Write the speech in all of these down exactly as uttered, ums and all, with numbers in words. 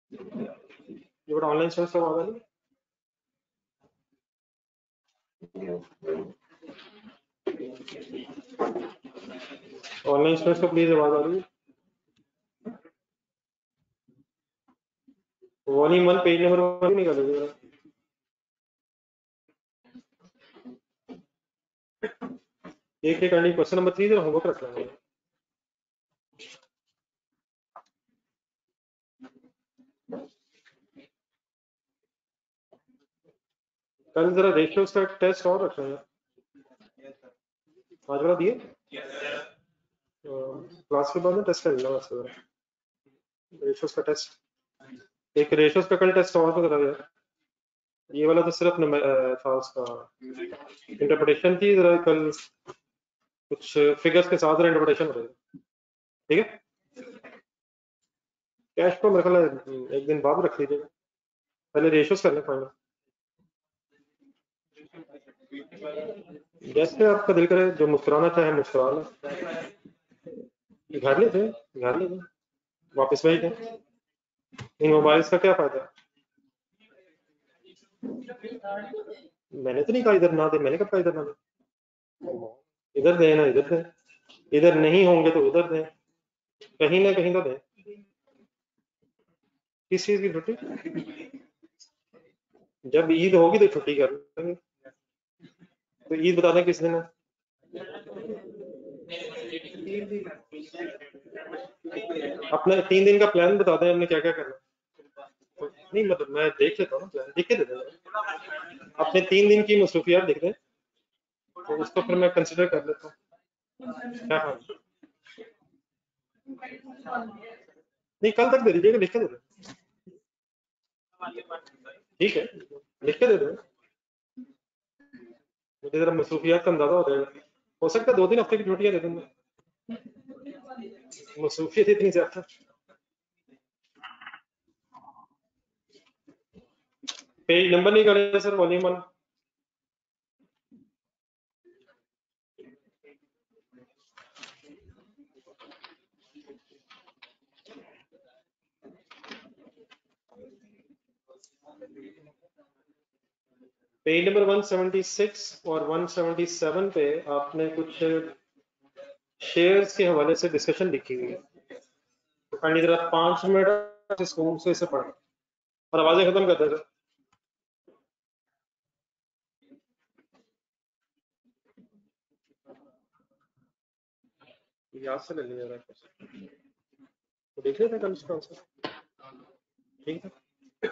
ये बड़ा online search का आवाज है। ऑनलाइन सर्च का प्लीज आवाज आ रही है। Volume one page number one निकालो जरा। एक एक करनी क्वेश्चन नंबर थ्री जरा होमवर्क रख लेंगे। कल जरा रेशियोज का टेस्ट और रख लेंगे। आज वाला दिए क्लास के बाद में टेस्ट कर लेना वैसे जरा रेशियोज का टेस्ट। एक रेशियोज का कल टेस्ट और तो करा यार। ये वाला तो सिर्फ नंबर था उसका इंटरप्रिटेशन थी। जरा कल कुछ फिगर्स के साथ इंटरप्रिटेशन हो रही है। ठीक है कैश को मेरे ख्याल एक दिन बाद रख लीजिएगा। पहले रेशियोज कर लें फाइनल। जैसे आपका दिल करे जो मुस्कुराना चाहे मुस्कुरा लो। घर ले थे घर ले थे वापस भेज दें। इन मोबाइल्स का क्या फायदा। मैंने तो नहीं कहा इधर ना दे। मैंने कब कहा इधर ना दे। इधर दे ना इधर दे। इधर नहीं होंगे तो उधर दें। कहीं ना कहीं तो दें। किस चीज की छुट्टी। जब ईद होगी तो छुट्टी कर लेंगे। तो ईद बता दें किस दिन है। अपना तीन दिन का प्लान बता दें हमने क्या क्या करना। नहीं मतलब मैं देख लेता हूँ ना प्लान लिख के दे देना। अपने तीन दिन की मसरूफियात लिख दें तो उसको फिर मैं कंसिडर कर लेता हूँ। हाँ हाँ नहीं कल तक दे दीजिएगा लिख के दे दें। ठीक है लिख के दे दें। मुझे जरा मसरूफियात का अंदाजा हो जाएगा। हो सकता है दो तीन हफ्ते की छुट्टियां दे दूंगा। मसरूफियत इतनी ज्यादा। पेज नंबर नहीं करे sir volume one. Page number one seventy six और वन सेवेंटी सेवन पे आपने कुछ शेयर्स के हवाले से डिस्कशन लिखी हुई है। तो काइंडली जरा पांच मिनट स्कूल से इसे पढ़ें और आवाजें खत्म कर देगा। याद से ले लिया जरा तो देख लेते कल उसका आंसर। ठीक है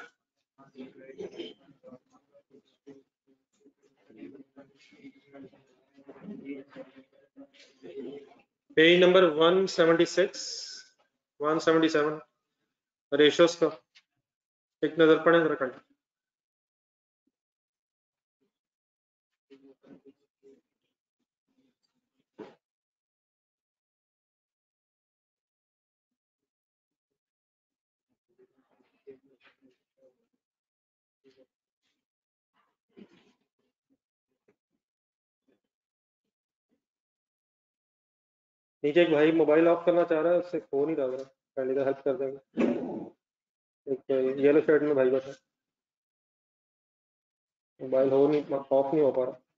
page number one seventy six one seventy seven ratios का एक नजर पड़े जरा कंट। नीचे एक भाई मोबाइल ऑफ करना चाह रहा है उससे फोन ही डाल रहा है। काइंडली हेल्प कर देंगे। एक येलो शर्ट में भाई बैठा मोबाइल हो नहीं ऑफ नहीं हो पा रहा।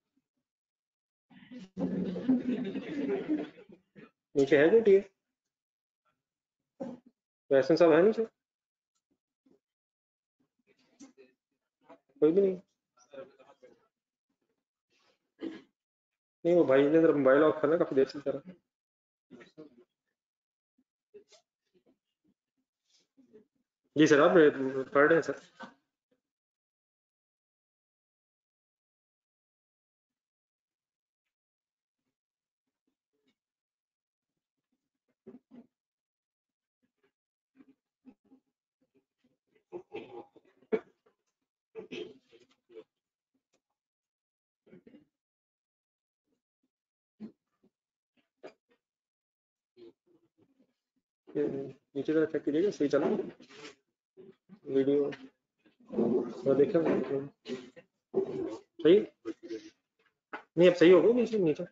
नीचे है जो टी वैसे सब है नीचे कोई भी नहीं। नहीं वो भाई ने जरा मोबाइल ऑफ करना काफी देर से करा। जी सर आप पढ़ रहे हैं सर। नीचे जरा चेक कीजिएगा सही चला वीडियो तो देखे सही नहीं अब सही हो गया नीचे नीचे।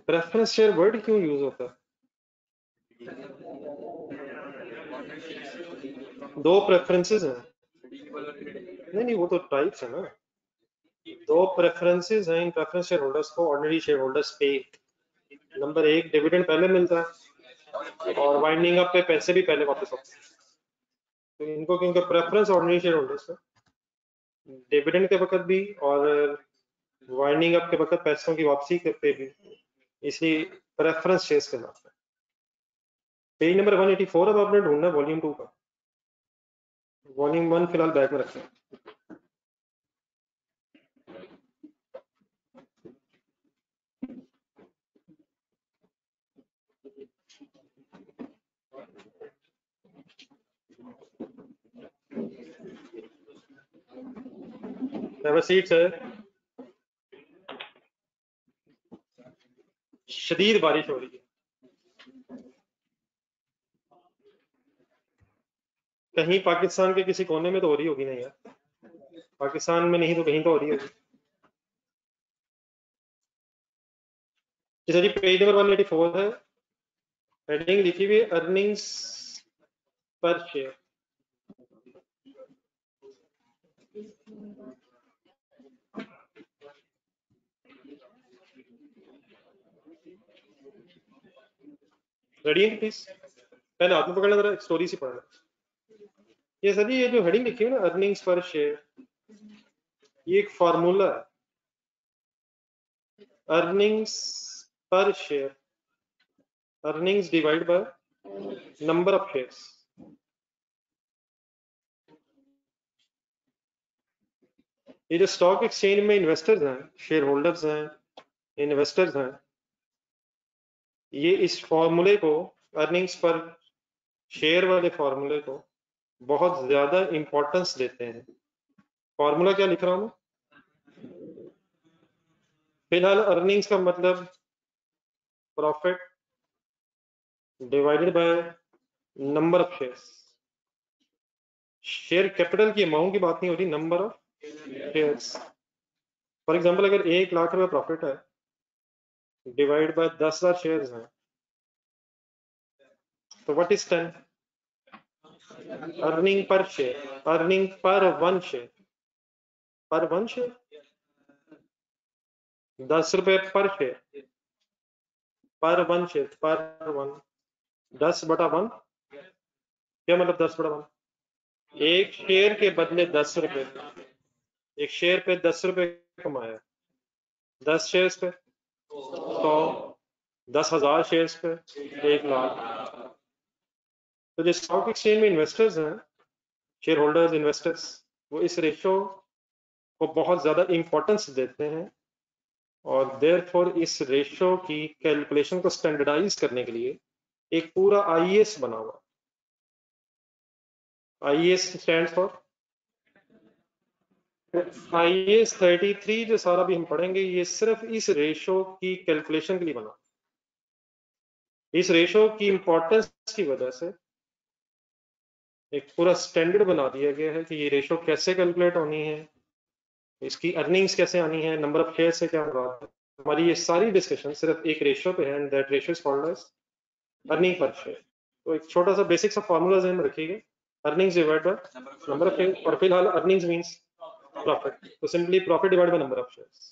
प्रेफरेंस शेयर वर्ड क्यों यूज होता है? दो प्रेफरेंसेस हैं। नहीं नहीं, वो तो टाइप्स है ना। दो प्रेफरेंसेस हैं इन प्रेफरेंस शेयर होल्डर्स को ऑर्डिनरी शेयर होल्डर्स पे। नंबर एक, डिविडेंड पहले मिलता है और वाइंडिंग अप पे पैसे भी पहले वापस होते हैं। तो इनको क्योंकि प्रेफरेंस ऑर्डिनरी शेयर होल्डर्स है, डिविडेंड के वक्त भी और वाइंडिंग अप के वक्त पैसों की वापसी पे भी, इसलिए प्रेफरेंस शेयर्स के नाम पे। पेज नंबर एक सौ चौरासी अब आपने ढूंढना वॉल्यूम टू का। वॉल्यूम वन फिलहाल बैग में रखें। Have a seat, sir. शदीद बारिश हो रही है, कहीं पाकिस्तान के किसी कोने में तो हो रही होगी नहीं यार, पाकिस्तान में नहीं तो कहीं तो हो रही होगी। जैसा जी पेज नंबर एक सौ चौरासी है, हेडिंग लिखी हुई अर्निंग्स पर शेयर। रेडी है प्लीज? पहले हाथ में पकड़ना, जरा स्टोरी सी पढ़ना। ये सर जी, ये जो हेडिंग लिखी है ना अर्निंग्स पर शेयर, ये एक फार्मूला है। Earnings per share, earnings divide by number of shares. ये जो स्टॉक एक्सचेंज में इन्वेस्टर्स हैं, शेयर होल्डर्स हैं, इन्वेस्टर्स हैं, ये इस फॉर्मूले को, अर्निंग्स पर शेयर वाले फॉर्मूले को बहुत ज्यादा इंपॉर्टेंस देते हैं। फॉर्मूला क्या लिख रहा हूं मैं? फिलहाल अर्निंग्स का मतलब profit divided by number of shares. Share capital की अमाउंट की बात नहीं हो रही, number of shares. For example अगर एक लाख रुपए प्रॉफिट है डिवाइड बाय दस हजार शेयर्स हैं, तो what is ten? Earning per share, earning per one share, per one share दस रुपए पर share, per one share, per one, दस बटा वन, क्या मतलब दस बटा वन? एक शेयर के बदले दस रुपए, एक शेयर पे दस रुपए कमाया, दस शेयर्स पे सौ, दस हजार शेयर्स पे एक लाख। तो जो स्टॉक एक्सचेंज में इन्वेस्टर्स हैं, शेयर होल्डर्स, इन्वेस्टर्स, वो इस रेशो को बहुत ज्यादा इंपॉर्टेंस देते हैं और देयरफॉर इस रेशो की कैलकुलेशन को स्टैंडर्डाइज करने के लिए एक पूरा आईएएस बना हुआ। आईएएस स्टैंड्स फॉर, आईएएस तैंतीस जो सारा भी हम पढ़ेंगे, ये सिर्फ इस रेशो की कैलकुलेशन के लिए बना। इस रेशो की इंपॉर्टेंस की वजह से एक पूरा स्टैंडर्ड बना दिया गया है कि ये रेशो कैसे कैलकुलेट होनी है, इसकी अर्निंग्स कैसे आनी है, नंबर ऑफ शेयर से क्या बात है। हमारी ये सारी डिस्कशन सिर्फ एक रेशो पे है, and that ratio is called as earning per share. तो एक छोटा सा बेसिक सा फार्मूला ज़हन में रखिएगा, earnings divide by number of share, और फिलहाल अर्निंग्स मींस प्रॉफिट, तो simply profit divide by number of shares.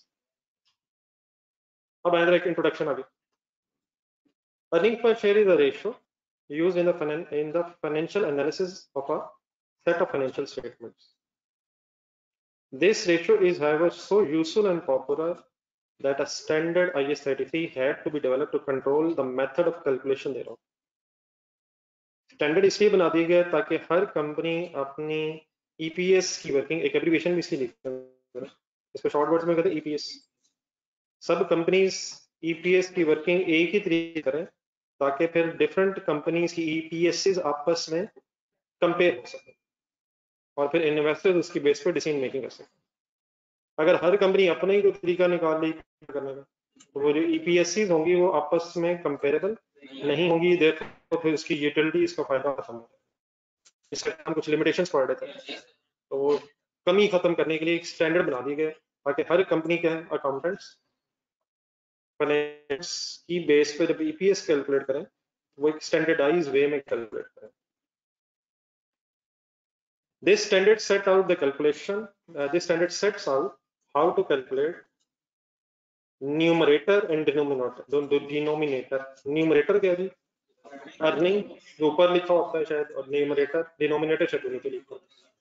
अब आएगा एक इंट्रोडक्शन आगे। Earning per share is a ratio used in the in the financial analysis of a set of financial statements. This ratio is, however, so useful and popular that a standard I A S thirty-three had to be developed to control the method of calculation thereof. Standard इसलिए बना दिया गया ताकि हर company अपनी EPS की working, एक abbreviation भी इसकी लिखते हैं, इसको शॉर्ट वर्ड्स में कहते हैं ईपीएस। सब कंपनीज ईपीएस की वर्किंग एक ही तरीके करें ताकि फिर डिफरेंट कंपनीज की ईपीएस आपस में कंपेयर हो सके और फिर इन्वेस्टर्स उसकी बेस पर डिसीजन मेकिंग कर सके। अगर हर कंपनी अपना ही कोई तरीका निकाल ली करने का, तो वो जो ईपीएस होंगी वो आपस में कंपेरेबल नहीं होंगी, तो फिर उसकी यूटिलिटी, इसका फायदा खत्म हो जाएगा। इसके हम कुछ लिमिटेशंस पढ़ रहे थे, तो वो कमी खत्म करने के लिए एक स्टैंडर्ड बना दिए गए ताकि हर कंपनी के अकाउंटेंट्स फाइनेंस की बेस पे जब ईपीएस कैलकुलेट करें वो एक स्टैंडर्डाइज वे में कैलकुलेट करें. This standard set out the calculation. Uh, this standard sets out how to calculate numerator and denominator. Denominator. Numerator क्या है? Earning जो ऊपर लिखा होता है शायद, और numerator, denominator शायद नीचे लिखा.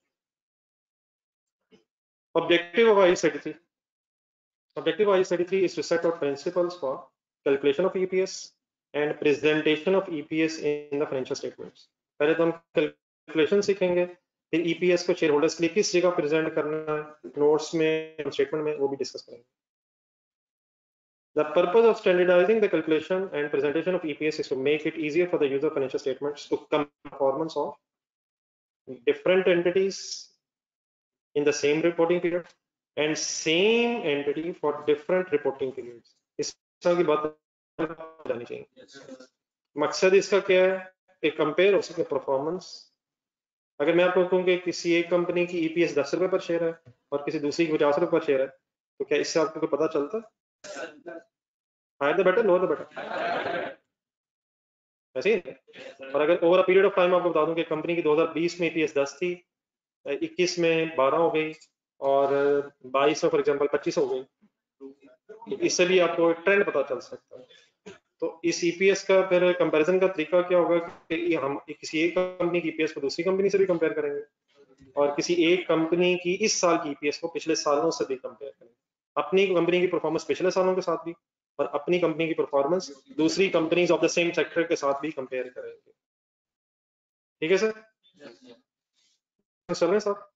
Objective of I E thirty-three. Objective of I E thirty-three is to set out principles for calculation of E P S and presentation of E P S in the financial statements. पहले तो हम calculation सीखेंगे, फिर EPS को share holders के लिए किस जगह प्रेजेंट करना है, नोट्स में, स्टेटमेंट में, वो भी डिस्कस करेंगे. The purpose of standardizing the calculation and presentation of E P S is to make it easier for the user of financial statements to compare performance of different entities in the same reporting period and same entity for different reporting periods. इस तरह की बात जानी चाहिए. मकसद इसका क्या है कि कंपेयर हो सके परफॉर्मेंस. अगर मैं आपको कहूँ कि किसी एक कंपनी की ईपीएस दस रुपए पर शेयर है और किसी दूसरी की पचास रुपए पर शेयर है, तो क्या इससे आपको पता चलता है higher the better, lower the better? ऐसे ही. और अगर over a period of time आपको बता दूं कि कंपनी की दो हज़ार बीस में ईपीएस दस थी, इक्कीस में बारह हो गई और बाईस में फॉर एग्जांपल पच्चीस हो गई, तो इससे भी आपको एक ट्रेंड पता चल सकता है. तो इस ईपीएस का फिर कंपैरिजन का तरीका क्या होगा कि हम किसी एक कंपनी की ईपीएस को दूसरी कंपनी से भी कंपेयर करेंगे और किसी एक कंपनी की इस साल की ईपीएस को पिछले सालों से भी कंपेयर करेंगे. अपनी कंपनी की परफॉर्मेंस पिछले सालों के साथ भी और अपनी कंपनी की परफॉर्मेंस दूसरी companies of the same sector के साथ भी कंपेयर करेंगे. ठीक है सर? चल रहे हैं सर?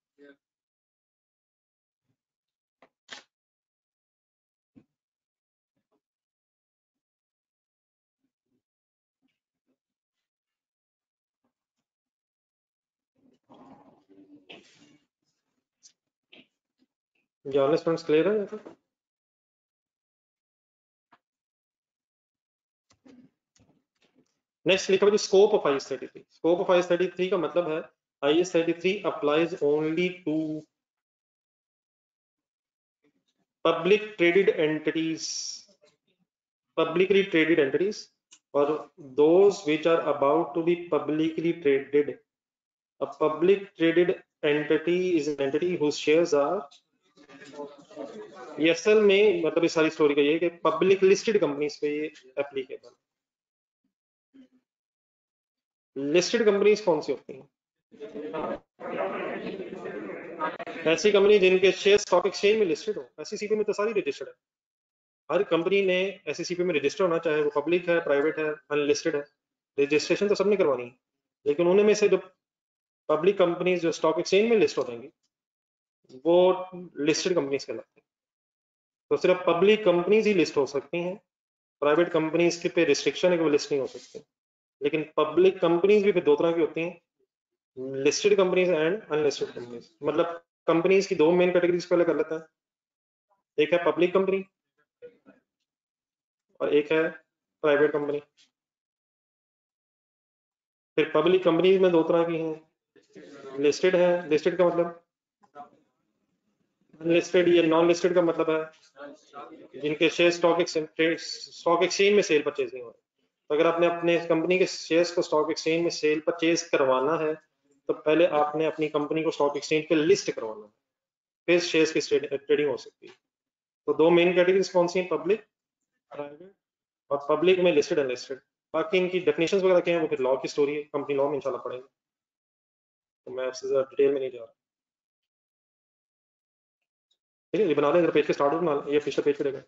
ये स्टूडेंट्स क्लियर है? तो नेक्स्ट लिखा हुआ scope of I S thirty three. Scope of I S thirty three का मतलब है I S thirty three applies only to public traded entities, publicly traded entities, or those which are about to be publicly traded. A public traded entity is an entity whose shares are, ये असल में मतलब इस सारी story का ये कि public listed companies पे ये एप्लीकेबल. लिस्टेड कंपनीज कौन सी होती हैं? ऐसी कंपनी जिनके शेयर स्टॉक एक्सचेंज में लिस्टेड हो. एसईसीपी में तो सारी रजिस्टर्ड है. हर कंपनी ने एसईसीपी में रजिस्टर होना, चाहे वो पब्लिक है, प्राइवेट है, अनलिस्टेड है. रजिस्ट्रेशन तो सबने करवानी है, लेकिन उनमें से जो पब्लिक कंपनीज जो स्टॉक एक्सचेंज में लिस्ट हो जाएंगी वो लिस्टेड कंपनीज कहलाती हैं. तो सिर्फ पब्लिक कंपनीज ही लिस्ट हो सकती हैं. प्राइवेट कंपनीज के पे रिस्ट्रिक्शन है कि वो लिस्ट नहीं हो सकती. लेकिन पब्लिक कंपनीज भी फिर दो तरह की होती हैं, listed companies and unlisted companies. मतलब कंपनीज की दो मेन कैटेगरीज पहले कर लेते हैं. एक है पब्लिक कंपनी और एक है प्राइवेट कंपनी. फिर पब्लिक कंपनीज में दो तरह की हैं, लिस्टेड है. लिस्टेड का मतलब, अनलिस्टेड या नॉन लिस्टेड का मतलब है जिनके share stock exchange stock exchange में सेल परचेज नहीं हो रहे. तो अगर आपने अपने कंपनी के शेयर्स को स्टॉक एक्सचेंज में सेल परचेज करवाना है तो पहले आपने अपनी कंपनी को स्टॉक एक्सचेंज पे लिस्ट करवाना है, फिर शेयर्स की ट्रेडिंग हो सकती है. तो दो मेन कैटेगरीज कौन सी हैं? Public, private. और पब्लिक में लिस्टेड अनलिस्टेड. बाकी इनकी डेफिनेशंस वगैरह क्या है वो फिर लॉ की स्टोरी है, कंपनी लॉ में इंशाल्लाह पढ़ेंगे, तो मैं आपसे ज्यादा डिटेल में नहीं जा रहा. ठीक है, ये बना लें. इधर पेज के स्टार्ट बना लें, ये पिछले पेज पे देखें.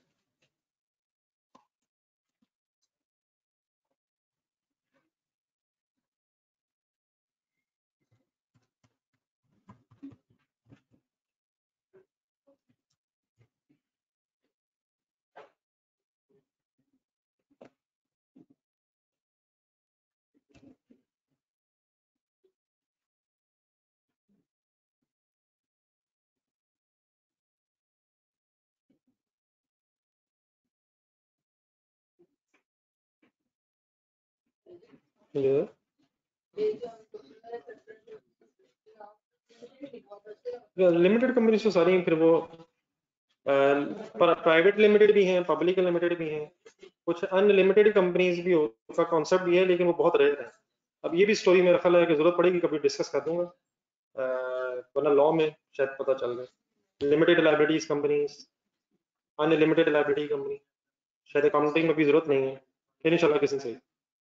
लिमिटेड कंपनी तो सारी फिर वो पर प्राइवेट लिमिटेड भी हैं, पब्लिक लिमिटेड भी हैं, कुछ अनलिमिटेड कंपनीज भी हो, उसका कॉन्सेप्ट भी है, लेकिन वो बहुत रेयर है। अब ये भी स्टोरी मेरा ख्याल है कि जरूरत पड़ेगी कभी डिस्कस कर दूंगा, वरना लॉ में शायद पता चल जाए। Limited liabilities companies, unlimited liability company, शायद अकाउंटिंग में भी जरूरत नहीं है, फिर इंशाल्लाह किसी से।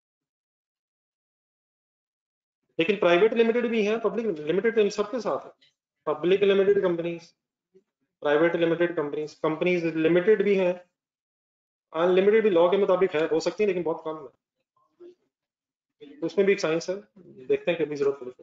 लेकिन प्राइवेट लिमिटेड भी है, पब्लिक लिमिटेड इन सबके साथ है। Public limited companies, private limited companies, companies limited भी हैं, अनलिमिटेड भी लॉ के मुताबिक है, हो सकती है लेकिन बहुत कम है, तो उसमें भी एक साइंस है, देखते हैं कभी जरूरत पड़े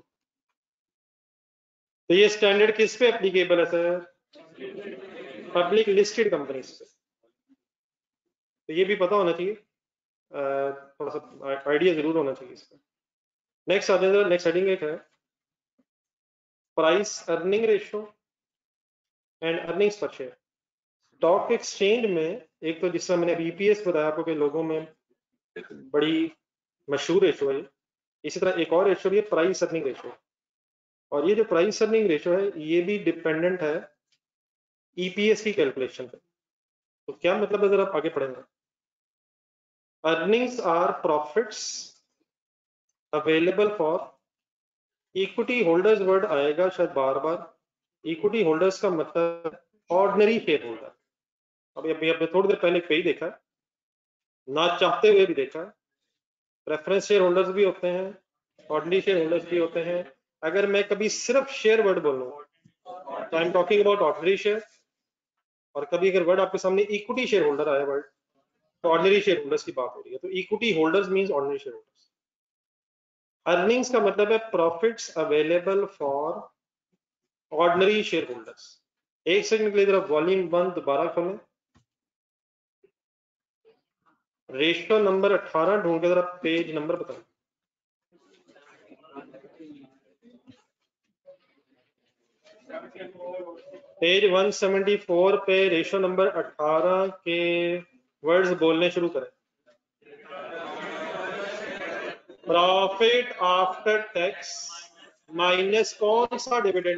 तो। ये स्टैंडर्ड किस पे एप्लीकेबल है सर? पब्लिक लिस्टेड कंपनीज पे। तो ये भी पता होना चाहिए, थोड़ा सा आइडिया जरूर होना चाहिए इसका। नेक्स्ट आ जाए, नेक्स्ट हेडिंग एक है price earning ratio and earnings per share. Stock exchange में एक तो जिस तरह मैंने ईपीएस बताया आपको कि लोगों में बड़ी मशहूर रेशियो है, इसी तरह एक और रेशियो भी है प्राइस अर्निंग रेशियो। और ये जो प्राइस अर्निंग रेशियो है ये भी डिपेंडेंट है ईपीएस की कैलकुलेशन पे। तो क्या मतलब है, अगर आप आगे पढ़ेंगे, earnings are profits available for equity holders, word आएगा शायद बार बार। इक्विटी होल्डर्स का मतलब ऑर्डिनरी शेयर होल्डर। अभी अभी अभी थोड़ी देर पहले पे ही देखा है, ना चाहते हुए भी देखा है। प्रेफरेंस शेयर होल्डर्स भी होते हैं, ऑर्डिनरी शेयर होल्डर्स भी होते हैं। अगर मैं कभी सिर्फ शेयर वर्ड बोलूं तो I am talking about ordinary share, और कभी अगर वर्ड आपके सामने इक्विटी शेयर होल्डर आया वर्ड तो ऑर्डिनरी शेयर होल्डर्स की बात हो रही है। तो equity holders means ordinary share holders. Earnings का मतलब है profits available for ordinary share holders. एक सेकंड के लिए जरा वॉल्यूम वन दोबारा खोलें, रेशियो नंबर अठारह ढूंढ के जरा पेज नंबर बताएं। पेज एक सौ चौहत्तर पे रेशियो नंबर अठारह के वर्ड्स बोलने शुरू करें। प्रॉफिट आफ्टर टैक्स माइनस कौन सा डिविडेंड,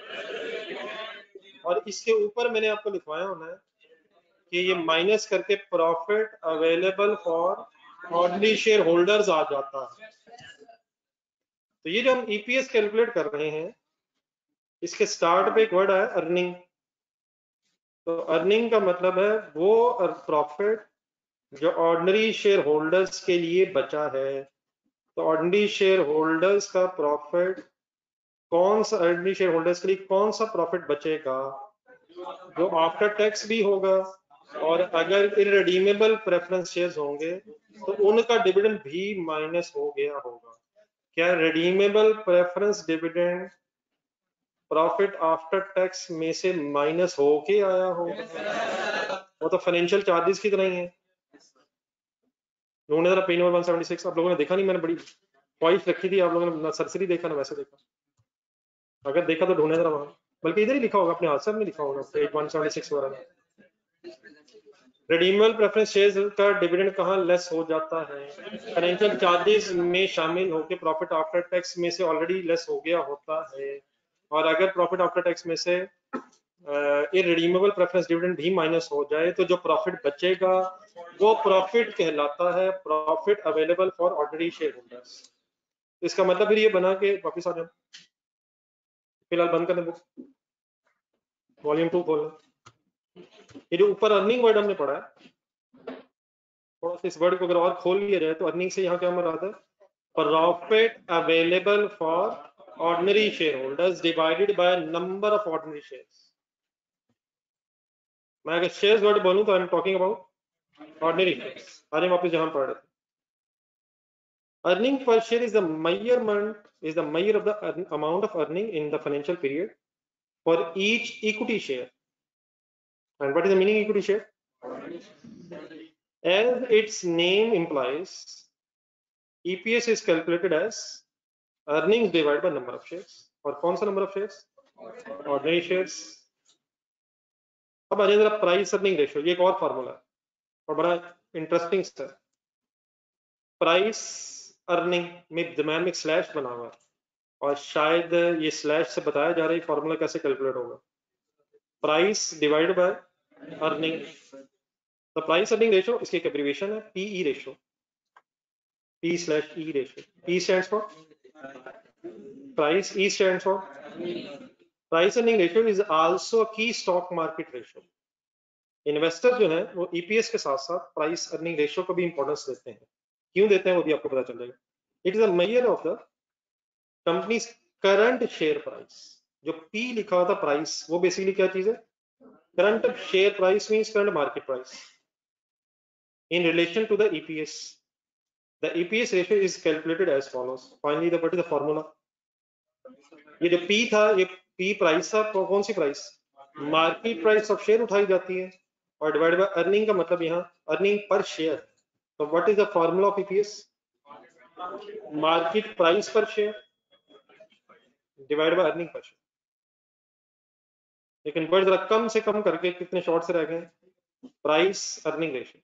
और इसके ऊपर मैंने आपको लिखवाया होना है कि ये माइनस करके profit available for ordinary share holders आ जाता है। तो ये जो हम ईपीएस कैलकुलेट कर रहे हैं, इसके स्टार्ट पे एक वर्ड है अर्निंग। तो अर्निंग का मतलब है वो प्रॉफिट जो ऑर्डिनरी शेयर होल्डर्स के लिए बचा है। तो ऑर्डिनरी शेयर होल्डर्स का प्रॉफिट कौन सा, ऑर्डिनरी शेयर होल्डर्स के लिए कौन सा प्रॉफिट बचेगा, जो आफ्टर टैक्स भी होगा, और अगर इररिडीमेबल प्रेफरेंस शेयर्स होंगे तो उनका डिविडेंड भी माइनस हो गया होगा। क्या redeemable preference dividend profit after tax में से माइनस होके आया होगा? वो तो फाइनेंशियल चार्जेस की तरह ही है। लोगों ने जरा पेज नंबर एक सौ छिहत्तर आप लोगों ने देखा नहीं, मैंने बड़ी ख्वाहिश रखी थी, आप लोगों ने ना सरसरी देखा ना वैसे देखा। अगर देखा तो ढूंढे जरा वहां, बल्कि इधर ही लिखा होगा अपने हाथ से में लिखा होगा पेज एक सौ छिहत्तर वाला में। रिडीमेबल प्रेफरेंस शेयर्स का डिविडेंड कहाँ लेस हो जाता है? फाइनेंशियल चार्जेस में शामिल होकर प्रॉफिट आफ्टर टैक्स में से ऑलरेडी लेस हो गया होता है। और अगर प्रॉफिट आफ्टर टैक्स में से इररिडीमेबल प्रेफरेंस डिविडेंड भी माइनस हो जाए तो जो प्रॉफिट बचेगा वो प्रॉफिट कहलाता है profit available for ordinary share holders. इसका मतलब फिर ये बना के वापस आ जाओ, फिलहाल बंद कर दे बुक, वॉल्यूम टू खोल। ये जो ऊपर अर्निंग वर्ड हमने पढ़ा है, थोड़ा सा इस वर्ड को अगर और खोल लिया जाए तो अर्निंग से यहाँ क्या मराद है? Profit available for ordinary share holders divided by number of ordinary shares. मैं अगर शेयर्स वर्ड बोलूं तो I am talking about ordinary shares. अरे वापस जहां पढ़ रहे थे, earning per share is the measurement is the measure of the earn, amount of earning in the financial period for each equity share. And what is the meaning of equity share? As its name implies, E P S is calculated as earnings divided by number of shares. और कौन सा number of shares? Ordinary shares. अब आ जाए जरा price earning ratio, ये एक और फार्मूला है और बड़ा इंटरेस्टिंग है। प्राइस अर्निंग में दरम्यान में एक स्लैश बना हुआ है और शायद ये स्लैश से बताया जा रहा है फॉर्मूला कैसे कैलकुलेट होगा। प्राइस डिवाइड बाय अर्निंग, तो प्राइस अर्निंग रेशो इसकी एक एब्रीविएशन है PE ratio, P slash E ratio. P stands for price, E stands for price earning ratio is also a key stock market ratio. Investor जो है वो EPS के साथ साथ प्राइस अर्निंग रेशियो को भी इंपॉर्टेंस देते हैं। क्यों देते हैं वो भी आपको पता चल जाएगा। It is a measure of the company's current share price. जो पी लिखा हुआ था प्राइस, वो बेसिकली क्या चीज है? Current share price means current market price in relation to the E P S. The E P S ratio is calculated as follows. Finally, the what is the formula? ये जो P था, ये P price था, कौन सी price? Market price of share उठाई जाती है और डिवाइड बाय अर्निंग का मतलब यहाँ अर्निंग पर शेयर। तो what is the formula of EPS? Market price per share divide by earning per share. लेकिन वर्ड जरा कम से कम करके कितने शॉर्ट से रह गए? Price earning ratio,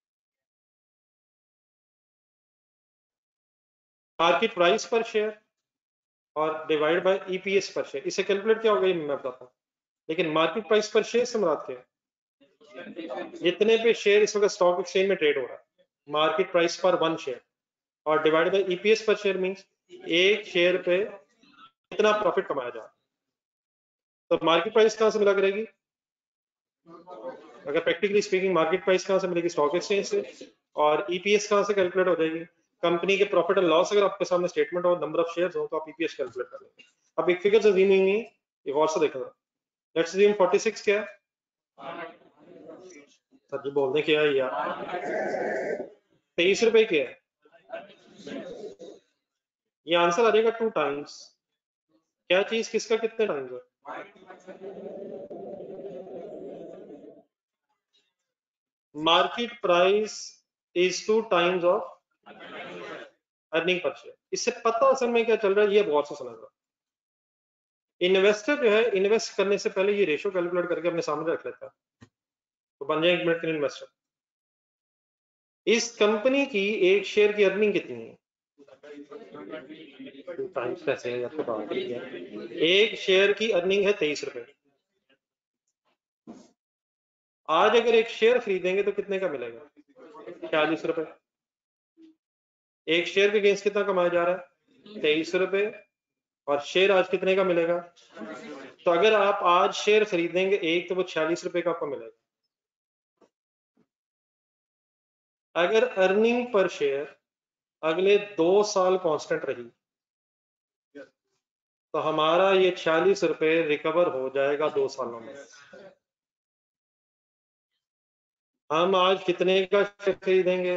market price per share और divide by EPS per share. इसे कैलकुलेट क्या होगा ये मैं बताता हूँ। लेकिन मार्केट प्राइस पर शेयर से मुराद क्या है? जितने पे शेयर इस वक्त स्टॉक एक्सचेंज में ट्रेड हो रहा है, market price per one share, और divide by EPS per share means एक शेयर पे कितना प्रॉफिट कमाया जा रहा है। तो मार्केट प्राइस कहां से मिला करेगी? अगर प्रैक्टिकली स्पीकिंग मार्केट प्राइस कहां से मिलेगी? स्टॉक एक्सचेंज से। और ईपीएस कहां से कैलकुलेट हो जाएगी? कंपनी के प्रॉफिट एंड लॉस अगर आपके सामने स्टेटमेंट हो, नंबर ऑफ शेयर्स हो, तो आप ईपीएस कैलकुलेट कर लेंगे। अब एक फिगर से ज़ीम नहीं है, एक और से देखो। लेट्स ज़ीम छियालीस क्या है? सर जी बोल दें क्या है यार? तेईस रुपए क्या है? ये आंसर आ जाएगा टू टाइम्स। क्या चीज किसका कितने टाइम्स है? Market price is two times of earning per share. इससे पता असल में क्या चल रहा है ये गौर से समझना। इन्वेस्टर जो है इन्वेस्ट करने से पहले ये रेशो कैलकुलेट करके अपने सामने रख लेता है, तो बन जाए एक मिनट के इन्वेस्टर। इस कंपनी की एक शेयर की अर्निंग कितनी है? टाइम्स कैसे है आपको बात है। एक शेयर की अर्निंग है तेईस रुपए। आज अगर एक शेयर खरीदेंगे तो कितने का मिलेगा? छियालीस रुपए। एक शेयर के अगेंस्ट कितना कमाया जा रहा है? तेईस रुपए। और शेयर आज कितने का मिलेगा? तो अगर आप आज शेयर खरीदेंगे एक, तो वो छियालीस रुपए का आपको मिलेगा। अगर अर्निंग पर शेयर अगले दो साल कांस्टेंट रही तो हमारा ये छियालीस रुपए रिकवर हो जाएगा दो सालों में। हम आज कितने का शेयर खरीदेंगे?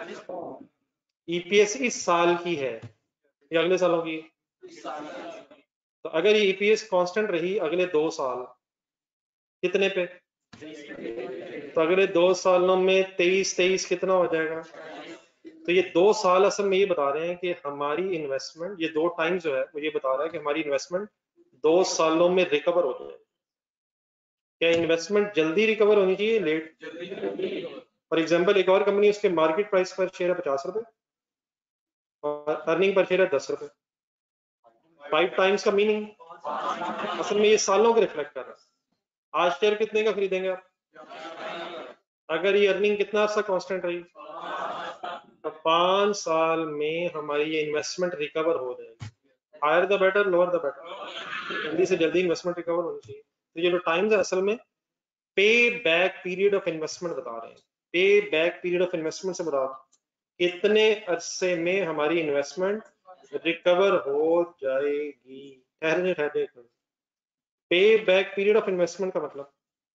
ईपीएस इस साल की है या अगले सालों की? तो अगर ये ईपीएस कांस्टेंट रही अगले दो साल, कितने पे? तो अगले दो सालों में तेईस तेईस कितना हो जाएगा? तो ये दो साल असल में ये बता रहे हैं कि हमारी इन्वेस्टमेंट, ये दो टाइम जो है वो ये बता रहा है कि हमारी इन्वेस्टमेंट दो सालों में रिकवर हो जाए। क्या इन्वेस्टमेंट जल्दी रिकवर होनी चाहिए, लेट? फॉर एग्जांपल एक और कंपनी, उसके मार्केट प्राइस पर शेयर है पचास रुपए और अर्निंग पर शेयर है दस रुपए। फाइव टाइम्स का मीनिंग असल में ये सालों को रिफ्लेक्ट कर रहा है। आज शेयर कितने का खरीदेंगे आप? अगर ये अर्निंग कितना अर्सा कांस्टेंट रही तो पांच साल में हमारी ये इन्वेस्टमेंट रिकवर हो जाएगी। Higher the better, lower the better, जल्दी से जल्दी इन्वेस्टमेंट रिकवर होनी चाहिए। तो ये जो टाइम्स है असल में पे बैक पीरियड ऑफ इन्वेस्टमेंट बता रहे हैं। पे बैक पीरियड ऑफ इन्वेस्टमेंट से बता कितने अरसे में हमारी इन्वेस्टमेंट रिकवर हो जाएगी। ठहरे ठहरे पे बैक पीरियड ऑफ इन्वेस्टमेंट का मतलब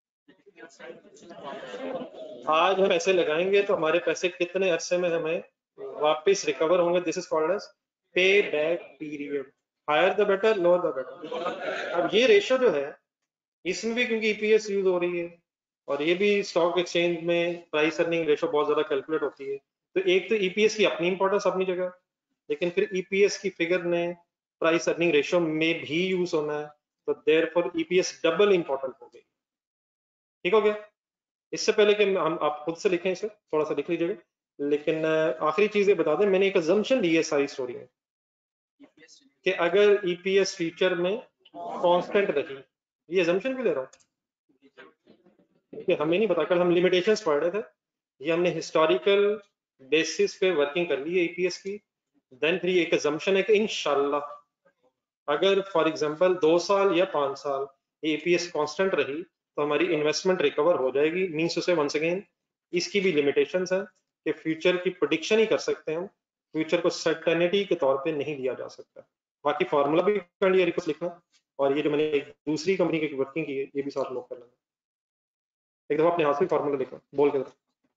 आज हम पैसे लगाएंगे तो हमारे पैसे कितने अरसे में हमें वापस रिकवर होंगे। This is called as pay back period. Higher the better, lower the better. अब ये रेशो जो है इसमें भी क्योंकि ईपीएस यूज हो रही है और ये भी स्टॉक एक्सचेंज में प्राइस अर्निंग रेशो बहुत ज्यादा कैलकुलेट होती है, तो एक तो ईपीएस की अपनी इंपॉर्टेंस अपनी जगह, लेकिन फिर ईपीएस की फिगर ने प्राइस अर्निंग रेशो में भी यूज होना है, तो देयरफॉर ईपीएस डबल इंपॉर्टेंट हो गई। ठीक हो गया? इससे पहले कि हम आप खुद से लिखें, इसे थोड़ा सा लिख लीजिएगा, लेकिन आखिरी चीजें बता दें। मैंने एक अजम्पशन ली है सारी स्टोरी में कि अगर ईपीएस फ्यूचर में कांस्टेंट रही, ये अजम्पशन क्यों ले रहा हूँ? ठीक है, हमें नहीं पता, कल हम लिमिटेशंस पढ़ रहे थे, ये हमने हिस्टोरिकल बेसिस पे वर्किंग कर ली है ईपीएस की। देन फिर ये एक अजम्पशन है कि इंशाल्लाह अगर फॉर एग्जांपल दो साल या पांच साल ईपीएस कांस्टेंट रही तो हमारी इन्वेस्टमेंट रिकवर हो जाएगी। मींस उसे वंस अगेन इसकी भी लिमिटेशंस हैं कि फ्यूचर की प्रिडिक्शन ही कर सकते हैं, फ्यूचर को सर्टेनिटी के तौर पे नहीं लिया जा सकता। बाकी फार्मूला भी कर लिया रिक्वेस्ट लिखना, और ये जो मैंने एक दूसरी कंपनी की वर्किंग की है ये भी साथ लोग कर लेंगे। एक दफा अपने हाथ से फार्मूला लिखना बोल के,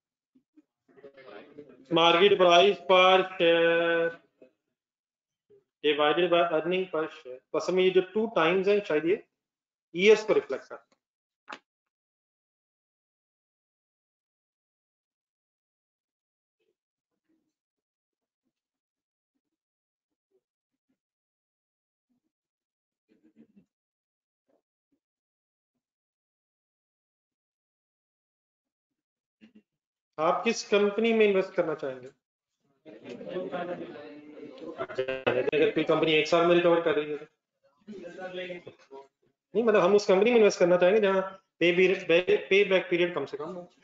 market price per share divided by earning per share. तो असल में ये जो टू टाइम्स है शायद ये ईयर्स को रिफ्लेक्ट करता है। आप किस कंपनी में इन्वेस्ट करना चाहेंगे? अगर कोई कंपनी एक साल में रिकवर कर रही है तो? नहीं, मतलब हम उस कंपनी में इन्वेस्ट करना चाहेंगे जहां पे पे बैक पीरियड कम से कम हो।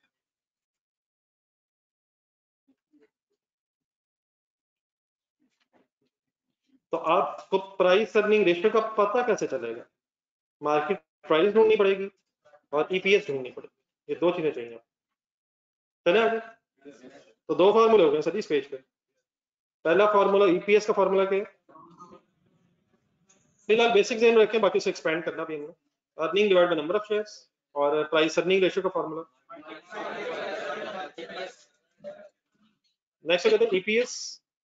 तो आपको प्राइस अर्निंग रेशियो का पता कैसे चलेगा? मार्केट प्राइस ढूंढनी पड़ेगी और ईपीएस ढूंढनी पड़ेगी, ये दो चीजें चाहिए। चले आगे। तो दो फार्मूले हो गए सर इस पेज पे। पहला फार्मूला ईपीएस का फार्मूला क्या है? फिलहाल बेसिक ध्यान रखें, बाकी से एक्सपेंड करना भी हमने। Earning divide by number of shares, और प्राइस अर्निंग रेशियो का फार्मूला। नेक्स्ट कहते हैं EPS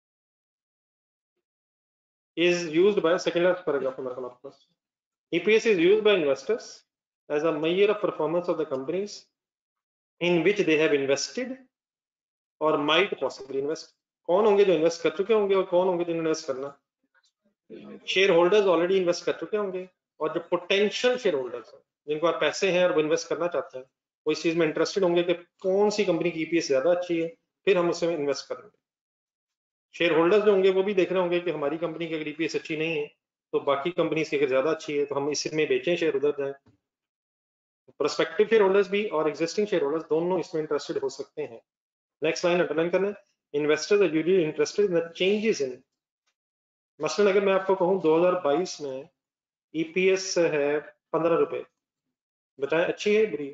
is used by second last paragraph में आपके पास E P S is used by investors as a measure of performance of the companies in which they have invested or might possibly invest। कौन होंगे जो invest कर चुके होंगे और कौन होंगे जिन्होंने इन्वेस्ट करना? शेयर होल्डर्स ऑलरेडी इन्वेस्ट कर चुके होंगे, और जो पोटेंशियल शेयर होल्डर्स हैं जिनको आप पैसे हैं और वो इन्वेस्ट करना चाहते हैं, वो इस चीज में इंटरेस्टेड होंगे कि कौन सी कंपनी की ईपीएस ज्यादा अच्छी है, फिर हम उसमें इन्वेस्ट करेंगे। शेयर होल्डर्स जो होंगे वो भी देख रहे होंगे कि हमारी कंपनी की अगर ईपीएस अच्छी नहीं है तो बाकी कंपनी की अगर ज्यादा अच्छी है तो हम इसमें बेचें शेयर, उधर जाएं। प्रोस्पेक्टिव शेयर होल्डर्स भी और एग्जिस्टिंग शेयर होल्डर्स दोनों इसमें इंटरेस्टेड हो सकते हैं। नेक्स्ट लाइन अंडरलाइन करना, investors are usually interested in the changes in. मसलन अगर मैं आपको कहूं दो हज़ार बाईस में ईपीएस है पंद्रह रुपए, बताएं अच्छी है बुरी है?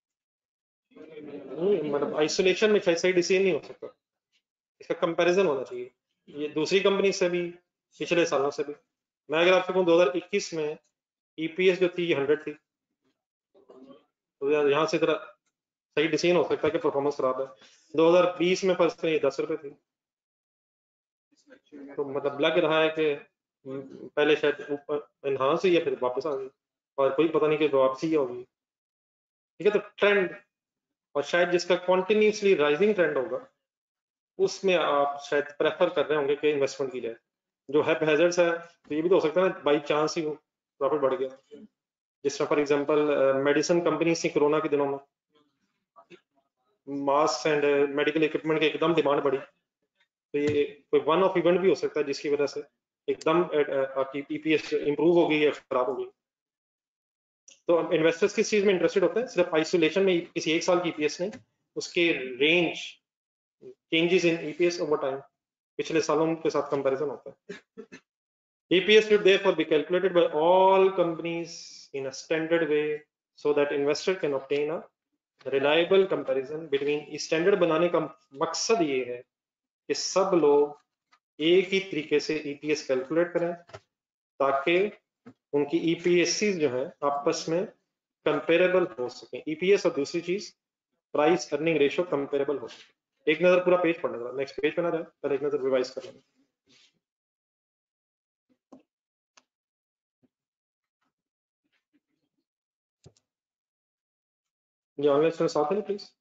नहीं, मतलब आइसोलेशन में सही डिसीजन नहीं हो सकता, इसका कंपैरिजन होना चाहिए, ये दूसरी कंपनी से भी पिछले सालों से भी। मैं अगर आपसे कहूँ दो हज़ार इक्कीस में ईपीएस जो थी हंड्रेड थी, तो यार यहाँ से जरा सही डिसीजन हो सकता है कि परफॉर्मेंस खराब है। दो हज़ार बीस में फर्स्ट में ये दस रुपए थी, तो मतलब लग रहा है कि पहले शायद ऊपर एनहांस हुई है फिर वापस आ गई, और कोई पता नहीं कि वापसी होगी। ठीक है, तो ट्रेंड, और शायद जिसका कॉन्टिन्यूसली राइजिंग ट्रेंड होगा उसमें आप शायद प्रेफर कर रहे होंगे कि इन्वेस्टमेंट की जाए। जो है हैजर्ड्स है तो ये भी तो हो सकता है ना बाई चांस ही प्रॉफिट बढ़ गया, जिस तरह फॉर एग्जांपल मेडिसिन कंपनी थी कोरोना के दिनों में, मास्क एंड मेडिकल इक्विपमेंट की एकदम डिमांड बढ़ी, तो ये कोई वन ऑफ इवेंट भी हो सकता है जिसकी वजह से एकदम आपकी ईपीएस इंप्रूव हो गई या खराब हो गई। तो इन्वेस्टर्स किस चीज में इंटरेस्टेड होते हैं? सिर्फ आइसोलेशन में किसी एक साल की ईपीएस नहीं, उसके range changes in EPS over time, पिछले सालों के साथ कंपैरिजन होता है। E P S should therefore be calculated by all companies in a standard way so that investor can obtain a reliable comparison between। Standard बनाने का मकसद ये है कि सब लोग एक ही तरीके से ईपीएस कैलकुलेट करें ताकि उनकी ईपीएससी जो है आपस में कंपेरेबल हो सके। ईपीएस और दूसरी चीज प्राइस अर्निंग रेशियो कंपेरेबल हो सके। एक नजर पूरा पेज पढ़ने का, नेक्स्ट पेज पे ना जाए, पहले एक नजर रिवाइज कर लेंगे। ये ऑनलाइन स्टूडेंट साथ है प्लीज।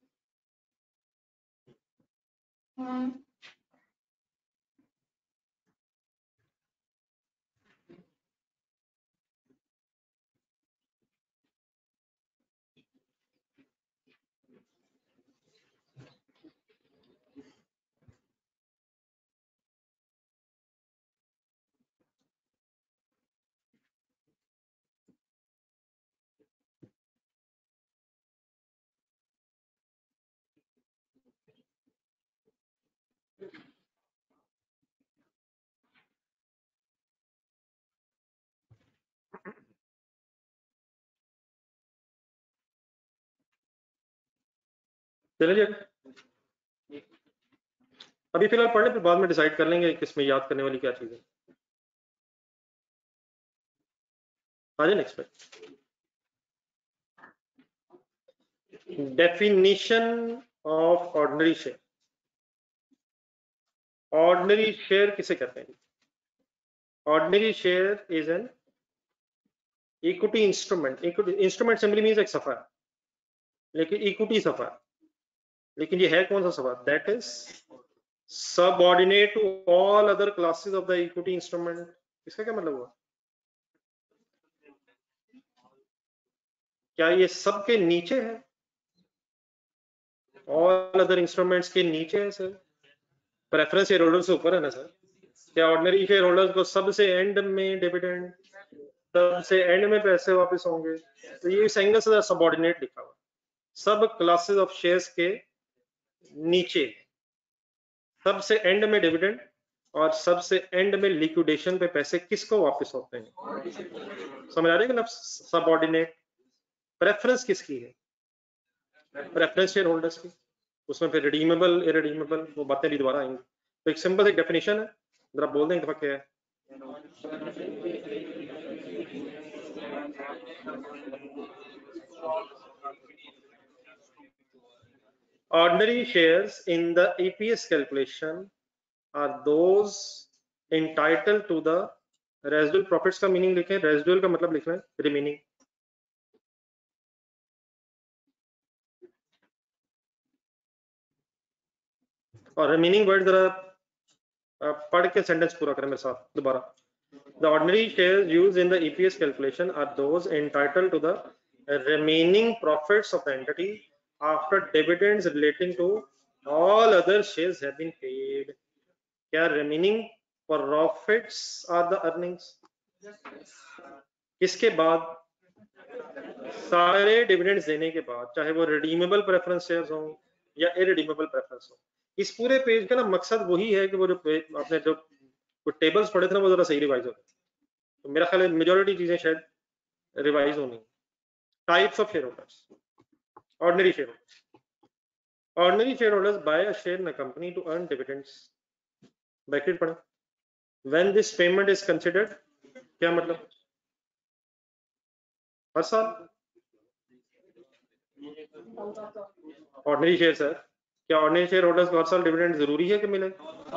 चलिए अभी फिलहाल पढ़ने फिर बाद में डिसाइड कर लेंगे किसमें याद करने वाली क्या चीज है। आइए नेक्स्ट पे, definition of ordinary share. Ordinary share किसे कहते हैं? Ordinary share is an equity instrument. Equity instrument simply means एक सफा, लेकिन इक्विटी सफा, लेकिन ये है कौन सा सफा? That is subordinate to all other classes of the equity instrument. इसका क्या मतलब हुआ? क्या ये सबके नीचे है? ऑल अदर इंस्ट्रूमेंट्स के नीचे है सर? प्रेफरेंस शेयर होल्डर से ऊपर है ना सर? क्या ऑर्डिनरी शेयर होल्डर्स को सबसे एंड में डिविडेंड, सबसे एंड में पैसे वापस होंगे? तो ये इस एंगल से सबऑर्डिनेट लिखा हुआ, सब क्लासेस ऑफ शेयर्स के नीचे, सबसे एंड में डिविडेंड और सबसे एंड में लिक्विडेशन पे पैसे किसको वापस होते हैं? समझ आ रही है ना? सबऑर्डिनेट प्रेफरेंस किसकी है? प्रेफरेंस शेयर होल्डर्स की। उसमें फिर रिडीमेबल इरिडीमेबल वो बातें भी दोबारा आएंगी। तो एक सिंपल एक डेफिनेशन है, जरा बोल दें एक दफा क्या है। Ordinary shares in the E P S calculation are those entitled to the residual profits। का मीनिंग लिखें, रेजिडुअल का मतलब लिख लें रिमेनिंग। और रिमेनिंग वर्ड जरा पढ़ के सेंटेंस पूरा करें मेरे साथ दोबारा। The ordinary shares used in the E P S calculation are those entitled to the remaining profits of the entity after dividends relating to all other shares have been paid। क्या remaining profits are the earnings? किसके बाद? सारे dividends देने के बाद, चाहे वो redeemable preference shares हो या इरिडीमेबल प्रेफरेंस हो। इस पूरे पेज का ना मकसद वही है कि वो जो आपने जो टेबल्स पढ़े थे ना वो जरा सही रिवाइज हो। तो मेरा ख्याल है मेजॉरिटी चीजें शायद रिवाइज होनी। Types of share holders, ordinary share holders. Ordinary share holders buy a share in a company to earn dividends. Bracket पढ़े, when this payment is considered. क्या मतलब? हर साल। ऑर्डिनरी शेयर सर, क्या ऑर्डिनरी शेयर होल्डर्स को हर साल dividend जरूरी है कि मिले?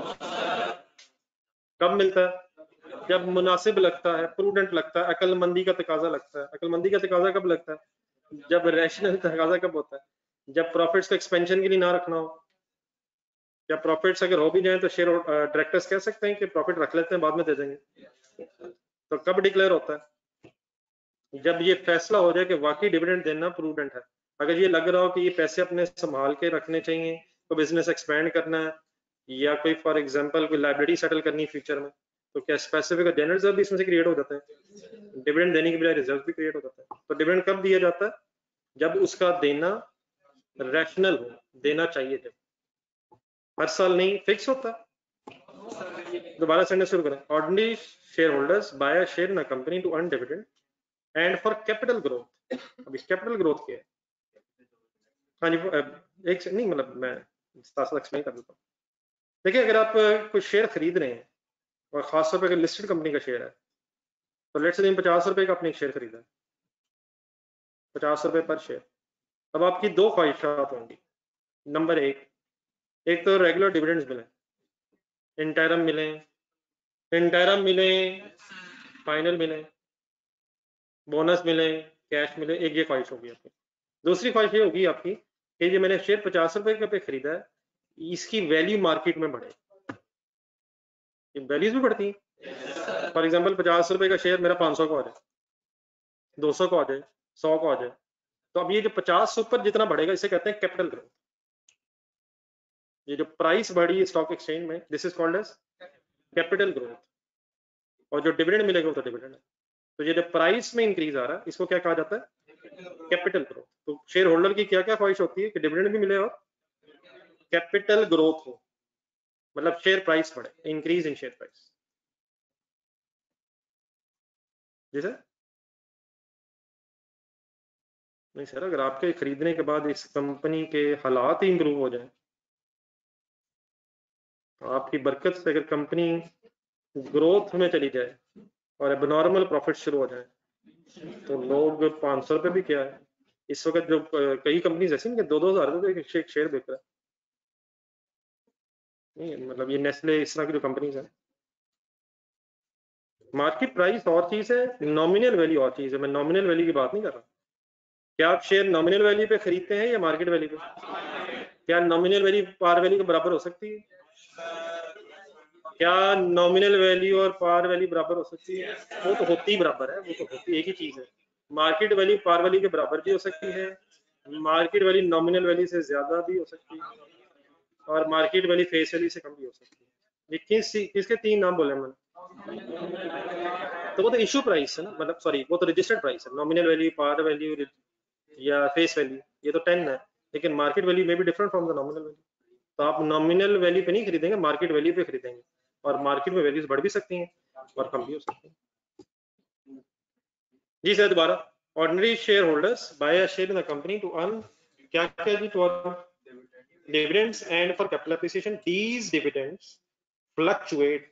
कब मिलता है? जब मुनासिब लगता है, प्रूडेंट लगता है, अकलमंदी का तकाजा लगता है। अकलमंदी का तकाजा कब लगता है? जब रैशनल तकाजा कब होता है? जब प्रॉफिट्स को एक्सपेंशन के लिए ना रखना हो। या प्रॉफिट्स अगर हो भी जाए तो शेयर डायरेक्टर्स कह सकते हैं कि प्रॉफिट रख लेते हैं बाद में दे देंगे। तो कब डिक्लेयर होता है? जब ये फैसला हो जाए कि वाकई डिविडेंड देना प्रूडेंट है। अगर ये लग रहा हो कि ये पैसे अपने संभाल के रखने चाहिए, तो बिजनेस एक्सपेंड करना है, या कोई फॉर एग्जांपल कोई लाइबिलिटी सेटल करनी फ्यूचर में, तो क्या स्पेसिफिक जनरल रिजर्व भी इसमें से क्रिएट हो जाता है? डिविडेंड देने के बजाय रिजर्व भी क्रिएट हो जाता है। तो डिविडेंड कब दिया जाता है? जब उसका देना रैशनल हो, देना चाहिए जब, हर साल नहीं, फिक्स होता। दोबारा सेंटेंस शुरू करें। Ordinary share holders buy a share in a company to earn dividend and for capital growth. अब इस कैपिटल ग्रोथ क्या है? हाँ जी, एक नहीं मतलब मैं साथ एक्सप्लेन कर देता हूँ। देखिए, अगर आप कोई शेयर खरीद रहे हैं और खासतौर पर अगर लिस्टेड कंपनी का शेयर है, तो लेट्स से पचास रुपए का आपने एक शेयर खरीदा है, पचास रुपए पर शेयर। अब आपकी दो ख्वाहिशात होंगी। नंबर एक, एक तो रेगुलर डिविडेंड्स मिले, इंटरम मिले, इंटरम मिले, फाइनल मिले, बोनस मिले, कैश मिले, एक ये ख्वाहिश होगी आपकी। दूसरी ख्वाहिश ये होगी आपकी कि ये मैंने शेयर पचास रुपए पे खरीदा है, इसकी वैल्यू मार्केट में बढ़े। वैल्यूज भी बढ़ती है। फॉर एग्जांपल पचास रुपए का शेयर मेरा पाँच सौ को आ जाए, दो सौ को आ जाए, सौ को आ जाए, तो अब ये जो पचास ऊपर जितना बढ़ेगा इसे कहते हैं कैपिटल ग्रोथ। ये जो प्राइस बढ़ी स्टॉक एक्सचेंज में, this is called as capital growth. और जो डिविडेंड मिलेगा वो तो डिविडेंड है। तो ये जो प्राइस में इंक्रीज आ रहा है इसको क्या कहा जाता है? Capital growth. तो शेयर होल्डर की क्या क्या ख्वाहिश होती है कि डिविडेंड भी मिले और कैपिटल ग्रोथ हो, मतलब शेयर प्राइस बढ़े, इंक्रीज इन शेयर प्राइस। जी सर। नहीं सर, अगर आपके खरीदने के बाद इस कंपनी के हालात ही इंप्रूव हो जाए, तो आपकी बरकत से अगर कंपनी ग्रोथ में चली जाए और अब नॉर्मल प्रॉफिट शुरू हो जाए, तो लोग पाँच सौ रुपये भी क्या है, इस वक्त जो कई कंपनीज ऐसी कि दो दो हजार रुपये एक शेयर बिक रहा है। नहीं मतलब ये नेस्ले इस तरह की जो कंपनीज है, मार्केट प्राइस और चीज है, नॉमिनल वैल्यू और चीज है। मैं नॉमिनल वैल्यू की बात नहीं कर रहा। क्या आप शेयर नॉमिनल वैल्यू पे खरीदते हैं या मार्केट वैल्यू पे? क्या नॉमिनल वैल्यू पार वैल्यू के बराबर हो सकती है? क्या नॉमिनल वैल्यू और पार वैल्यू बराबर हो सकती है? वो तो होती ही बराबर है, वो तो होती एक ही चीज है। मार्केट वैल्यू पार वैल्यू के बराबर भी हो सकती है, मार्केट वैल्यू नॉमिनल वैल्यू से ज्यादा भी हो सकती है, और मार्केट वैल्यू फेस वैल्यू से कम भी हो सकती है। ये किस किसके तीन नाम बोले मैंने? तो वो तो इशू प्राइस है ना, मतलब सॉरी वो तो रजिस्टर्ड प्राइस है। नॉमिनल वैल्यू, पार वैल्यू या फेस वैल्यू, ये तो टेन है, लेकिन मार्केट वैल्यू में भी different from the nominal value. तो आप नॉमिनल वैल्यू पे नहीं खरीदेंगे, मार्केट वैल्यू पे खरीदेंगे, और मार्केट में वैल्यूज बढ़ भी सकती हैं और कम भी हो सकती हैं। जी सर, दोबारा। Ordinary share holders buy a share in the company to earn, क्या क्या जी, to earn dividends and for capital appreciation. These dividends fluctuate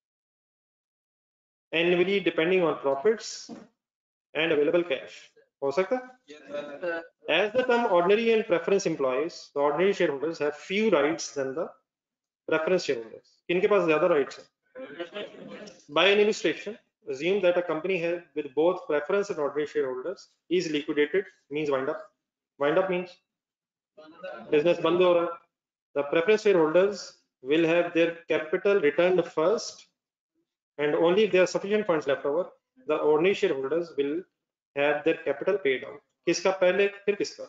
annually depending on profits and available cash. हो सकता है? As the term ordinary and preference implies, the ordinary shareholders have few rights than the preference shareholders. किनके पास ज्यादा rights हैं? By an illustration, assume that a company has with both preference and ordinary shareholders is liquidated, means wind up. Wind up means business बंद हो रहा है. The preference shareholders will have their capital returned first, and only if there are sufficient funds left over, the ordinary shareholders will have their capital paid out. किसका पहले फिर किसका?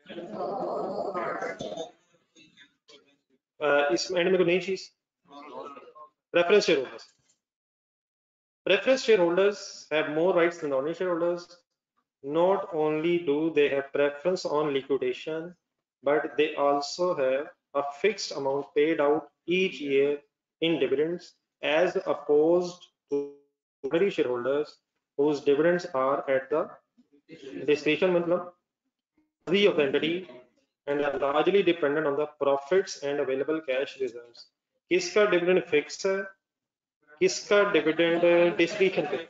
uh, इस and में कोई नई चीज, preference shareholders. Preference shareholders have more rights than ordinary shareholders. Not only do they have preference on liquidation, but they also have a fixed amount paid out each year in dividends, as opposed to ordinary shareholders whose dividends are at the discretion of the entity and are largely dependent on the profits and available cash reserves. किसका dividend fix है, किसका dividend discretion पे?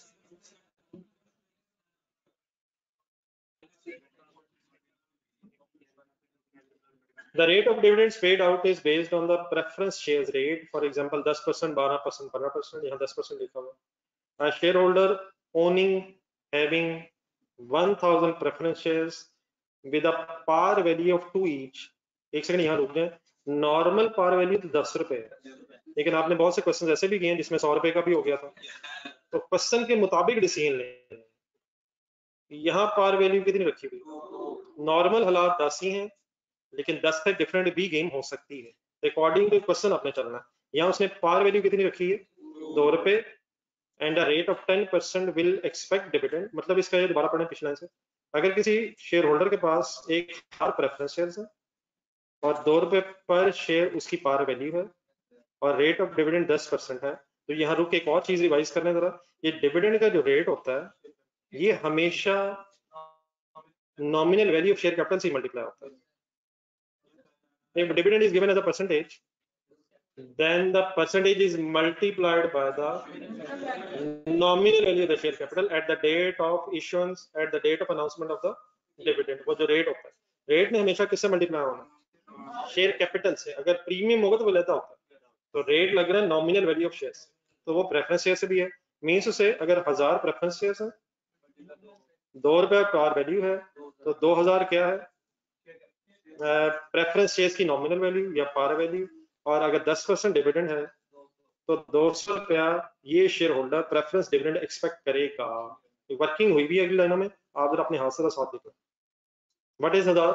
The rate of dividends paid out is based on the preference shares rate. For example, ten percent, twelve percent, fifteen percent, यहाँ ten percent लिखा हुआ. A shareholder owning having one thousand preference shares with a par value of two each. एक second यहाँ रुक जाए. Normal par value तो दस रुपए है, लेकिन आपने बहुत से क्वेश्चन ऐसे भी किए हैं जिसमें सौ रुपए का भी हो गया था. तो क्वेश्चन के मुताबिक डिसीजन लें. यहाँ पार वैल्यू कितनी रखी हुई? नॉर्मल हालात दस ही हैं, लेकिन दस से डिफरेंट भी गेम हो सकती है. अकॉर्डिंग टू क्वेश्चन आपने चलना है. यहाँ उसने पार वैल्यू कितनी रखी है? दो रुपए, and a rate of ten percent will expect dividend. मतलब इसका ये दोबारा पढ़ें पिछला से. अगर किसी शेयर होल्डर के पास एक हजार प्रेफरेंस शेयर्स है और दो रुपए पर शेयर उसकी पार वैल्यू है और रेट ऑफ डिविडेंड दस परसेंट है, तो यहाँ रुक एक और चीज रिवाइज करने जरा. ये डिविडेंड का जो रेट होता है, ये हमेशा nominal value of share capital से मल्टीप्लाई होता है. If dividend is given as a percentage, then the percentage is multiplied by the nominal value of the share capital at the date of issuance, at the date of announcement of the dividend. वो जो rate होता है, rate ने हमेशा किससे multiply होना? Share capital से. अगर प्रीमियम होगा तो वो लेता होता है. तो रेट लग रहा है नॉमिनल वैल्यू ऑफ शेयर्स, तो वो प्रेफरेंस शेयर से भी है. मीन्स उसे अगर हजार प्रेफरेंस शेयर्स है, दो रुपए पार वैल्यू है, तो दो हजार क्या है? प्रेफरेंस शेयर्स की नॉमिनल वैल्यू या पार वैल्यू. और अगर दस परसेंट डिविडेंड है, तो दो सौ रुपया ये share holder preference dividend expect करेगा. वर्किंग हुई भी अगली लाइनों में, आप जरा अपने हाथ से साथ लिखो. व्हाट इज हजार?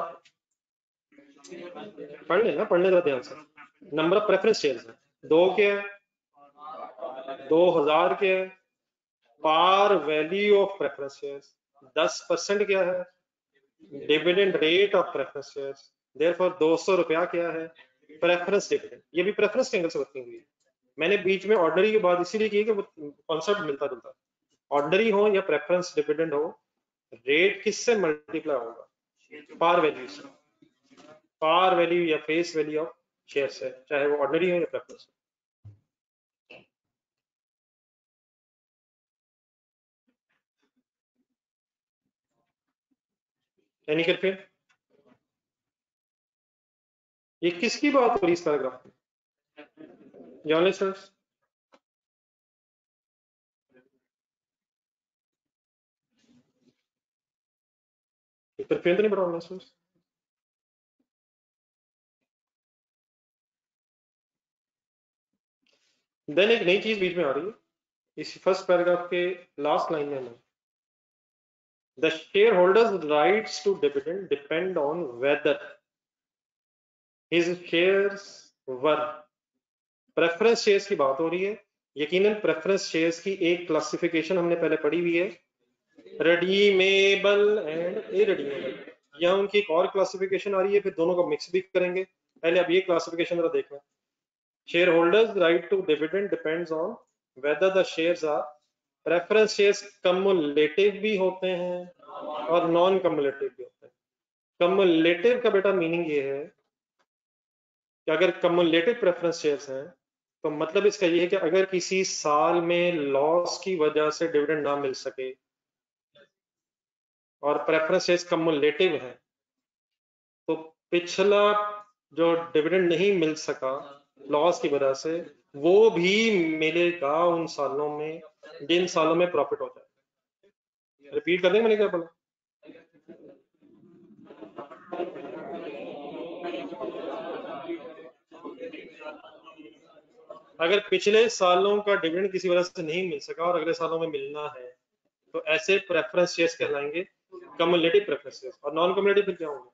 पढ़ लेना, पढ़ने जरा ध्यान से. नंबर ऑफ प्रेफरेंस शेयर्स है, दो क्या है? दो हजार के है. Par value of preference shares दस परसेंट क्या है? Dividend rate of preference shares. Therefore दो सौ रुपया क्या है? Preference dividend. ये भी प्रेफरेंस के एंगल से वर्किंग हुई है. मैंने बीच में ऑर्डिनरी की बात इसीलिए की कि वो कॉन्सेप्ट मिलता जुलता. ऑर्डिनरी हो या प्रेफरेंस डिविडेंड हो, रेट किससे मल्टीप्लाई होगा? पार वैल्यू से, पार वैल्यू या फेस वैल्यू ऑफ शेयर से, चाहे वो ऑर्डिनरी हो या प्रेफरेंस। यानी कि फिर ये किसकी बात हो रही है इस पैराग्राफ में? जर्नलिस्ट इंटरफेयर तो नहीं बढ़ा रहा? देन एक नई चीज बीच में आ रही है इस फर्स्ट पैराग्राफ के लास्ट लाइन में। The share holders rights to dividend depend on whether his shares were, preference shares की बात हो रही है। यकीनन प्रेफरेंस शेयर्स की एक क्लासिफिकेशन हमने पहले पढ़ी हुई है, रिडीमेबल एंड इरिडीमेबल। यहाँ उनकी एक और क्लासिफिकेशन आ रही है, फिर दोनों को मिक्स भी करेंगे। पहले अब ये क्लासिफिकेशन जरा देखना। Share holders right to dividend depends on whether the shares are, preference shares cumulative भी होते हैं और नॉन कम्युलेटिव भी होते हैं। कम्युलेटिव का बेटा मीनिंग ये है कि अगर कम्युलेटिव प्रेफरेंस शेयर्स हैं तो मतलब इसका ये है कि अगर किसी साल में लॉस की वजह से डिविडेंड ना मिल सके और प्रेफरेंस शेयर्स कम्युलेटिव है तो पिछला जो डिविडेंड नहीं मिल सका लॉस की वजह से वो भी मिलेगा उन सालों में जिन सालों में प्रॉफिट हो जाए। रिपीट कर दें मैंने क्या बोला? अगर पिछले सालों का डिविडेंड किसी वजह से नहीं मिल सका और अगले सालों में मिलना है तो ऐसे प्रेफरेंस शेयर्स कहलाएंगे कम्युलेटिव प्रेफरेंस शेयर्स। और नॉन कम्युलेटिव फिर क्या होंगे?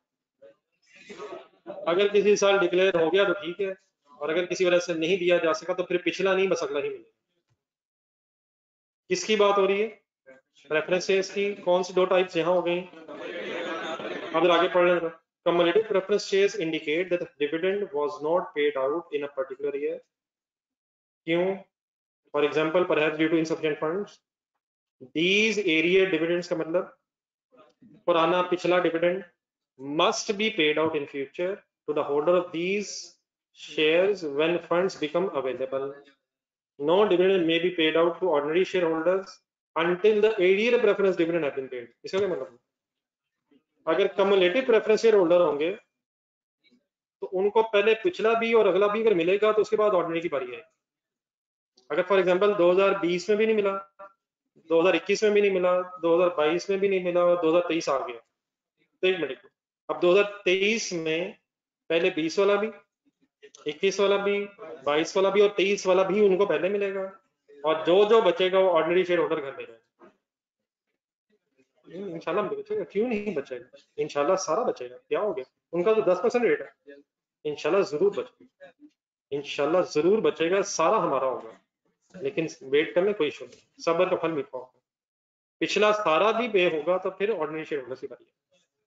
अगर किसी साल डिक्लेयर हो गया तो ठीक है, और अगर किसी वजह से नहीं दिया जा सका तो फिर पिछला नहीं बस अगला ही मिलेगा। किसकी बात हो रही है? प्रेफरेंस शेयर्स की। कौन सी दो टाइप्स यहाँ हो गई? अब आगे पढ़ लेना। Cumulative preference shares indicate that the dividend was not paid out in a particular year. क्यों? For example, perhaps due to insufficient funds. These area dividends का मतलब पुराना पिछला dividend must be paid out in future to the holder of these shares when funds become available. No dividend may be paid out to ordinary shareholders until the area preference dividend have been paid. इसका क्या मतलब? अगर cumulative preference shareholder होंगे तो उनको पहले पिछला भी और अगला भी अगर मिलेगा तो उसके बाद ऑर्डिनरी की बारी है। अगर फॉर एग्जांपल दो हज़ार बीस में भी नहीं मिला, दो हज़ार इक्कीस में भी नहीं मिला, दो हज़ार बाईस में भी नहीं मिला और दो हज़ार तेईस आ गया तो एक मिनट, अब दो हज़ार तेईस में पहले बीस वाला भी, इक्कीस वाला भी, बाईस वाला भी और तेईस वाला भी उनको पहले मिलेगा और जो जो बचेगा वो ऑर्डिनरी शेयर होल्डर घर ले जाएगा। इंशाल्लाह बचेगा, क्यों नहीं बचेगा? इंशाल्लाह सारा बचेगा। क्या हो गया? उनका तो दस परसेंट रेट है, इंशाल्लाह जरूर बचेगा, इंशाल्लाह जरूर बचेगा, सारा हमारा होगा। लेकिन वेट करने कोई इशू नहीं, सब्र का फल मीठा होगा। पिछला सारा भी पे होगा तो फिर ऑर्डिनरी शेयर होल्डर की बारी है।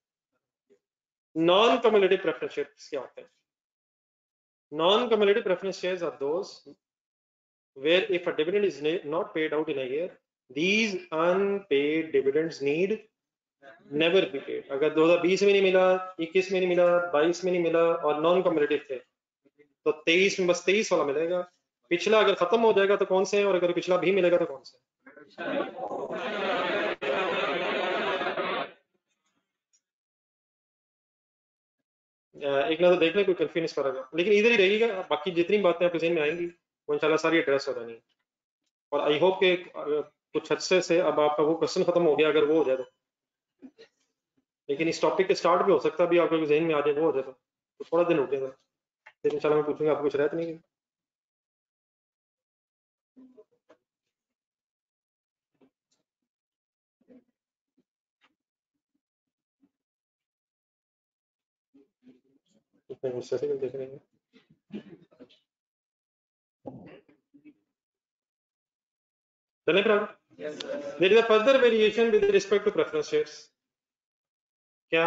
नॉन कम्युलेटिव प्रेफरेंस शेयर्स क्या होते हैं? Non cumulative preference shares are those where if a dividend is not paid out in a year, these unpaid dividends need never be paid. अगर दो हज़ार बीस में नहीं मिला, इक्कीस में नहीं मिला, बाईस में नहीं मिला और नॉन कम्युलेटिव थे तो तेईस में बस तेईस वाला मिलेगा। पिछला अगर खत्म हो जाएगा तो कौन से है, और अगर पिछला भी मिलेगा तो कौन से? एक ना तो देख लें कोई कंफ्यूज करेगा, लेकिन इधर ही रहेगा। बाकी जितनी बातें आपके ज़हन में आएंगी वो इंशाल्लाह सारी एड्रेस हो जानी है। और आई होप के कुछ अच्छे से अब आपका वो क्वेश्चन खत्म हो गया अगर वो हो जाए तो, लेकिन इस टॉपिक के स्टार्ट भी हो सकता है अभी आपके जहन में आ जाए वो हो जाए तो थोड़ा दिन रुकेगा, फिर इंशाल्लाह मैं पूछूंगा आपको कुछ रहता नहीं। इतने गुस्से से देख रहे हैं। चलें फिर आगे। There is a further variation with respect to preference shares. क्या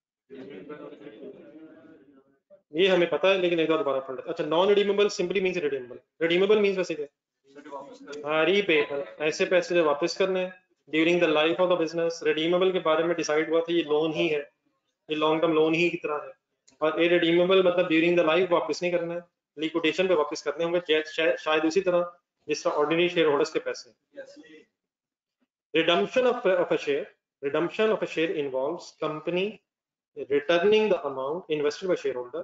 ये हमें पता है, लेकिन एक बार दोबारा पढ़ लेते। अच्छा, non redeemable simply means redeemable. Redeemable means वैसे क्या? हाँ, रीपे, ऐसे पैसे जो वापस करने हैं, during the life of the business. Redeemable के बारे में डिसाइड हुआ था ये लोन ही है, ये लॉन्ग टर्म लोन ही की तरह है। और इरिडीमेबल मतलब ड्यूरिंग द लाइफ वापस नहीं करना है, लिक्विडेशन पे वापस करने होंगे, शायद उसी तरह जिस तरह ऑर्डिनरी शेयर होल्डर्स के पैसे। Redemption of of a share, redemption of a share involves company returning the amount invested by share holder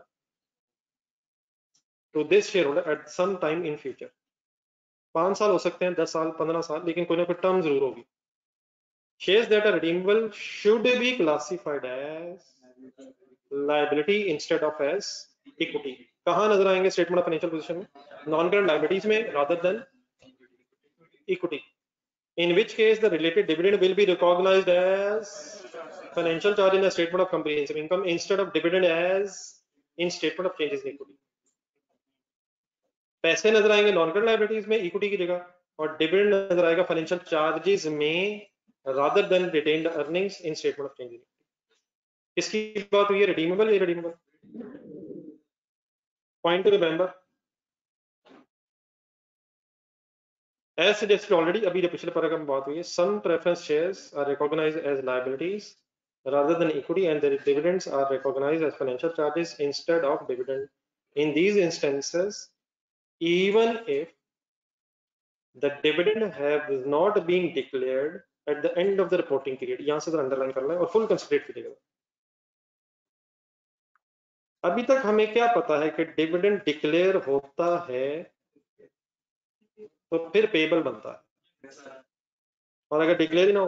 to this share holder at some time in future. पांच साल हो सकते हैं, दस साल, पंद्रह साल, लेकिन कोई ना कोई टर्म जरूर होगी। Shares that are redeemable should be classified as liability instead of as equity. कहाँ नजर आएंगे स्टेटमेंट ऑफ फाइनेंशियल पोजीशन में? नॉन करंट लायबिलिटीज में rather than equity. In which case the related dividend will be recognized as financial charge in the statement of comprehensive income instead of dividend as in statement of changes in equity. पैसे नजर आएंगे non current liabilities में equity की जगह, और dividend नजर आएगा financial charges में rather than retained earnings in statement of changes. किसकी बात हुई है? रिडीमेबल या redeemable? Point to remember, as suggested already, अभी जो पिछले पैराग्राफ में बात हुई है, some preference shares are recognized as liabilities rather than equity and their dividends are recognized as financial charges instead of dividend. In these instances, even if the dividend have not been declared at the end of the reporting period, यहाँ से underline करना है और full considerate कीजिएगा। अभी तक हमें क्या पता है कि डिविडेंड डिक्लेयर होता है तो फिर पेबल बनता है, और अगर डिक्लेयर ही ना हो,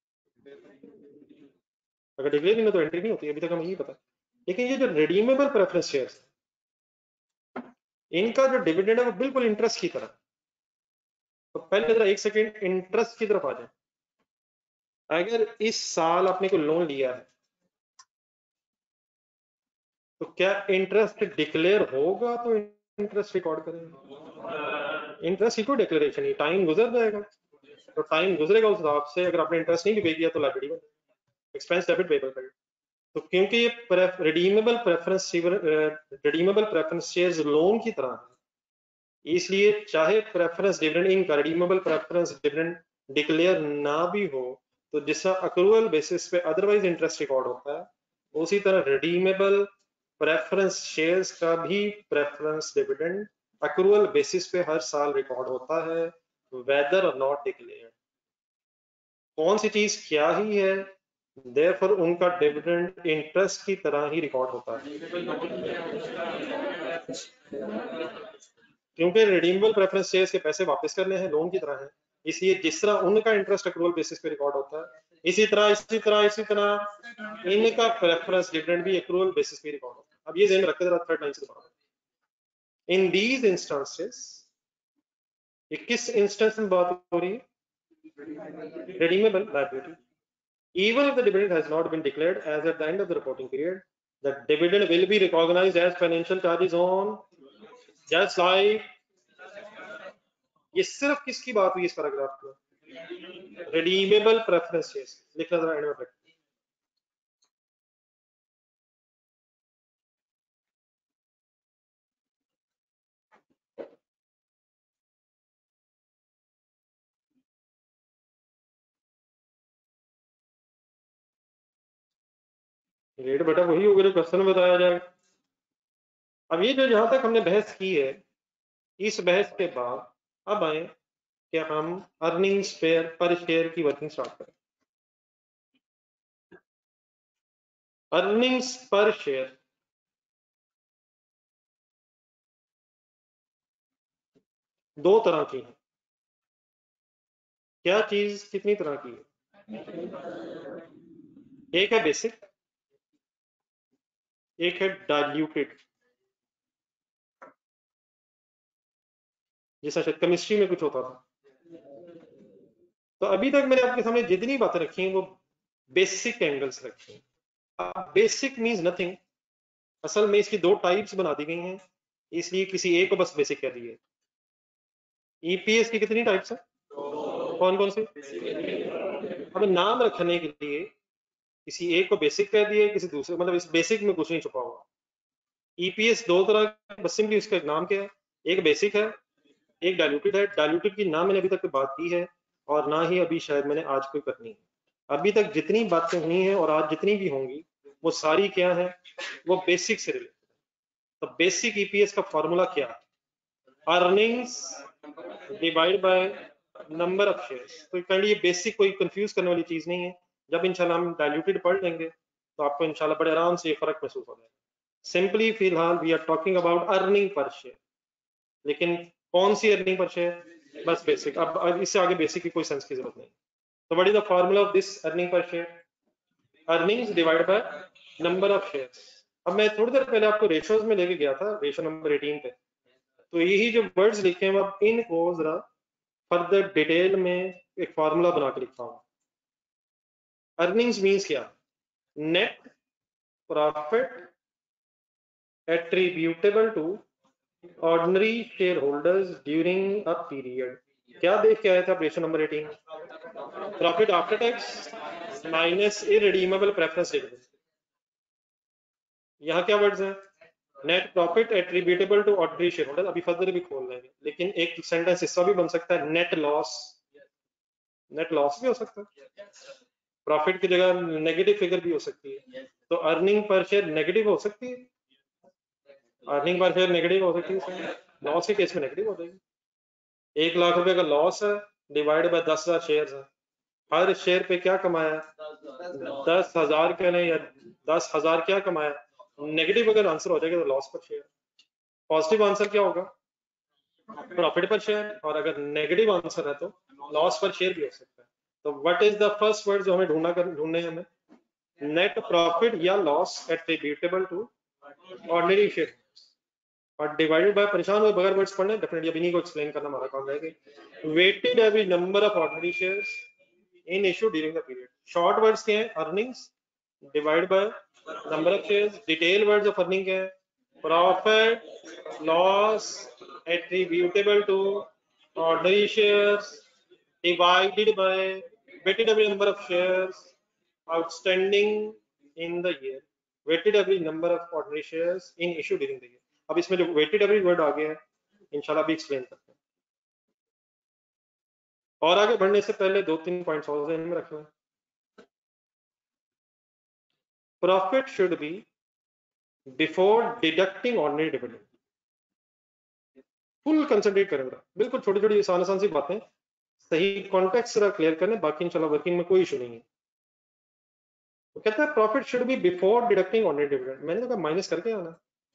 अगर डिक्लेयर ही ना तो एंट्री नहीं होती। अभी तक हमें यही पता है। लेकिन ये जो रिडीमेबल प्रेफरेंस शेयर्स, इनका जो डिविडेंड है वो बिल्कुल इंटरेस्ट की तरह। तो पहले जरा एक सेकेंड इंटरेस्ट की तरफ आ जाए। अगर इस साल आपने कोई लोन लिया है तो क्या इंटरेस्ट डिक्लेयर होगा तो इंटरेस्ट रिकॉर्ड करेंगे? इंटरेस्ट की कोई डिक्लेरेशन नहीं, टाइम गुजर जाएगा तो टाइम गुजरेगा उस हिसाब से। अगर आपने इंटरेस्ट नहीं भी पे किया तो लायबिलिटी बन, एक्सपेंस डेबिट पेबल क्रेडिट। तो क्योंकि ये redeemable preference redeemable preference shares loan की तरह है, इसलिए चाहे प्रेफरेंस डिविडेंड इनका रिडीमेबल प्रेफरेंस डिविडेंड डिक्लेयर ना भी हो तो जिसका अक्रूवल बेसिस पे अदरवाइज इंटरेस्ट रिकॉर्ड होता है, उसी तरह रिडीमेबल प्रेफरेंस शेयर्स का भी प्रेफरेंस डिविडेंड अक्रूवल बेसिस पे हर साल रिकॉर्ड होता है, वेदर और नॉट डिक्लेयर्ड। कौन सी चीज क्या ही है, देयरफॉर उनका डिविडेंड इंटरेस्ट की तरह ही रिकॉर्ड होता है। क्योंकि रिडीमेबल प्रेफरेंस शेयर्स के पैसे वापस करने हैं, लोन की तरह है, इसलिए जिस तरह उनका इंटरेस्ट अक्रूवल बेसिस पे रिकॉर्ड होता है, इसी तरह इसी तरह इसी तरह इनका प्रेफरेंस डिविडेंड भी अक्रूवल बेसिस पे रिकॉर्ड होता है। अब ये ध्यान रखते जरा थर्ड लाइन से दोबारा। इन दीज इंस्टेंसेस, ये किस इंस्टेंस में बात हो रही है? Redeemable liability. Even if the dividend has not been declared as at the end of the reporting period, the dividend will be recognized as financial charges on just like, ये सिर्फ किसकी बात हुई इस पैराग्राफ में? Redeemable preference shares. लिखना जरा and में। रेट बेटा वही होगा जो क्वेश्चन में बताया जाएगा। अब ये जो जहां तक हमने बहस की है, इस बहस के बाद अब आए कि हम अर्निंग्स पेयर पर शेयर की वर्किंग स्टार्ट करें। अर्निंग्स पर शेयर दो तरह की है। क्या चीज कितनी तरह की है? एक है बेसिक, एक है डाइल्यूटेड, जैसा शायद केमिस्ट्री में कुछ होता था। तो अभी तक मैंने आपके सामने जितनी बातें रखी हैं वो बेसिक एंगल्स रखी हैं। अब बेसिक मींस नथिंग, असल में इसकी दो टाइप्स बना दी गई हैं, इसलिए किसी एक को बस बेसिक कह दिए। ईपीएस की कितनी टाइप्स है? कौन कौन सी? अब नाम रखने के लिए किसी एक को बेसिक कह दिए, किसी दूसरे, मतलब इस बेसिक में कुछ नहीं छुपा हुआ। ईपीएस दो तरह, बस सिंपली उसका नाम क्या है, एक बेसिक है, एक डाइल्यूटेड है। डाइल्यूटेड की नाम मैंने अभी तक बात की है, और ना ही अभी शायद मैंने आज कोई करनी है। अभी तक जितनी बातें हुई हैं और आज जितनी भी होंगी वो सारी क्या है, वो बेसिक से रिलेटेड है। तो बेसिक ईपीएस का फॉर्मूला क्या है, earnings divide by number of shares. तो काइंडली ये बेसिक कोई कंफ्यूज करने वाली चीज नहीं है। जब इंशाल्लाह हम डाइल्यूटेड पढ़ लेंगे तो आपको इंशाल्लाह बड़े आराम से ये फर्क महसूस हो जाएगा। सिंपली फिलहाल we are talking about earning per share, लेकिन कौन सी अर्निंग पर शेयर, बस बेसिक। अब, अब इससे आगे बेसिक की कोई सेंस की जरूरत नहीं। तो what is the formula of this earning per share, earnings divide by number of shares. अब मैं थोड़ी देर पहले आपको रेशियोज में लेके गया था, रेशियो नंबर अठारह पे, तो यही जो वर्ड्स लिखे हैं अब इनको जरा फर्दर डिटेल में एक फार्मूला बना के लिखा हूं। अर्निंग्स मींस क्या, net profit attributable to ordinary shareholders during a period। क्या देख के आए थे ऑपरेशन नंबर अठारह, profit after tax minus irredeemable preference dividend. यहाँ क्या वर्ड्स हैं, net profit attributable to ordinary share holder. अभी फर्दर भी खोल लेंगे, लेकिन एक सेंटेंस हिस्सा भी बन सकता है नेट लॉस, नेट लॉस भी हो सकता है, प्रॉफिट की जगह नेगेटिव फिगर भी हो सकती है। तो अर्निंग पर शेयर नेगेटिव हो सकती है, अर्निंग पर शेयर नेगेटिव हो सकती है, लॉस के केस में नेगेटिव हो जाएगी। एक लाख रुपए का लॉस है, डिवाइड बाय दस हजार शेयर है, हर शेयर पे क्या कमाया, दस हजार का नहीं, दस हजार क्या कमाया, नेगेटिव अगर आंसर हो जाएगा तो loss per share, positive answer क्या होगा, प्रॉफिट पर शेयर, और अगर नेगेटिव आंसर है तो लॉस पर शेयर भी हो सकता है। तो what is the first word जो हमें ढूंढना कर ढूंढने हैं हमें, नेट प्रॉफिट या loss attributable to ordinary share, और डिवाइडेड बाय, परेशान हुए बगैर वर्ड्स पढ़ने, डेफिनेटली अभी नहीं को एक्सप्लेन करना हमारा काम रहेगा। Weighted average number of ordinary shares in issue during the period. Short words के हैं earnings divide by number of shares, detail words of earning है profit loss attributable to ordinary shares divided by weighted average number of shares outstanding in the year, weighted average number of ordinary shares in issue during the year. अब इसमें जो weighted average word आ गया है इंशाल्लाह भी explain करते हैं। और आगे बढ़ने से पहले दो तीन पॉइंट्स और ध्यान में रखना है। Profit should be before deducting ordinary dividend. Full concentrate करेंगे, बिल्कुल छोटी छोटी आसान आसान सी बातें सही कॉन्टेक्स्ट जरा क्लियर करने, बाकी इंशाल्लाह वर्किंग में कोई इशू नहीं है। तो कहता है profit should be before deducting ordinary dividend. मैंने कहा माइनस करके आना,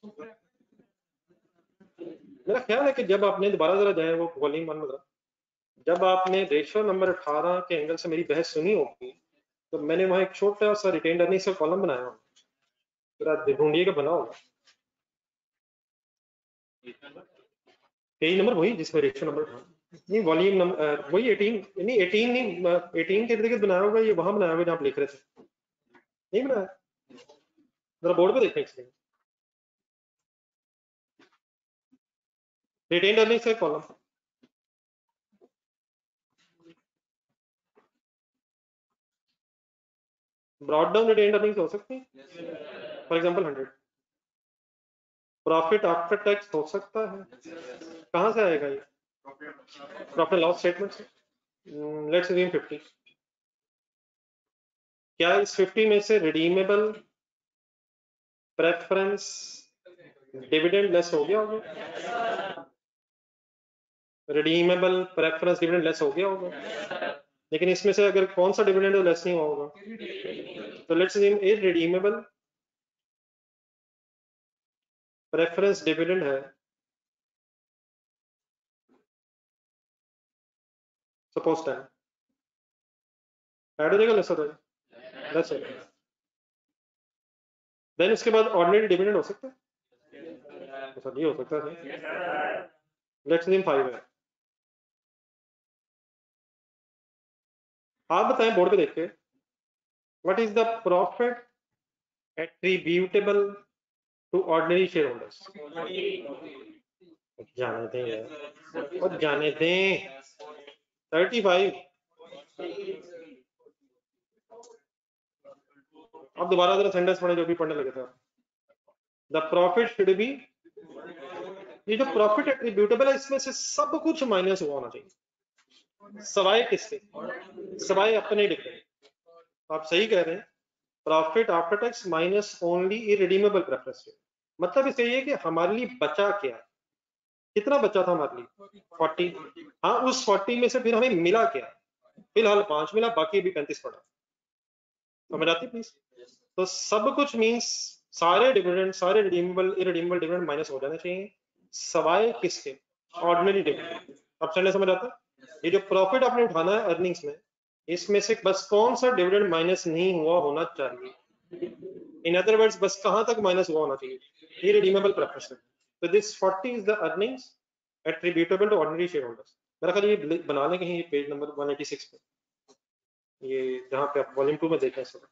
मेरा ख्याल है कि जब आपने दोबारा जरा जाए वो वॉल्यूम वन में जरा, जब आपने रेशियो नंबर अठारह के एंगल से मेरी बहस सुनी होगी तो मैंने वहां एक छोटा सा रिटेन अर्निंग का कॉलम बनाया होगा, जरा ढूंढिएगा बना होगा, पेज नंबर वही जिसमें रेशियो नंबर था, नहीं वॉल्यूम नंबर वही अठारह, नहीं अठारह नहीं, अठारह के इर्द गिर्द बनाया होगा, ये वहां बनाया होगा जहां आप लिख रहे थे, नहीं बनाया, जरा बोर्ड पे देखने इसलिए रिटेन अर्निंग का column. Brought down retained earnings हो सकती है, for example hundred. Profit after tax हो सकता है, कहां से आएगा ये, प्रॉफिट लॉस स्टेटमेंट से, लेट्स अज्यूम फिफ्टी। क्या इस फिफ्टी में से रिडीमेबल प्रेफरेंस डिविडेंड लेस हो गया होगा, रिडीमेबल प्रेफरेंस डिविडेंड लेस हो गया होगा, लेकिन इसमें से अगर कौन सा डिविडेंड लेस नहीं होगा, तो let's assume irredeemable preference dividend है सपोज टेन, ऐड हो जाएगा लेस हो जाएगा, लेस हो जाएगा, देन इसके बाद ऑर्डिनरी डिविडेंड हो सकता है, ऐसा नहीं हो सकता है, लेट्स अज्यूम फाइव है। आप बताएं बोर्ड पे देख के, what is the profit attributable to ordinary share holders, जाने दें यार, और जाने दें, थर्टी फाइव। अब दोबारा जरा सेंटेंस पढ़े जो भी पढ़ने लगे थे। द प्रॉफिट शुड बी, ये जो प्रॉफिट एट्रीब्यूटेबल है इसमें से सब कुछ माइनस हुआ होना चाहिए, सवाए किससे? सवाए अपने डिविडेंड। आप सही कह रहे हैं, profit after tax minus only irredeemable preference share. मतलब इसका ये कि हमारे लिए बचा क्या, कितना बचा था हमारे लिए? फोर्टी। हाँ, उस फोर्टी में से फिर हमें मिला क्या? फिलहाल पांच मिला, बाकी अभी पैंतीस पड़ा। समझ आती प्लीज? तो सब कुछ मीन्स सारे डिविडेंड, सारे रिडीमेबल इरिडीमेबल डिविडेंड माइनस हो जाने चाहिए, सवाए किसके? Ordinary dividend. अब चलने समझ आता है? ये जो प्रॉफिट आपने उठाना है अर्निंग्स में, इसमें से बस कौन सा डिविडेंड माइनस नहीं हुआ होना चाहिए? इन अदर वर्ड्स, बस कहां तक माइनस हुआ होना चाहिए? Irredeemable preference. तो this forty is the earnings attributable to ordinary shareholders। मेरा ख्याल ये बना लें कहीं page number one eighty six पे, ये जहां पे आप वॉल्यूम टू में देखें सर।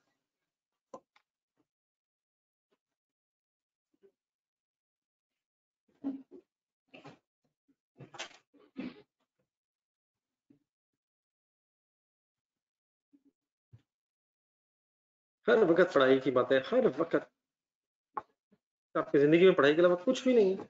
हर वक्त पढ़ाई की बात है, हर वक्त। आपकी जिंदगी में पढ़ाई के अलावा कुछ भी नहीं है।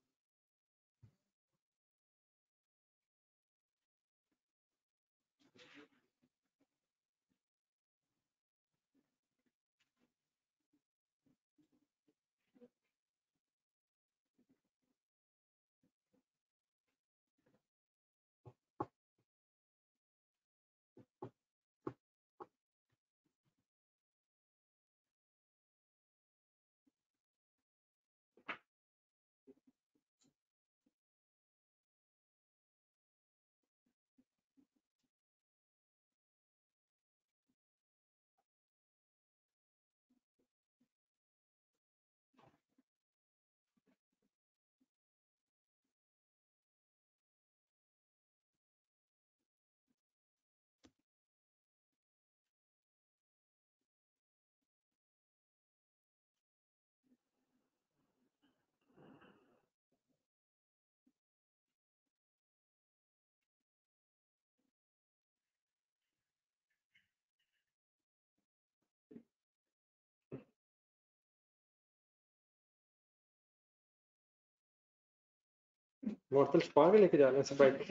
मोटल छुपा के लेके जा रहे हैं सब बाइक।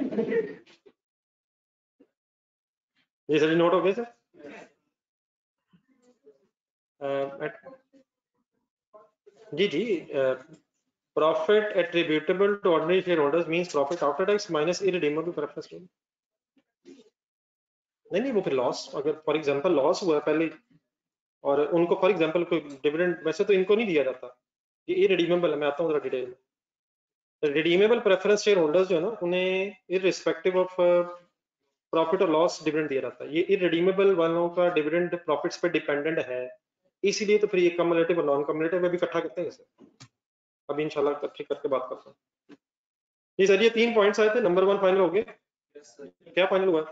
ये सभी नोट हो गए सर? जी जी, profit attributable to ordinary share holders means profit after tax minus irredeemable preference share. नहीं नहीं, वो फिर लॉस, अगर फॉर एग्जांपल लॉस हुआ पहले और उनको फॉर एग्जांपल कोई डिविडेंड, वैसे तो इनको नहीं दिया जाता, ये इरिडीमेबल है। मैं आता हूँ जरा डिटेल में। रिडीमेबल प्रेफरेंस शेयर होल्डर्स जो है ना, उन्हें इररिस्पेक्टिव ऑफ प्रॉफिट और लॉस डिविडेंड दिया जाता है। ये इरिडीमेबल वालों का डिविडेंड प्रॉफिट्स पे डिपेंडेंट है, इसीलिए तो फिर ये कम्युलेटिव और नॉन कम्युलेटिव में भी इकट्ठा करते हैं इसे। अभी इंशाल्लाह इकट्ठी करके बात करता हूँ। जी सर, ये तीन पॉइंट्स आए थे, नंबर वन फाइनल हो गए। क्या फाइनल हुआ?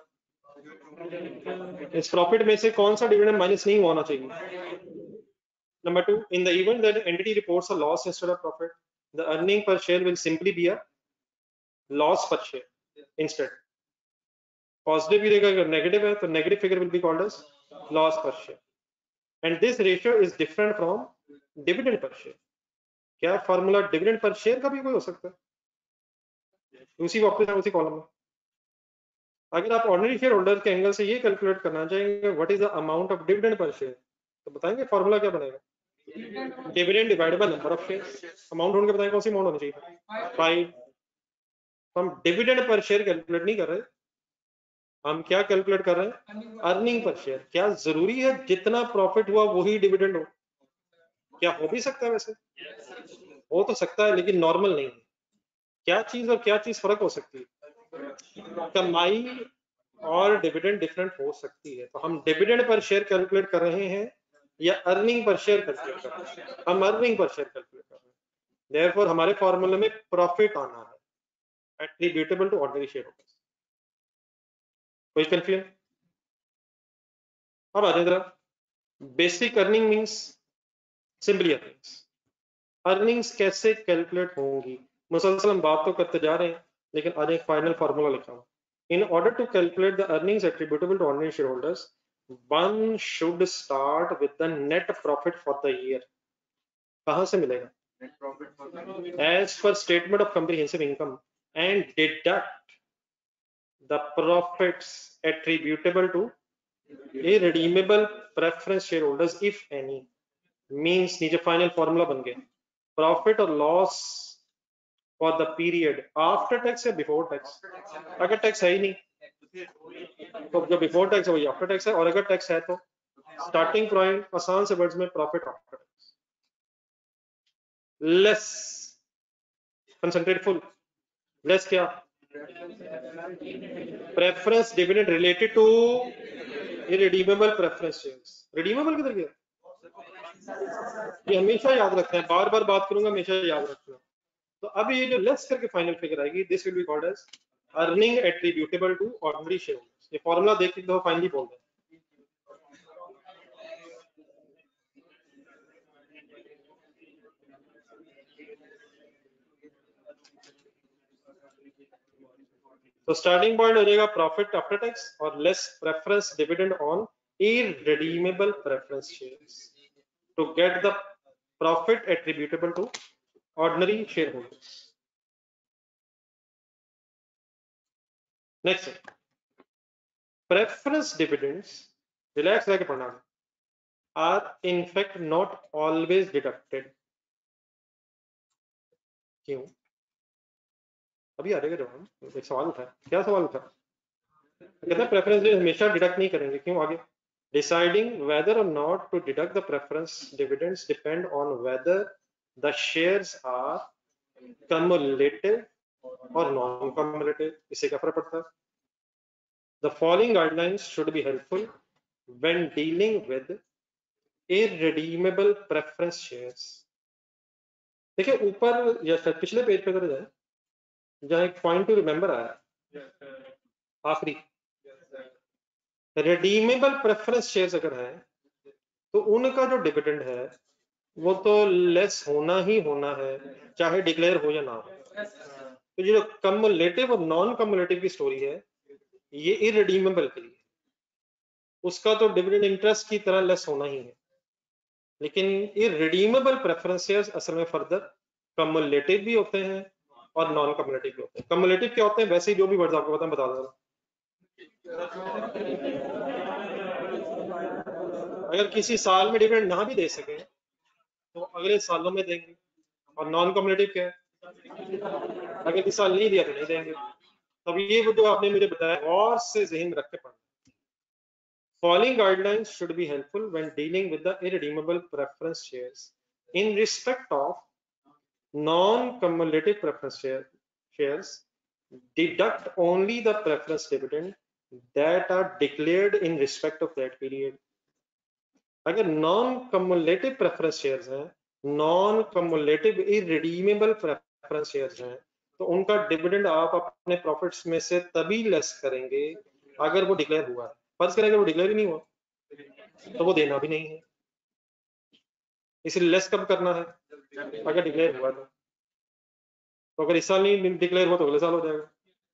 इस प्रॉफिट में से कौन सा डिविडेंड माइनस नहीं होना चाहिए? Number two, in the event that entity reports a loss instead of profit, the earning per share will simply be a loss per share instead. Positive भी रहेगा, अगर नेगेटिव है तो negative figure will be called as loss per share. And this ratio is different from dividend per share. क्या formula dividend per share का भी कोई हो सकता है? उसी वापस उसी कॉलम में, अगर आप ऑर्डिनरी शेयर होल्डर के एंगल से ये कैलकुलेट करना चाहेंगे what is the amount of dividend per share, तो बताएंगे फार्मूला क्या बनेगा? Dividend divided by number of share. Amount ढूंढ के बताएं कौन सी अमाउंट होनी चाहिए? फाइव। हम डिविडेंड पर शेयर कैलकुलेट नहीं कर रहे, हम क्या कैलकुलेट कर रहे हैं? Earning per share. क्या जरूरी है जितना प्रॉफिट हुआ वही डिविडेंड हो? क्या हो भी सकता है? वैसे हो तो सकता है, लेकिन नॉर्मल नहीं है। क्या चीज और क्या चीज फर्क हो सकती है? कमाई और डिविडेंड डिफरेंट हो सकती है। तो हम डिविडेंड पर शेयर कैलकुलेट कर रहे हैं या अर्निंग पर शेयर कैलकुलेट कर रहे हैं? हम अर्निंग पर शेयर कैलकुलेट कर रहे हैं। देयरफॉर हमारे फॉर्मूले में प्रॉफिट आना है attributable to ordinary share holders. कोई कंफ्यूजन? अब आ जाए जरा, basic earning means simply earnings. Earnings कैसे कैलकुलेट होंगी? मुसलसल हम बात तो करते जा रहे हैं, लेकिन आज एक फाइनल फार्मूला लिखा हूं। In order to calculate the earnings attributable to ordinary shareholders, one should start with the net profit for the year. कहां से मिलेगा? Net profit for the year. As per statement of comprehensive income and deduct the profits attributable to irredeemable preference shareholders if any, means नीचे final formula बन गया profit और loss for the period after tax या before tax. अगर tax है ही नहीं तो जो बिफोर टैक्स है वही आफ्टर टैक्स है, और अगर टैक्स है तो स्टार्टिंग पॉइंट आसान से वर्ड्स में profit after tax less concentrate full less क्या preference dividend related to irredeemable preference shares. Redeemable किधर गया? ये हमेशा याद रखना है, बार बार बात करूंगा, हमेशा याद रखना। तो अब ये जो लेस करके फाइनल फिगर आएगी, this will be called as earning attributable to ordinary shareholders. ये फॉर्मूला देख के दो फाइनली बोल दें। तो स्टार्टिंग पॉइंट हो जाएगा प्रॉफिट आफ्टर टैक्स और less preference dividend on irredeemable preference shares to get the profit attributable to ordinary shareholders. Next, preference dividends, relax रह के पढ़ना, are in fact not always deducted. क्यों? अभी आ जाएगा जवाब। एक सवाल उठा, क्या सवाल उठा? कहते हैं प्रेफरेंस हमेशा डिडक्ट नहीं करेंगे, क्यों? आगे deciding whether or not to deduct the preference dividends depend on whether the shares are cumulative or non-cumulative. इससे क्या फर्क पड़ता है? The following guidelines should be helpful when dealing with irredeemable preference shares. देखिए ऊपर या पिछले पेज पे जाए जहाँ एक पॉइंट टू रिमेम्बर आया आखिरी, रिडीमेबल प्रेफरेंस शेयर्स अगर है तो उनका जो डिविडेंड है वो तो लेस होना ही होना है, चाहे डिक्लेयर हो या ना हो। तो जो कम्युलेटिव और नॉन कम्युलेटिव की स्टोरी है ये इररिडीमेबल के लिए, उसका तो डिविडेंड इंटरेस्ट की तरह लेस होना ही है। लेकिन इररिडीमेबल प्रेफरेंस शेयर्स असल में फर्दर कम्युलेटिव भी होते हैं और नॉन कम्युलेटिव भी होते हैं। कम्युलेटिव क्या होते हैं? वैसे ही जो भी वर्ड्स आपको पता बता दो। अगर किसी साल में डिविडेंड ना भी दे सके तो अगले सालों में देंगे। और नॉन कम्युलेटिव क्या है? अगर इस साल नहीं दिया तो नहीं देंगे। तब ये वो जो आपने मुझे बताया और से ज़हन रख के पढ़ना। Following guidelines should be helpful when dealing with the irredeemable preference shares. In respect of non-cumulative preference share, shares, deduct only the preference dividend that are declared in respect of that period. अगर non cumulative preference shares हैं, non cumulative irredeemable preference shares हैं, तो उनका dividend आप अपने profits में से तभी लेस करेंगे अगर वो डिक्लेयर हुआ है। फर्ज करें अगर वो डिक्लेयर ही नहीं हुआ तो वो देना भी नहीं है, इसलिए लेस कब करना है? अगर डिक्लेयर हुआ तो, तो अगर इस साल नहीं डिक्लेयर हुआ तो अगले साल हो जाएगा,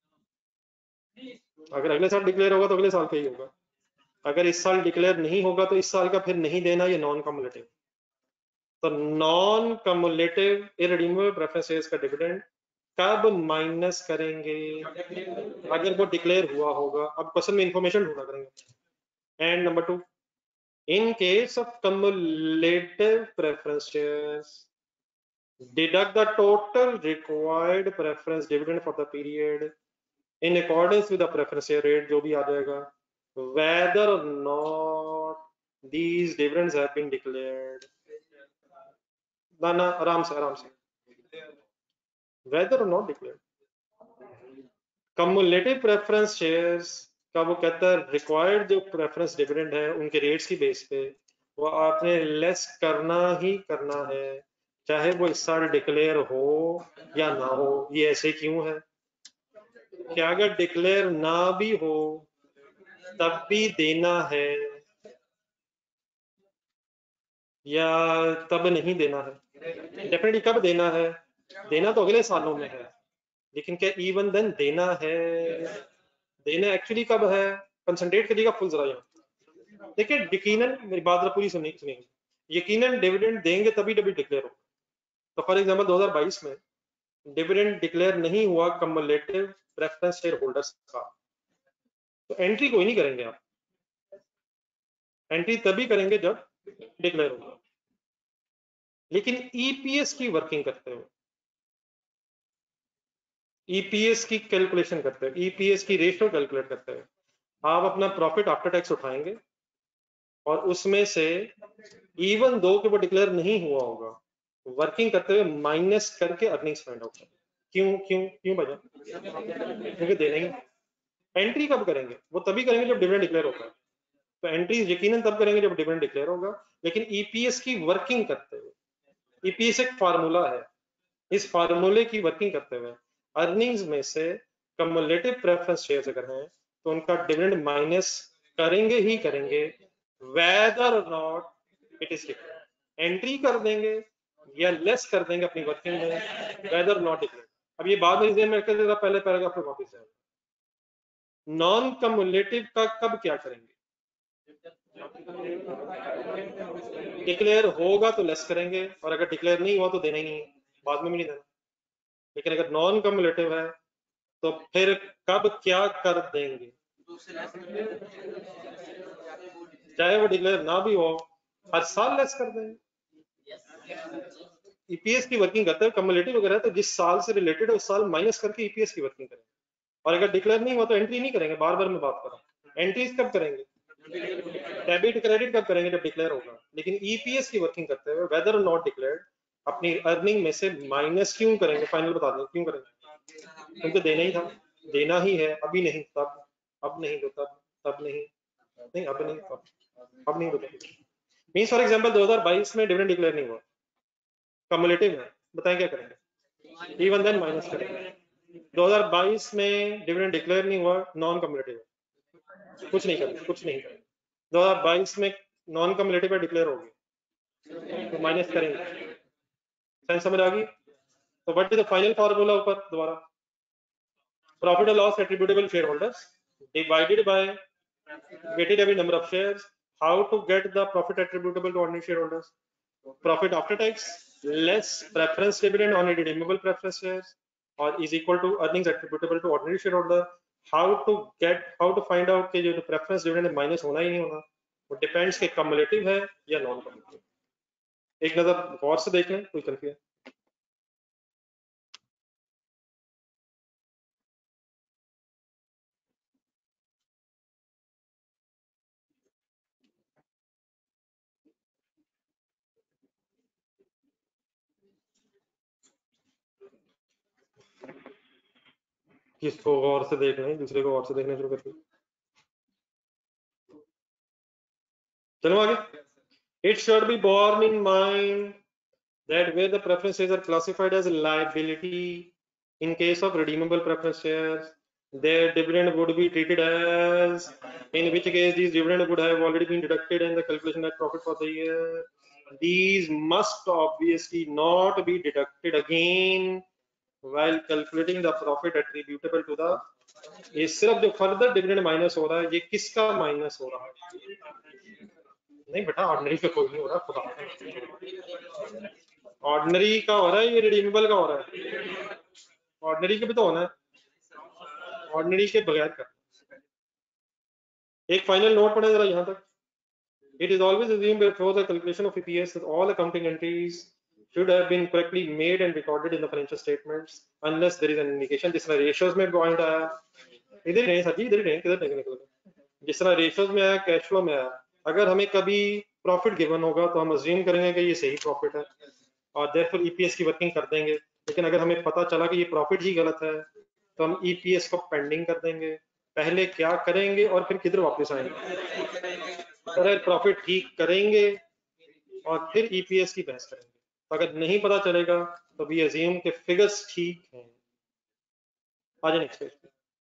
अगर अगले साल डिक्लेयर होगा तो अगले साल का ही होगा। अगर इस साल डिक्लेयर नहीं होगा तो इस साल का फिर नहीं देना, ये नॉन कम्युलेटिव। तो non cumulative irredeemable preference shares का डिविडेंड कब माइनस करेंगे? अगर वो डिक्लेयर हुआ होगा। अब क्वेश्चन में इंफॉर्मेशन ढूंढा करेंगे। And number two, in case of cumulative preference shares deduct the total required preference dividend for the period in accordance with the preference share rate, जो भी आ जाएगा, whether or not these dividends have been declared. ना ना आराम से आराम से, whether or not declared. Cumulative preference shares का वो कहता है रिक्वायर्ड जो प्रेफरेंस डिविडेंड है उनके रेट्स की बेस पे वो आपने लेस करना ही करना है, चाहे वो इस साल डिक्लेयर हो या ना हो। ये ऐसे क्यों है? क्या अगर डिक्लेयर ना भी हो तब भी देना है या तब नहीं देना है? डेफिनेटली कब देना है? देना तो अगले सालों में है, लेकिन क्या इवन देन देना है? देना एक्चुअली कब है? कंसंट्रेट करिएगा फुल जरा यहाँ देखिए। यकीनन मेरी बात पूरी सुनी सुनिए, यकीनन डिविडेंड देंगे तभी तभी डिक्लेयर होगा। तो फॉर एग्जांपल दो हज़ार बाईस में डिविडेंड डिक्लेयर नहीं हुआ कम्युलेटिव प्रेफरेंस शेयर होल्डर्स का, तो एंट्री कोई नहीं करेंगे आप, एंट्री तभी करेंगे जब डिक्लेयर होगा। लेकिन ईपीएस की वर्किंग करते हुए, ईपीएस की कैलकुलेशन करते हुए, ईपीएस की रेशियो कैलकुलेट करते हुए आप अपना प्रॉफिट आफ्टर टैक्स उठाएंगे और उसमें से इवन दो के वो डिक्लेयर नहीं हुआ होगा, वर्किंग करते हुए माइनस करके अर्निंग्स फाइंड आउट करेंगे। क्यों क्यों क्यों बजा? क्योंकि देना ही। एंट्री कब करेंगे? वो तभी करेंगे जब डिविडेंड डिक्लेयर होगा। तो एंट्री यकीनन तब करेंगे जब डिविडेंड डिक्लेयर होगा। लेकिन ईपीएस की वर्किंग करते हुए, ईपीएस एक फार्मूला है, इस फार्मूले की वर्किंग करते हुए अर्निंग्स में से कम्युलेटिव प्रेफरेंस शेयर्स अगर हैं तो उनका डिविडेंड माइनस करेंगे ही करेंगे, वेदर और not it is declared. Entry कर देंगे या लेस कर देंगे अपनी वर्किंग में, वेदर नॉट डिक्लेयर्ड। अब ये बात मेरी ध्यान में रखते जरा पहले पैराग्राफ पे वापस जाए। नॉन कम्युलेटिव का कब क्या करेंगे? डिक्लेयर होगा तो लेस करेंगे, और अगर डिक्लेयर नहीं हुआ तो देना ही नहीं है, बाद में भी नहीं देना। लेकिन अगर नॉन कम्युलेटिव है तो फिर कब क्या कर देंगे? चाहे वो डिक्लेयर ना भी हो, हर साल लेस कर देंगे। ईपीएस की वर्किंग करते हैं कम्युलेटिव अगर है तो जिस साल से रिलेटेड है उस साल माइनस करके ईपीएस की वर्किंग करेंगे। और अगर डिक्लेयर नहीं हुआ तो एंट्री नहीं करेंगे। बार बार मैं बात कर रहा हूँ, एंट्रीज कब करेंगे? डेबिट क्रेडिट कब करेंगे? जब डिक्लेयर होगा। लेकिन ईपीएस की वर्किंग करते हुए वेदर और नॉट डिक्लेयर्ड अपनी अर्निंग में से माइनस क्यों करेंगे? फाइनल बता दें क्यों करेंगे। क्योंकि देना ही था, देना ही है। अभी नहीं तब, अब नहीं तो तब, तब नहीं नहीं अब नहीं तब, अब नहीं तो तब। मींस फॉर एग्जांपल दो हज़ार बाईस में डिविडेंड डिक्लेयर नहीं हुआ, कम्युलेटिव है, बताएं क्या करेंगे? इवन देन माइनस करेंगे। दो हज़ार बाईस में डिविडेंड डिक्लेयर नहीं हुआ, नॉन कम्युलेटिव, कुछ नहीं करेंगे, कुछ नहीं करेंगे। दो हज़ार बाईस में नॉन कम्युलेटिव डिक्लेयर होगी तो माइनस करेंगे। सेंस समझ आ गई? तो what is the final formula? ऊपर दोबारा, प्रॉफिट और loss attributable share holders divided by weighted average number of shares. How to get the profit attributable to ordinary shareholders? Profit after tax less preference dividend on redeemable preference shares or is equal to earnings attributable to ordinary shareholder. How to get, how to find out कि जो preference dividend minus होना ही नहीं होना, वो depends कि cumulative है या non cumulative. एक नजर गौर से देख लें, कोई कंफ्यूजन? किसको गौर से देख लें, दूसरे को गौर से देखना शुरू करते। चलो आगे। It should be borne in mind that where the preference shares are classified as a liability in case of redeemable preference shares, their dividend would be treated as, in which case these dividend would have already been deducted in the calculation net profit for the year. These must obviously not be deducted again while calculating the profit attributable to the, ये सिर्फ जो further dividend minus हो रहा है, ये किसका minus हो रहा है? नहीं बेटा, ऑर्डिनरी पे कोई नहीं हो रहा, खुदा। ऑर्डिनरी का हो रहा है, ये रिडीमेबल का हो रहा है। ऑर्डिनरी के भी तो होना है, ऑर्डिनरी के बगैर का। एक फाइनल नोट पढ़े जरा यहाँ तक। It is always assumed before the calculation of E P S that all accounting entries should have been correctly made and recorded in the financial statements unless there is an indication। जिस तरह ratios में point आया, इधर ही नहीं sir जी, इधर ही नहीं, किधर नहीं निकल, जिस तरह रेशियोज में आया, कैश फ्लो में आया, अगर हमें कभी प्रॉफिट गिवन होगा तो हम अज्यूम करेंगे कि ये सही प्रॉफिट है और देयरफॉर ईपीएस की वर्किंग कर देंगे। लेकिन अगर हमें पता चला कि ये प्रॉफिट ही गलत है तो हम ईपीएस को पेंडिंग कर देंगे। पहले क्या करेंगे और फिर किधर वापस आएंगे? अगर प्रॉफिट ठीक करेंगे और फिर ईपीएस की बहस करेंगे। तो अगर नहीं पता चलेगा तो भी अज्यूम के फिगर्स ठीक हैं। आ जाए नेक्स्ट पेज।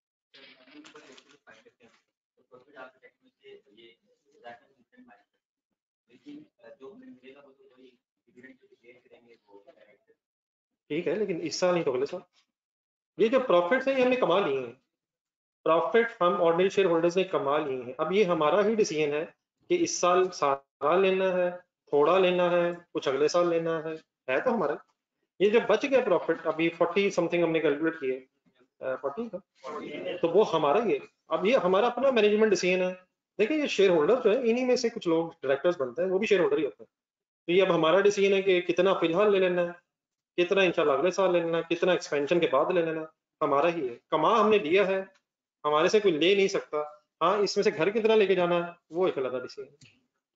ठीक है, लेकिन इस साल नहीं तो अगले साल। ये जो प्रॉफिट है ये हमने कमा लिए हैं, प्रॉफिट हम ऑर्डिनरी शेयर होल्डर्स ने कमा लिए हैं। अब ये हमारा ही डिसीजन है कि इस साल सारा लेना है, थोड़ा लेना है, कुछ अगले साल लेना है, है तो हमारा। ये जो बच गया प्रॉफिट, अभी फोर्टी समथिंग हमने कैलकुलेट किए, फोर्टी का, तो वो हमारा ही है। अब ये हमारा अपना मैनेजमेंट डिसीजन है। देखिए ये शेयर होल्डर जो है इन्हीं में से कुछ लोग डायरेक्टर्स बनते हैं, वो भी शेयर होल्डर ही होते हैं। तो ये अब हमारा डिसीजन है कि कितना फिलहाल ले लेना है, कितना इंशाल्लाह अगले साल ले लेना है, कितना एक्सपेंशन के बाद ले लेना है, हमारा ही है। कमा हमने लिया है, हमारे से कोई ले नहीं सकता। हाँ, इसमें से घर कितना लेके जाना है वो एक अलग डिसीजन है।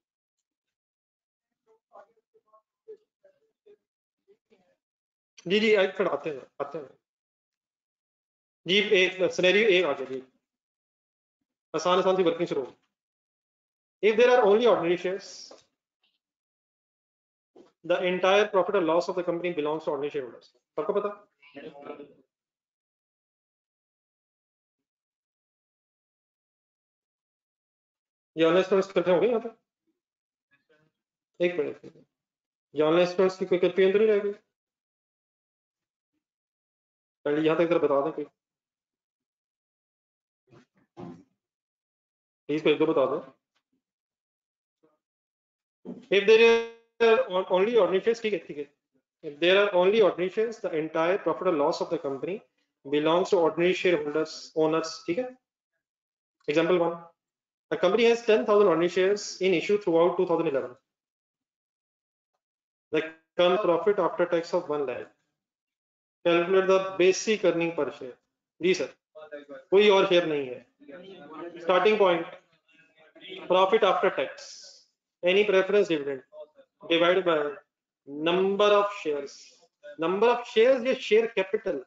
जी जी, एक फिर आते हैं आते हैं जी। एक सिनेरियो एक आगे जी, आसान आसान सी वर्किंग शुरू। If there are only ordinary shares, the entire profit और loss of the company belongs to ordinary share holders. सबको पता? ये ऑनलाइन स्टूडेंट्स करते होंगे यहाँ पे। एक मिनट, ये ऑनलाइन स्टूडेंट्स की कोई कंफ्यूजन तो नहीं रहेगी? पहले यहाँ तक जरा बता दें कोई, प्लीज कोई तो बता दो। If there are only ordinary shares, ठीक है ठीक है। If there are only ordinary shares, the entire profit or loss of the company belongs to ordinary shareholders, owners. ठीक है? Example one: a company has ten thousand ordinary shares in issue throughout two thousand eleven. The current profit after tax of one lakh. Calculate the basic earning per share. जी sir, कोई और share नहीं है। Starting point profit after tax, any preference dividend divided by number of shares. Number of shares ये share capital,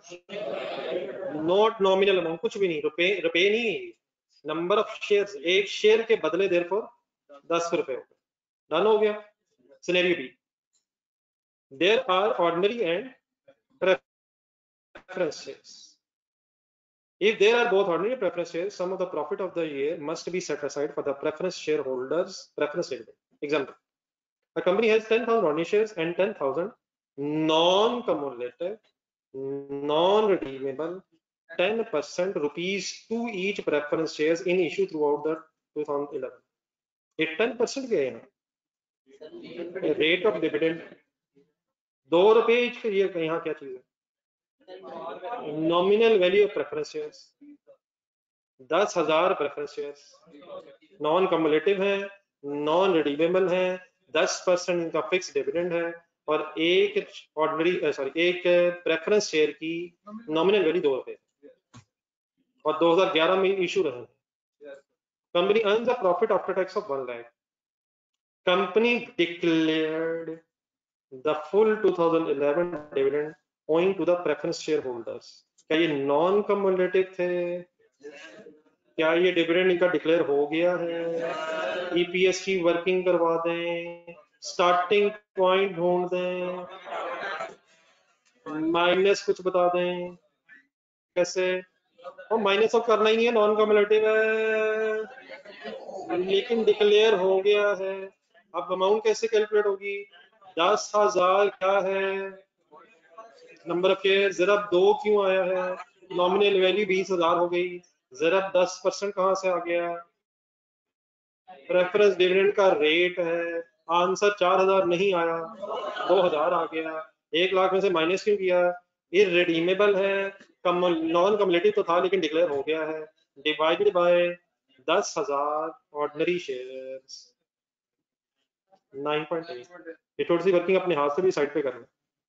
not nominal amount, कुछ भी नहीं, रुपए रुपए नहीं। नंबर ऑफ शेयर्स, एक शेयर के बदले देयरफॉर दस रुपए हो गए। डन हो गया। Scenario B: there are ordinary and preference shares. If there are both ordinary and preference shares, some of the profit of the year must be set aside for the preference shareholders preference dividend. Example: a company has ten thousand ordinary shares and ten thousand non-cumulative, non-redeemable ten percent rupees to each preference shares in issue throughout the two thousand eleven. ये ten percent क्या है यहाँ? Rate of dividend दो रुपए each, ये यहाँ क्या चीज है? Nominal value of preference shares दस हजार प्रेफरेंस शेयर्स, नॉन कम्युलेटिव है, नॉन रिडीमेबल है, दस परसेंट इनका फिक्स डिविडेंड है, और एक ऑर्डिनरी सॉरी एक प्रेफरेंस शेयर की नॉमिनल वैल्यू दो रुपए, और दो हज़ार ग्यारह में इशू रहे। Company earns a profit after tax of one lakh. Company declared the full two thousand eleven dividend owing to the preference share holders. क्या ये नॉन कम्युलेटिव थे? क्या ये डिविडेंड इनका डिक्लेयर हो गया है? ईपीएस की वर्किंग करवा दें, स्टार्टिंग पॉइंट ढूंढ दें, माइनस कुछ बता दें कैसे? और माइनस तो करना ही नहीं है, नॉन कम्युलेटिव है, लेकिन डिक्लेयर हो गया है। अब अमाउंट कैसे कैलकुलेट होगी? दस हजार क्या है नंबर ऑफ शेयर, जरा दो क्यों आया है? नॉमिनल वैल्यू बीस हजार हो गई, जरा दस परसेंट कहाँ से आ गया? प्रेफरेंस डिविडेंड का रेट है, आंसर चार हजार नहीं आया, दो हजार आ गया। एक लाख में से माइनस क्यों किया? इररिडीमेबल है, कम नॉन कम्युलेटिव तो था लेकिन डिक्लेयर हो गया है, डिवाइडेड बाय दस हजार ordinary shares, nine point eight. ये थोड़ी सी वर्किंग अपने हाथ से भी साइड पे करना।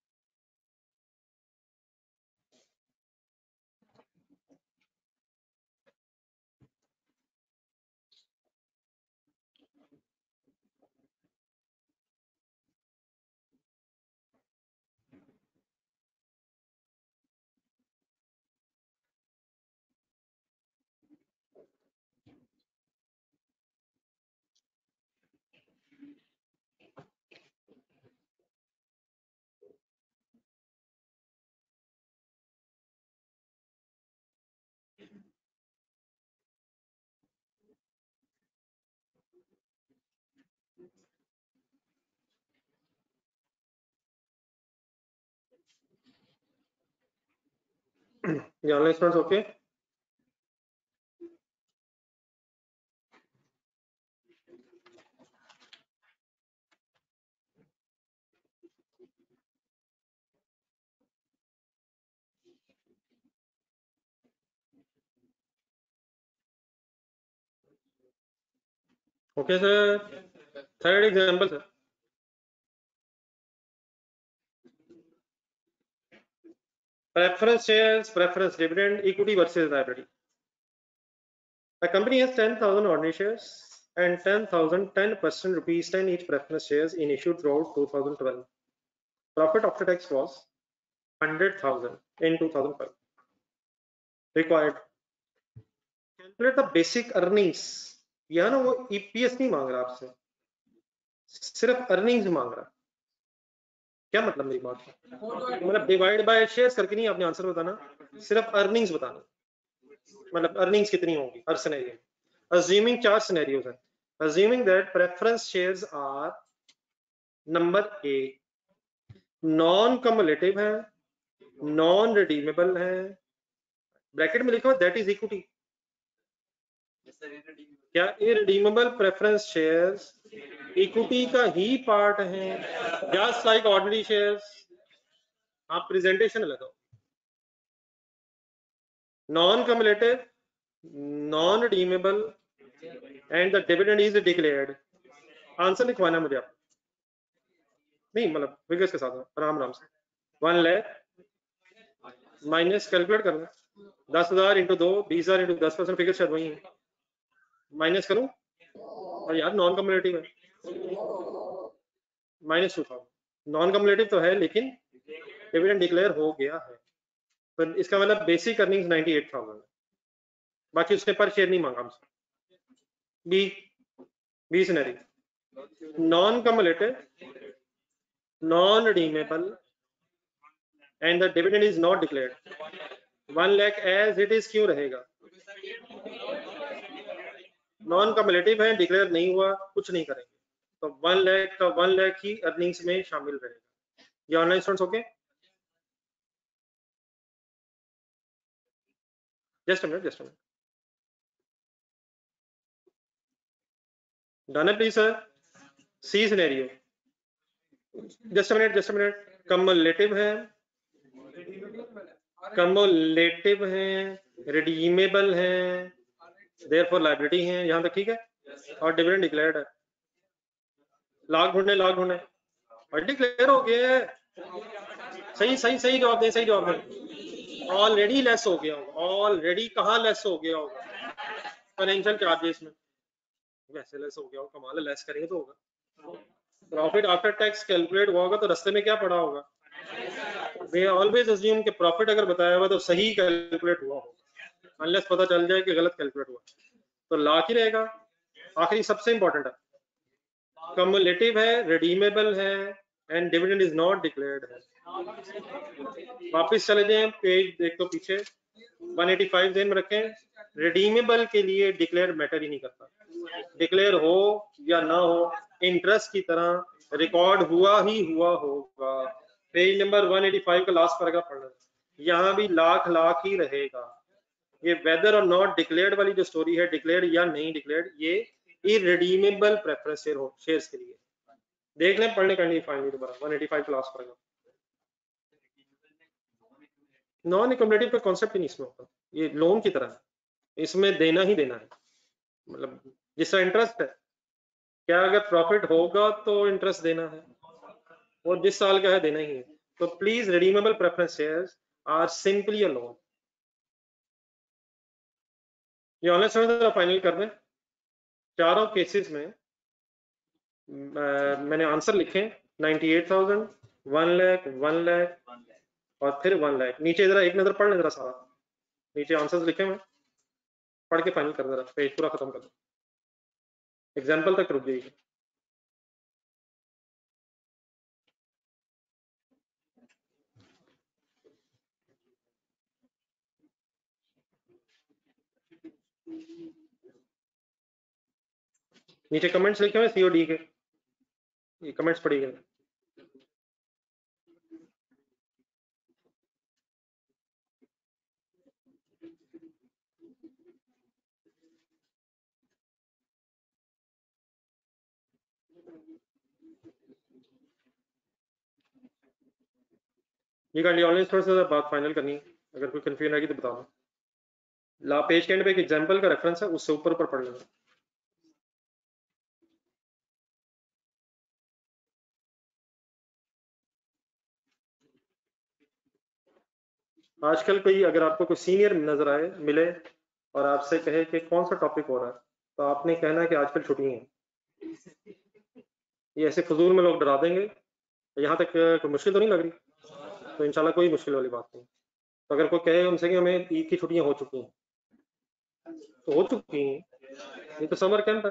ये online students okay? Okay sir, third example sir. Preference shares, preference dividend, equity versus liability. A company has ten thousand ordinary shares and ten thousand ten percent rupees ten each preference shares in issue throughout two thousand twelve. Profit after tax was one hundred thousand in two thousand five. Required. Calculate the basic earnings. यहाँ ना वो E P S नहीं मांग रहा आपसे, सिर्फ earnings मांग रहा। क्या मतलब मेरी बात? मतलब डिवाइड बाय शेयर्स करके नहीं आपने आंसर बताना, सिर्फ अर्निंग्स बताना। मतलब अर्निंग्स कितनी होंगी हर सिनेरियो। Assuming चार सिनेरियोज हैं। Assuming that preference shares are number A non cumulative है, नॉन रिडीमेबल है, ब्रैकेट में लिखा हुआ दैट इज इक्विटी। क्या इररिडीमेबल प्रेफरेंस शेयर्स इक्विटी का ही पार्ट है? Just like ordinary shares. आप प्रेजेंटेशन लगाओ। Non cumulative, non redeemable and the dividend is declared. Answer लिखवाना मुझे आप नहीं, मतलब फिगर्स के साथ आराम आराम से। वन लैख माइनस कैलकुलेट करना, दस हजार इंटू दो, बीस हजार इंटू दस परसेंट, फिगर शायद वही है। माइनस करूं और यार नॉन कम्युलेटिव है, minus two thousand. Non cumulative तो है लेकिन डिविडेंड डिक्लेयर हो गया है, तो इसका मतलब basic earnings ninety eight thousand है। बाकी उसने पर शेयर नहीं मांगा हमसे। B B scenario, non cumulative, non redeemable and the dividend is not declared. One lakh as it is क्यों रहेगा? नॉन कम्युलेटिव है, डिक्लेयर नहीं हुआ, कुछ नहीं करेंगे, तो वन लाख का वन लाख ही अर्निंग्स में शामिल रहेगा। ये online students okay? Just a minute, just a minute. Done है please sir? C scenario, just a minute, just a minute. Cumulative है, कम्युलेटिव है, रिडीमेबल है, देयरफॉर लायबिलिटी है, यहां तक ठीक है, और डिविडेंड डिक्लेयर्ड है। लाख ढूंढने, लाख ढूंढने, और डिक्लेयर हो गया है। सही सही सही जवाब दें, सही जवाब दें। ऑलरेडी लेस हो गया होगा, ऑलरेडी कहाँ लेस हो गया होगा? फाइनेंशियल चार्जेस में वैसे लेस हो गया होगा, कमाल है, लेस करेंगे तो होगा। प्रॉफिट आफ्टर टैक्स कैलकुलेट हुआ होगा तो रास्ते में क्या पड़ा होगा? वे ऑलवेज अज्यूम कि प्रॉफिट अगर बताया हुआ तो सही कैलकुलेट हुआ होगा, अनलेस पता चल जाए कि गलत कैलकुलेट हुआ, तो लाख ही रहेगा। आखिरी सबसे इंपॉर्टेंट है, कम्युलेटिव है, रिडीमेबल है and dividend is not declared है। वापस चले जाएं, पेज देख तो पीछे एक सौ पचासी दिन में रखें। रिडीमेबल के लिए डिक्लेयर मैटर ही नहीं करता, डिक्लेयर हो या ना हो, इंटरेस्ट की तरह रिकॉर्ड हुआ ही हुआ होगा। पेज नंबर एक सौ पचासी का लास्ट पैराग्राफ पढ़ना, यहाँ भी लाख लाख ही रहेगा। ये वेदर और नॉट डिक्लेयर्ड वाली जो स्टोरी है, डिक्लेयर्ड या नहीं डिक्लेयर्ड, ये इररिडीमेबल प्रेफरेंस शेयर हो शेयर्स के लिए। देख लें, पढ़ने का नहीं फाइनली दोबारा एक सौ पचासी क्लास पढ़ेगा। नॉन एकम्युलेटिव का कॉन्सेप्ट ही नहीं इसमें होता, ये लोन की तरह है, इसमें देना ही देना है। मतलब जिसका इंटरेस्ट है, क्या अगर प्रॉफिट होगा तो इंटरेस्ट देना है, और जिस साल का है देना ही है। तो please redeemable preference shares are simply a loan. ये ऑनलाइन समझ फाइनल कर दें। चारों केसेस में Uh, मैंने आंसर लिखे ninety eight thousand, one lakh, one lakh और फिर वन लाख। नीचे जरा एक नजर पढ़ ले, जरा सारा नीचे आंसर्स लिखे मैं, पढ़ के फाइनल कर, जरा पेज पूरा खत्म कर दो, एग्जाम्पल तक रुक जाइए। नीचे कमेंट्स लिखे हुए सीओडी के, ये कमेंट्स पढ़िए। ये कर लिया ऑनलाइन, थोड़ा सा बात फाइनल करनी है, अगर कोई कंफ्यूजन आएगी तो बता दो। ला पेज के एंड पे एक एग्जांपल का रेफरेंस है, उससे ऊपर ऊपर पढ़ लेना। आजकल कोई अगर आपको कोई सीनियर नजर आए मिले और आपसे कहे कि कौन सा टॉपिक हो रहा है, तो आपने कहना है कि आजकल छुट्टियां हैं। ये ऐसे फजूल में लोग डरा देंगे। यहाँ तक कोई मुश्किल तो नहीं लग रही, तो इंशाल्लाह कोई मुश्किल वाली बात नहीं। तो अगर कोई कहे उनसे कि हमें ईद की छुट्टियां हो चुकी हैं, तो हो चुकी हैं। ये तो समर कैंप है,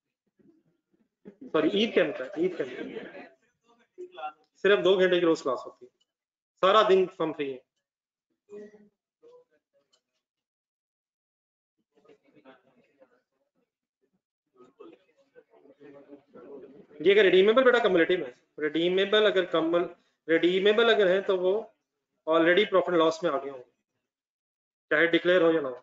सॉरी ईद कैंप है, ईद कैंप। सिर्फ दो घंटे की रोज क्लास होती है, सारा दिन हम फ्री है। ये अगर रिडीमेबल बेटा कम्युलेटिव है, रिडीमेबल अगर कम्बल रिडीमेबल अगर है तो वो ऑलरेडी प्रॉफिट लॉस में आ गए होंगे, चाहे डिक्लेयर हो या ना हो।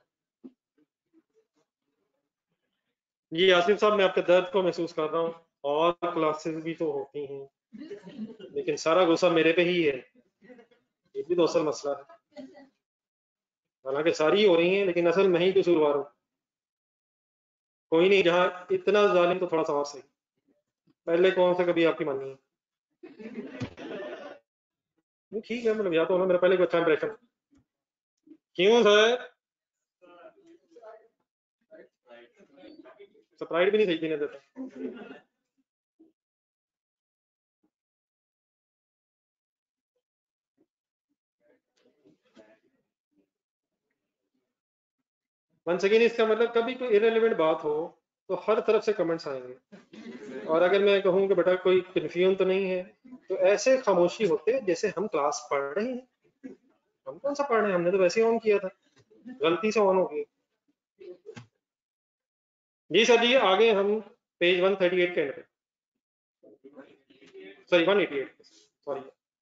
जी आसिफ साहब, मैं आपके दर्द को महसूस कर रहा हूँ, और क्लासेस भी तो होती हैं, लेकिन सारा गुस्सा मेरे पे ही है। ये भी तो असल मसला है। हालांकि सारी हो रही हैं, लेकिन असल मैं ही कसूरवार हूँ। कोई नहीं, जहाँ इतना जालिम तो थोड़ा सा और सही। पहले कौन सा कभी आपकी मानी है? नहीं, ठीक है, मतलब या तो ना मेरा पहले कोई अच्छा इंप्रेशन। क्यों सर? स्प्राइट भी नहीं सही पीने देता। वन सेकेंड, इसका मतलब कभी कोई इरेलीवेंट बात हो तो हर तरफ से कमेंट्स आएंगे। और अगर मैं कहूँ कि बेटा कोई कंफ्यूजन तो नहीं है, तो ऐसे खामोशी होते हैं जैसे हम क्लास पढ़ रहे हैं। हम कौन सा पढ़ रहे हैं, हमने तो वैसे ही ऑन किया था, गलती से ऑन हो गई। जी सर जी, आगे हम पेज वन थर्टी एट के एंड पे, sorry one eighty eight, sorry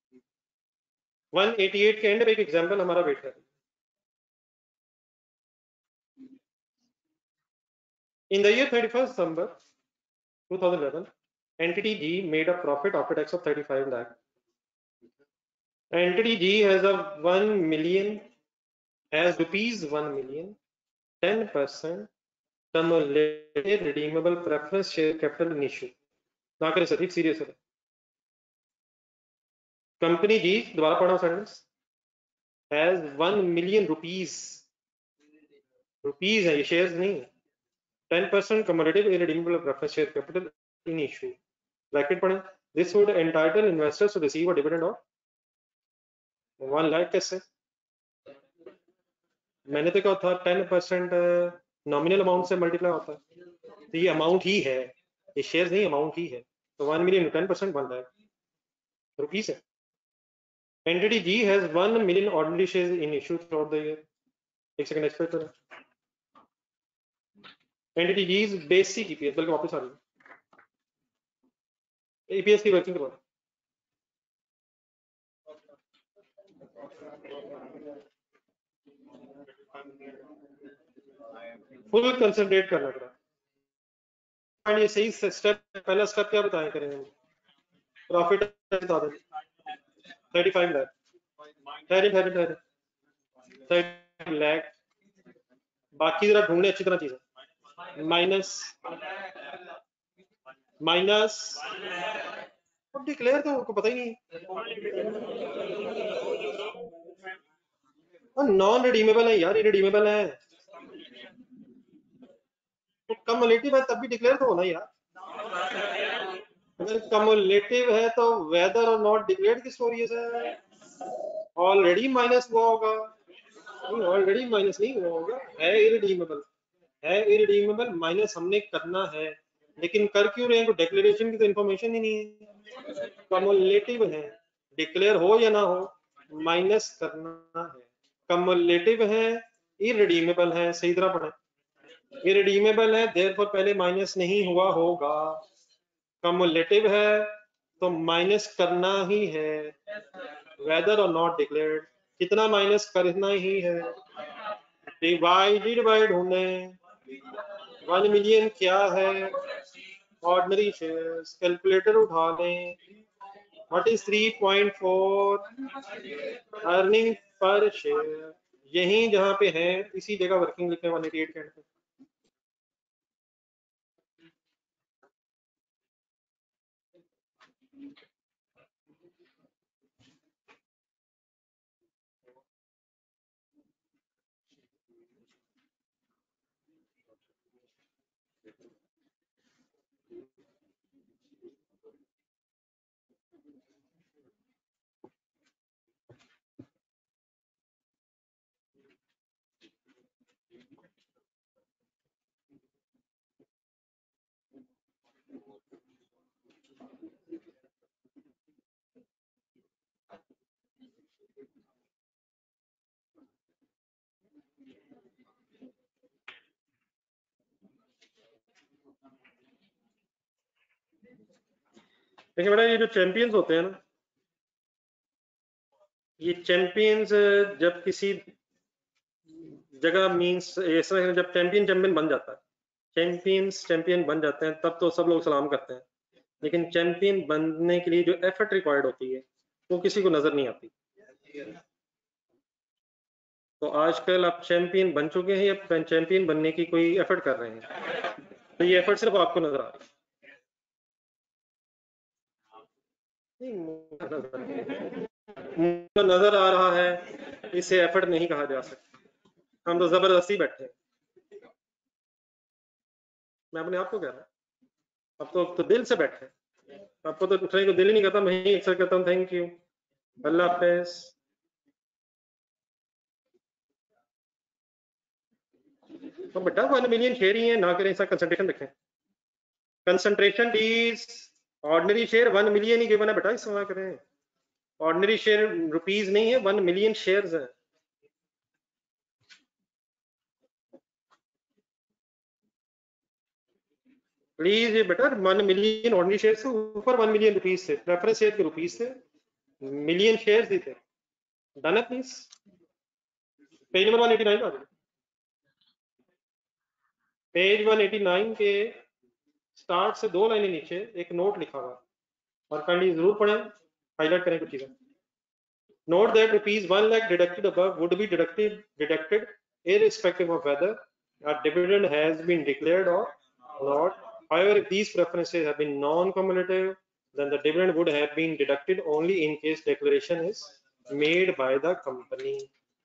one eighty eight के एंड पे एक एग्जांपल हमारा वेट कर। In the year thirty-first December twenty eleven, entity G made a profit after tax of thirty-five lakh. Entity G has a one million, has rupees one million, ten percent cumulative redeemable preference share capital in issue. ना करें sir, ठीक serious है। Company G, दोबारा पढ़ा sentence, has one million rupees, rupees है ये, shares नहीं। Ten percent cumulative irredeemable preference share capital in issue, bracket पढ़ें, this would entitle investors to receive a dividend of one lakh. कैसे? मैंने तो कहा था टेन परसेंट नॉमिनल अमाउंट से मल्टीप्लाई होता है, तो ये अमाउंट ही है, ये शेयर नहीं, अमाउंट ही है। तो वन मिलियन टेन परसेंट बन रहा है, रुपीस है। Entity G has one million ordinary shares in issue throughout the year. एक सेकंड एक्सपेक्ट करें। Entity G is basic EPS, बल्कि वापस आ रही है ईपीएस की वर्किंग करवा। फुल कंसंट्रेट करना पड़ा। ये सही स्टेप, पहला स्टेप क्या बताया करेंगे? प्रॉफिट बता दें, thirty five lakh, thirty thirty thirty thirty lakh. बाकी जरा ढूंढने अच्छी तरह चीजें, माइनस माइनस अब डिक्लेयर तो आपको पता ही नहीं, नॉन रिडीमेबल है यार, इरिडीमेबल है तो कम्युलेटिव है, तब भी डिक्लेयर तो होना यार। अगर कम्युलेटिव है तो वेदर और नॉट डिक्लेयर्ड की स्टोरी है सर, ऑलरेडी माइनस हुआ होगा। ऑलरेडी माइनस नहीं हुआ होगा, है इरिडीमेबल, है इरिडीमेबल, माइनस हमने करना है, लेकिन कर क्यों रहे हैं? डिक्लेरेशन की तो इन्फॉर्मेशन ही नहीं है। कम्युलेटिव है, डिक्लेयर हो या ना हो, माइनस करना है। कम्युलेटिव है, इरिडीमेबल है, सही तरह पढ़े, इरिडीमेबल है देयरफॉर पहले माइनस नहीं हुआ होगा। कम्युलेटिव है तो माइनस करना ही है, वेदर और नॉट डिक्लेयर्ड, कितना माइनस करना ही है। डिवाइडेड बाय ढूंढे, वन मिलियन क्या है, ऑर्डिनरी शेयर्स, कैलकुलेटर उठा लें, what is three point four earning per share, यही जहां पे है इसी जगह वर्किंग लिखे वन एटी एट के अंदर। देखिए बेटा, ये जो चैंपियंस होते हैं ना, ये चैंपियंस जब किसी जगह मींस ऐसा है, जब चैंपियन चैंपियन बन जाता है, चैंपियंस चैंपियन बन जाते हैं, तब तो सब लोग सलाम करते हैं, लेकिन चैंपियन बनने के लिए जो एफर्ट रिक्वायर्ड होती है वो किसी को नजर नहीं आती। तो आजकल आप चैंपियन बन चुके हैं या चैंपियन बनने की कोई एफर्ट कर रहे हैं, तो ये एफर्ट सिर्फ आपको नजर आ रहा है। मुझे नजर आ रहा है, इसे एफर्ट नहीं कहा जा सकता, हम तो जबरदस्ती बैठे। मैं अपने आप को कह रहा हूँ, अब तो, तो दिल से बैठे, आपको तो उठने को दिल ही नहीं करता। मैं ही अक्सर कहता हूँ थैंक यू, अल्लाह हाफिज। तो बेटा वन मिलियन शेयर ही है, ना करें ऐसा कंसंट्रेशन रखें। Concentration is ordinary share one million ही गिवन है बेटा, इस समय करें। ऑर्डिनरी शेयर रुपीज नहीं है, वन मिलियन शेयर्स है। प्लीज ये बेटा, वन मिलियन ऑर्डिनरी शेयर से ऊपर वन मिलियन रुपीज थे, प्रेफरेंस शेयर के रुपीज थे, मिलियन शेयर्स ही थे। डन है please. Page number one eighty nine, page one eighty nine के स्टार्ट से दो लाइनें नीचे एक नोट लिखा हुआ, और काइंडली जरूर पढ़ें, हाईलाइट करें कुछ चीजें। Note that rupees one lakh deducted above would be deducted deducted irrespective of whether a dividend has been declared or not. However, if these preferences have been non-cumulative, then the dividend would have been deducted only in case declaration is made by the company.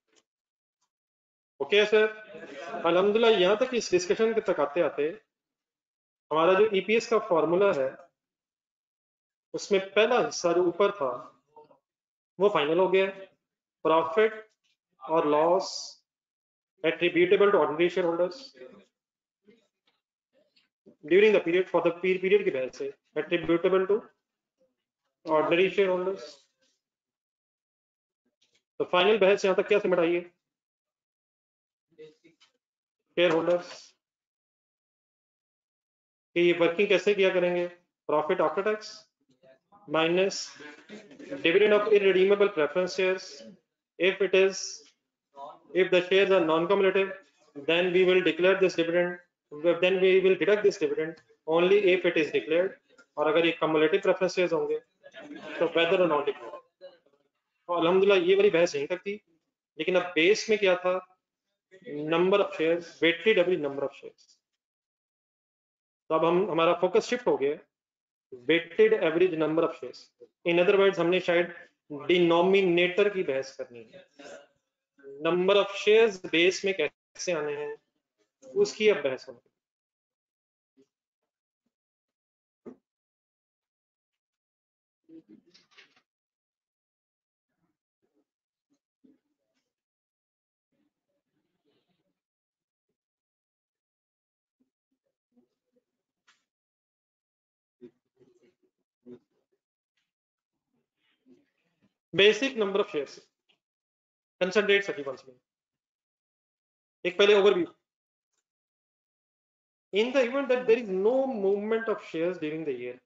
Okay, sir? अल्हम्दुलिल्लाह, यहाँ तक इस discussion के तक आते आते हमारा जो ईपीएस का फॉर्मूला है, उसमें पहला हिस्सा जो ऊपर था वो फाइनल हो गया। प्रॉफिट और loss attributable to ordinary shareholders during the period, for the period की बहस से attributable to ordinary shareholders। तो फाइनल बहस यहां तक क्या सिमट आई है? शेयर होल्डर्स कि ये वर्किंग कैसे किया करेंगे? Profit after tax minus dividend of irredeemable preference shares, if it is if the shares are non-cumulative, then we will declare this dividend then we will deduct this dividend only if it is declared, और अगर ये cumulative preference shares होंगे तो whether or not declared। तो अल्हम्दुलिल्लाह ये वाली बहस यहीं तक थी, लेकिन अब बेस में क्या था? Number of shares, weighted average number of shares. तो अब हम हमारा फोकस शिफ्ट हो गया weighted average number of shares. In other words, हमने शायद डिनोमिनेटर की बहस करनी है, नंबर ऑफ शेयर्स बेस में कैसे आने हैं उसकी अब बहस होगी। Basic number of shares, concentrate सकी वंस में। एक पहले overview. In the event that there is no movement of shares during the year,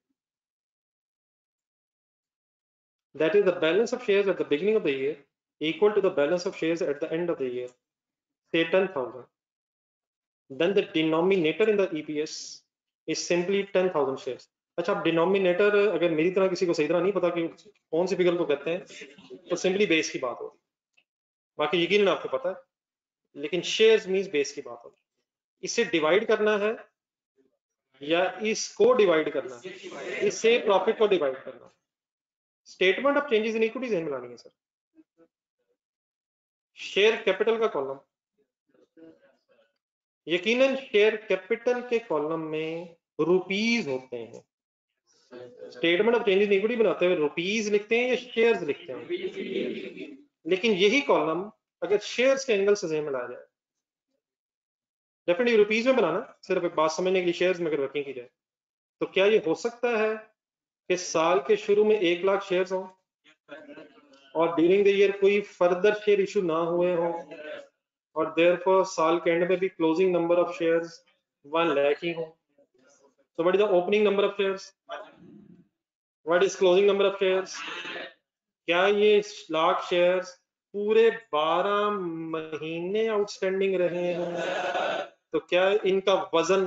that is the balance of shares at the beginning of the year equal to the balance of shares at the end of the year, say ten thousand, then the denominator in the E P S is simply ten thousand shares। अच्छा, अब denominator अगर मेरी तरह किसी को सही तरह नहीं पता कि कौन सी फिगर को कहते हैं, तो सिंपली बेस की बात होगी। बाकी यकीन आपको पता है, लेकिन शेयर्स मींस बेस की बात होगी। इसे डिवाइड करना है या इसको डिवाइड करना है? इससे प्रॉफिट को डिवाइड करना है। Statement of changes in equity ध्यान में लानी है सर। शेयर कैपिटल का कॉलम, यकीनन शेयर कैपिटल के कॉलम में रुपीज होते हैं। स्टेटमेंट ऑफ चेंजेस इक्विटी बनाते हुए रुपीज लिखते हैं या शेयर्स लिखते हैं? लेकिन यही कॉलम अगर शेयर्स के एंगल से जहन में लाया जाए, डेफिनेटली रुपीज में बनाना, सिर्फ बात समझने के लिए शेयर्स में अगर वर्किंग की जाए, तो क्या ये हो सकता है कि साल के शुरू में एक लाख शेयर्स हो और ड्यूरिंग द ईयर कोई फर्दर शेयर इशू ना हुए हो और देयरफॉर साल के एंड में भी closing number of shares one lakh ही हो? So what is the opening number of shares? What is closing number of shares? क्या ये लाख शेयर्स पूरे बारह महीने आउटस्टैंडिंग रहे हैं? तो क्या इनका वजन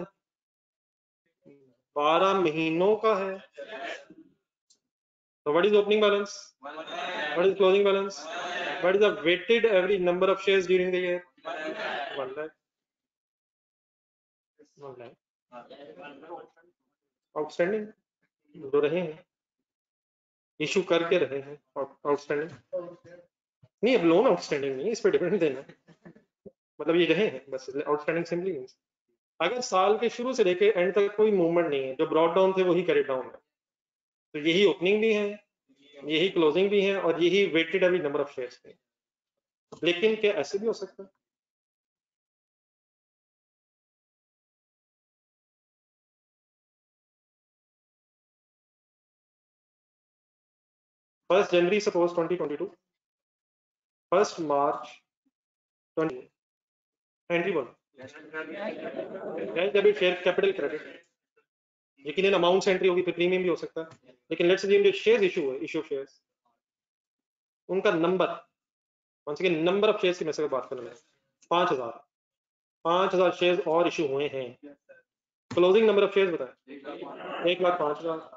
बारह महीनों का है? So what is opening balance? What is closing balance? What is the weighted average number of shares during the year? One lakh. One lakh. Outstanding जो रहे हैं, इशू करके रहे हैं आउटस्टैंडिंग नहीं, अब लोन आउटस्टैंडिंग नहीं, इस पर डिपेंड देना, मतलब ये रहे हैं बस, आउटस्टैंडिंग सिंपली मींस अगर साल के शुरू से लेके एंड तक कोई मूवमेंट नहीं है, जो ब्रॉड डाउन थे वही कैरी डाउन है, तो यही ओपनिंग भी है, यही क्लोजिंग भी है और यही weighted average number of shares है। लेकिन क्या ऐसे भी हो सकता है? First January suppose twenty twenty two, first March twenty, entry बोलो डेबिट शेयर कैपिटल क्रेडिट, यकीनन अमाउंट से एंट्री होगी, फिर प्रीमियम भी हो सकता है, लेकिन लेट्स अज्यूम जो शेयर्स इशू है, इशू शेयर्स, उनका number, once again number of shares की मैं बात कर रहा हूं, पांच हजार पांच हजार शेयर्स और इशू हुए हैं। क्लोजिंग नंबर ऑफ शेयर्स बताएं, एक लाख पांच हजार।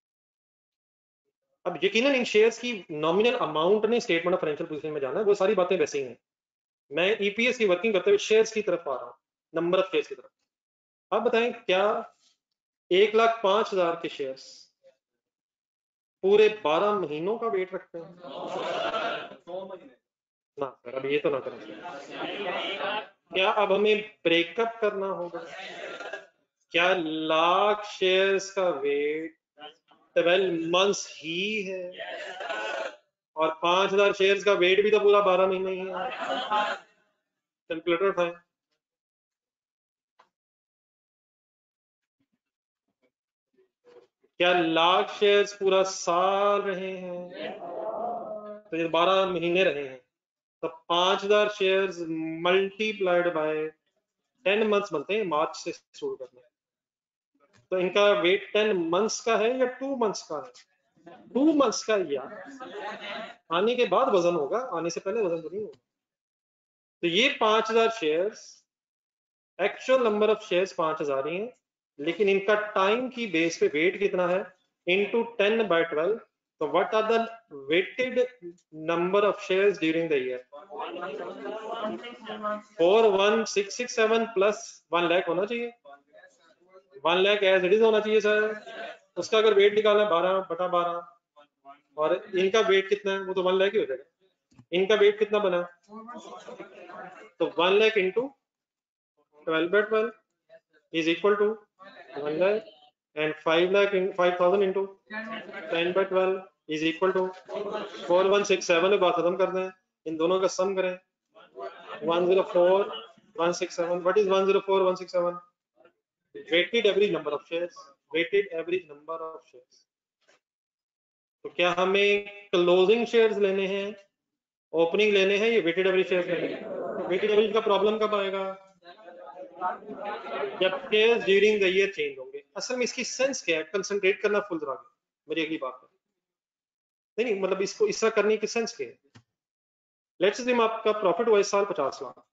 अब यकीनन इन शेयर्स की नॉमिनल अमाउंट ने स्टेटमेंट ऑफ फाइनेंशियल पोजीशन में जाना है, वो सारी बातें वैसे ही हैं। मैं ईपीएस की वर्किंग करते हुए शेयर्स की तरफ आ रहा हूँ, नंबर ऑफ शेयर्स की तरफ। अब बताएं, क्या एक लाख पांच हजार के शेयर्स पूरे बारह महीनों का वेट रखते हैं? ना सर, अब ये तो ना करें। क्या अब हमें ब्रेकअप करना होगा? क्या लाख शेयर्स का वेट ट्वेल्व मंथ्स ही है और पांच हजार शेयर्स का वेट भी तो पूरा बारह महीने ही है? कैलकुलेटर उठाएं। क्या लाख शेयर्स पूरा साल रहे हैं? तो ये बारह महीने रहे हैं, तो पांच हजार shares multiplied by ten months बनते हैं, मार्च से शुरू करना है, तो इनका वेट टेन मंथ्स का है या टू मंथ्स का है? टू मंथ्स का। या आने के बाद वजन होगा, आने से पहले वजन तो नहीं होगा। तो ये पांच हजार shares, actual number of shares पांच हजार ही हैं, लेकिन इनका टाइम की बेस पे वेट कितना है, इनटू टेन बाय ट्वेल्व, तो what are the weighted number of shares during the year? Four one six six seven plus one lakh होना चाहिए, one lakh as it is होना चाहिए सर। उसका अगर वेट निकालना बारह बटा बारह और इनका वेट कितना है, वो तो वन लाख ही हो जाएगा। इनका वेट कितना बना, तो one lakh into twelve by twelve is equal to one lakh and five lakh five thousand into ten by twelve is equal to four one six seven में बात खत्म कर दें, इन दोनों का सम करें, one zero four one six seven. What is one zero four one six seven? Weighted average number of shares, weighted average number of shares. तो क्या हमें क्लोजिंग शेयर्स लेने हैं, ओपनिंग लेने हैं, ये वेटेड एवरेज शेयर्स लेने हैं? तो वेटेड एवरेज का प्रॉब्लम कब आएगा, जब shares during the year change होंगे। असल में इसकी सेंस क्या है, कंसंट्रेट करना फुल तरह मेरी अगली बात है, नहीं नहीं मतलब इसको इस तरह करने की सेंस क्या है? लेट्स से आपका प्रॉफिट हुआ इस साल पचास लाख,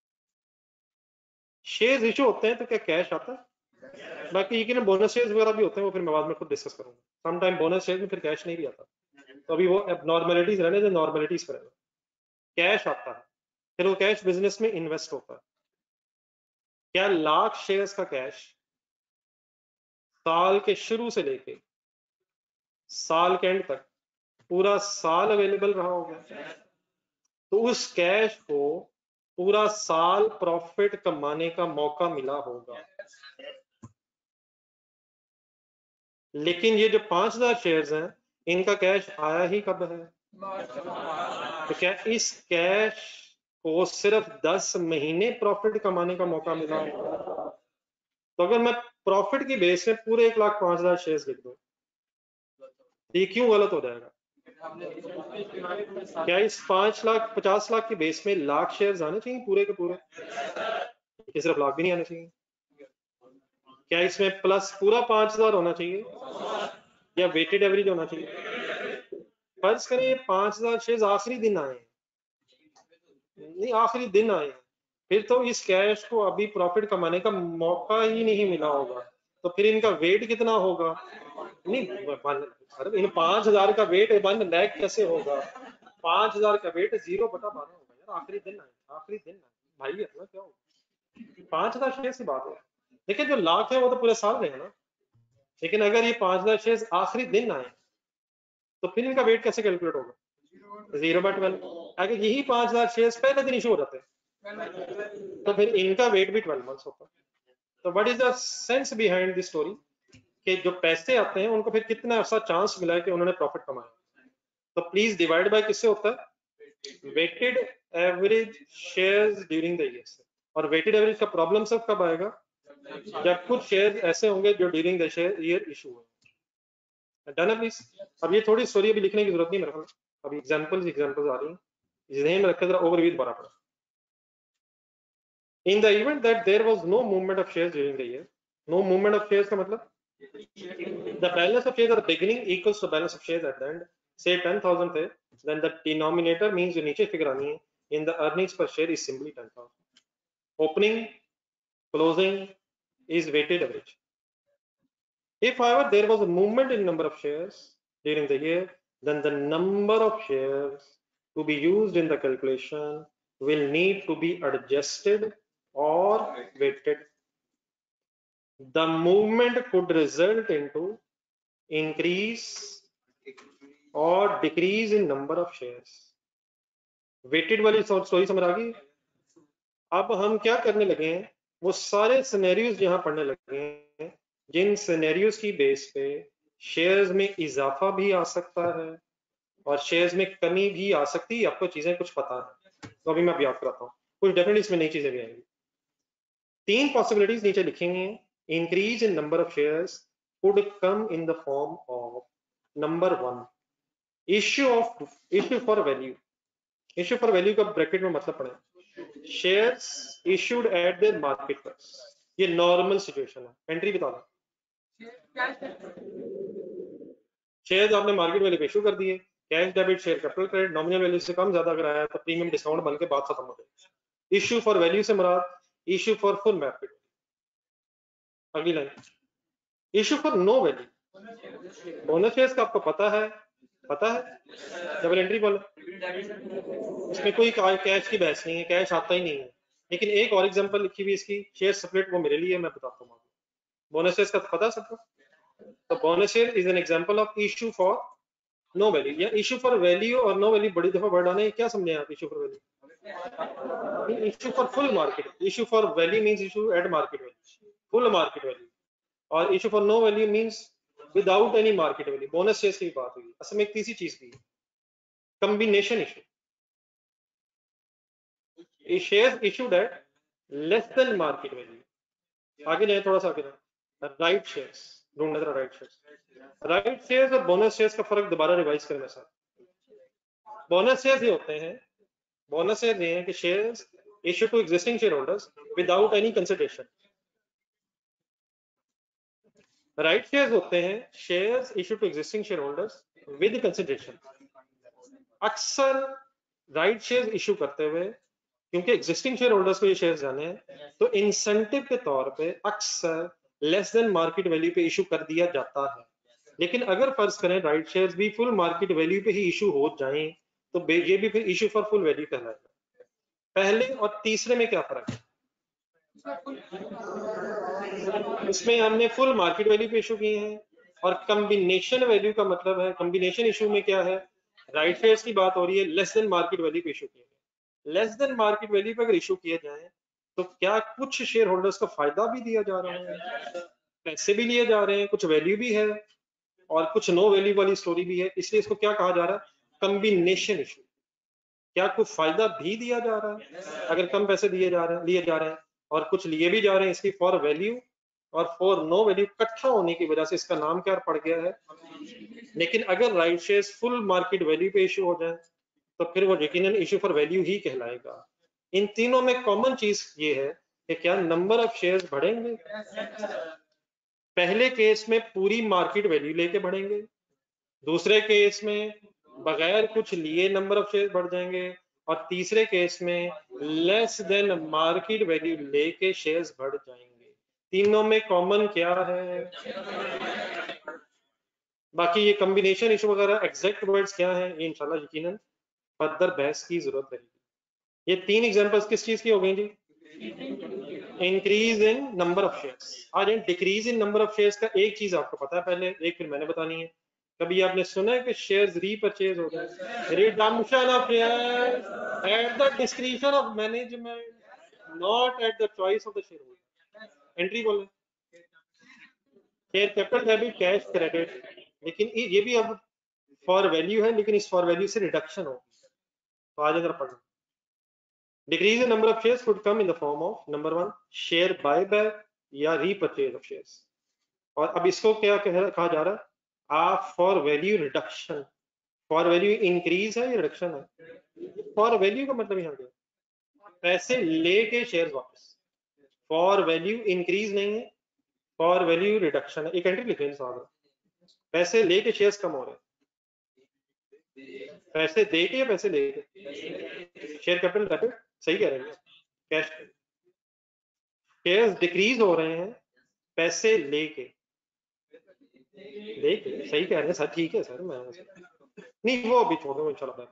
शेयर्स इशू होते हैं तो क्या कैश आता है? बाकी ये कि बोनस शेयर्स वगैरह भी होते हैं, वो फिर मैं बाद में खुद डिस्कस करूंगा। सम टाइम बोनस शेयर्स में फिर कैश नहीं भी आता, तो अभी वो एबनॉर्मलिटीज रहने जो नॉर्मलिटीज पर कैश आता है, फिर वो कैश बिजनेस में इन्वेस्ट होता है। क्या लाख शेयर्स का कैश साल के शुरू से लेके साल के एंड तक पूरा साल अवेलेबल रहा होगा? तो उस कैश को पूरा साल प्रॉफिट कमाने का मौका मिला होगा, लेकिन ये जो पांच हजार शेयर्स हैं इनका कैश आया ही कब है? तो क्या इस कैश को सिर्फ दस महीने प्रॉफिट कमाने का मौका मिला होगा? तो अगर मैं प्रॉफिट की बेस में पूरे एक लाख पांच हजार शेयर्स लिख दूं, ये क्यों गलत हो जाएगा? क्या इस पांच लाख पचास लाख की बेस में लाख शेयर्स आने चाहिए पूरे के पूरे? ये सिर्फ लाख भी नहीं आने चाहिए। क्या इसमें प्लस पूरा पांच हजार होना चाहिए या वेटेड एवरेज होना चाहिए? फर्ज करें ये पांच हजार शेयर्स आखिरी दिन आए, नहीं आखिरी दिन आए, फिर तो इस कैश को अभी प्रॉफिट कमाने का मौका ही नहीं मिला होगा, तो फिर इनका वेट कितना होगा? नहीं, अरे इन पांच हजार का वेट वन लैख कैसे होगा? पांच हजार का वेट जीरो बटा बारह होगा यार, आखिरी दिन आए, आखिरी दिन आए भाई, इतना क्या होगा? पांच हजार शेयर की बात है, लेकिन जो लाख है वो तो पूरे साल रहे ना। लेकिन अगर ये पांच हजार शेयर आखिरी दिन आए तो फिर इनका वेट कैसे कैलकुलेट होगा? Zero by twelve. अगर यही पांच हजार शेयर पहले दिन इशू हो जाते तो फिर इनका वेट भी ट्वेल्व मंथ्स होता। तो what is the sense behind this story, कि जो पैसे आते हैं उनको फिर कितना ऐसा चांस मिला है कि उन्होंने प्रॉफिट कमाया। तो प्लीज डिवाइड बाय किससे होता है? Weighted average shares during the year. और वेटेड एवरेज का प्रॉब्लम सब कब आएगा? जब कुछ शेयर ऐसे होंगे जो ड्यूरिंग द ईयर इशू हुए। डन है प्लीज। अब ये थोड़ी स्टोरी अभी लिखने की जरूरत नहीं मेरे ख्याल, अभी एग्जांपल्स एग्जांपल्स आ रही हैं, ध्यान में रखकर जरा ओवरव्यू दोबारा पढ़ो। In the event that there was no movement of shares during the year, no movement of shares का मतलब the balance of shares at the beginning equals to balance of shares at the end. Say ten thousand थे, then the denominator means जो नीचे figure आनी है in the earnings per share is simply ten thousand. Opening, closing is weighted average. If however there was a movement in number of shares during the year, then the number of shares to be used in the calculation will need to be adjusted or weighted. The movement could result into increase or decrease in number of shares. Weighted वाली story समझ आ गई? अब हम क्या करने लगे हैं, वो सारे सिनेरियोज यहाँ पढ़ने लगे हैं जिन सिनेरियोज की बेस पे शेयर्स में इजाफा भी आ सकता है और शेयर्स में कमी भी आ सकती है। आपको चीजें कुछ पता है तो अभी मैं याद कराता हूँ, कुछ डेफिनेटली इसमें नई चीजें भी आएंगी। तीन पॉसिबिलिटीज नीचे लिखेंगे हैं। Increase in number of shares could come in the form of number one, issue of issue for value. issue for value का ब्रैकेट में मतलब पढ़े, shares issued at the market price. ये नॉर्मल सिचुएशन है, entry बता दो। Shares आपने market value पे इशू कर दिए, cash debit share capital credit nominal value से कम ज्यादा अगर आया तो प्रीमियम डिस्काउंट बन के बात खत्म हो जाएगी। इश्यू फॉर वैल्यू से मुराद इश्यू फॉर फुल मार्केट। अगली line, issue for no value. Bonus shares का आपको पता है, पता है डबल एंट्री बोलो, इसमें कोई कैश की बहस नहीं है, कैश आता ही नहीं है। लेकिन एक और एग्जांपल लिखी हुई इसकी, शेयर स्प्लिट, वो मेरे लिए मैं बताता हूँ। बोनस शेयर्स का तो पता है सबको, तो bonus share is an example of issue for no value. या इशू फॉर वैल्यू और नो वैल्यू बड़ी दफा वर्ड आने, क्या समझे आप? Issue for value, issue for full market. Issue for value means issue at market value, full market value. और issue for no value means without any market value. Bonus shares की बात हुई, असल में एक तीसरी चीज भी, combination issue. Shares issued at less than market value. आगे जाए थोड़ा सा आगे जाए, राइट शेयर्स ढूंढना जरा, राइट शेयर्स। राइट शेयर्स और बोनस शेयर्स का फर्क दोबारा रिवाइज करें सर। बोनस शेयर्स ये होते हैं, बोनस शेयर्स ये हैं कि shares issue to existing share holders without any consideration. Right shares होते हैं shares issue to existing share holders with consideration. अक्सर राइट शेयर्स इशू करते हुए, क्योंकि एग्जिस्टिंग शेयर होल्डर्स को ये शेयर्स जाने हैं, तो इंसेंटिव के तौर पे अक्सर लेस देन मार्केट वैल्यू पे इशू कर दिया जाता है। लेकिन अगर फर्ज करें राइट शेयर्स भी फुल मार्केट वैल्यू पे ही इशू हो जाएं, तो ये भी फिर इशू फॉर फुल वैल्यू कहलाएगा। पहले और तीसरे में क्या फर्क है? इसमें हमने फुल मार्केट वैल्यू पे इशू किए हैं, और कॉम्बिनेशन वैल्यू का मतलब है, कॉम्बिनेशन इशू में क्या है, राइट शेयर्स की बात हो रही है, लेस देन मार्केट वैल्यू पे इशू किए हैं। लेस देन मार्केट वैल्यू पे अगर इशू किए जाए तो क्या कुछ शेयर होल्डर्स को फायदा भी दिया जा रहा है, पैसे भी लिए जा रहे हैं, कुछ वैल्यू भी है और कुछ नो वैल्यू वाली स्टोरी भी है, इसलिए इसको क्या कहा जा रहा है, कॉम्बिनेशन इशू। क्या कुछ फायदा भी दिया जा रहा है अगर कम पैसे दिए जा रहे हैं लिए जा रहे हैं और कुछ लिए भी जा रहे हैं इसकी फॉर वैल्यू और फॉर नो वैल्यू इकट्ठा होने की वजह से इसका नाम क्या पड़ गया है। लेकिन अगर right shares full market value पे इशू हो जाए तो फिर वो यकीनन इशू फॉर वैल्यू ही कहलाएगा। इन तीनों में कॉमन चीज ये है कि क्या नंबर ऑफ शेयर्स बढ़ेंगे, पहले केस में पूरी मार्केट वैल्यू लेके बढ़ेंगे, दूसरे केस में बगैर कुछ लिए नंबर ऑफ शेयर बढ़ जाएंगे और तीसरे केस में लेस देन मार्केट वैल्यू लेके शेयर्स बढ़ जाएंगे। तीनों में कॉमन क्या है। बाकी ये कॉम्बिनेशन इशू वगैरह एग्जैक्ट वर्ड्स क्या है ये इंशाल्लाह यकीनन फर्दर बहस की जरूरत रहेगी। ये तीन एग्जांपल्स किस चीज की हो गई जी, increase in number of shares. आज decrease in number of shares का एक चीज आपको पता है पहले, एक फिर मैंने बतानी है। कभी आपने सुना है कि शेयर्स रीपरचेज हो गए, redemption of shares at the description of management, not at the choice of the share holder. Entry बोले share capital debit cash credit, लेकिन ये भी अब फॉर वैल्यू है, लेकिन इस फॉर वैल्यू से रिडक्शन हो। तो आज अगर पढ़ना decrease in number of shares could come in the form of number one share buyback या रीपरचेज ऑफ शेयर्स। और अब इसको क्या कहा जा रहा है, आप for value reduction. For value increase है या रिडक्शन है, फॉर वैल्यू का मतलब यहाँ क्या, पैसे लेके शेयर वापस। फॉर वैल्यू इंक्रीज नहीं है, फॉर वैल्यू रिडक्शन है। एक एंट्री लिखे साहब, पैसे लेके शेयर्स कम हो रहे हैं, पैसे दे के या पैसे लेके, शेयर कैपिटल डेबिट सही कह रहे हैं, कैश शेयर्स डिक्रीज हो रहे हैं पैसे लेके, लेके सही कह रहे हैं सर, ठीक है सर मैं नहीं वो अभी छोड़ दो इंशाल्लाह।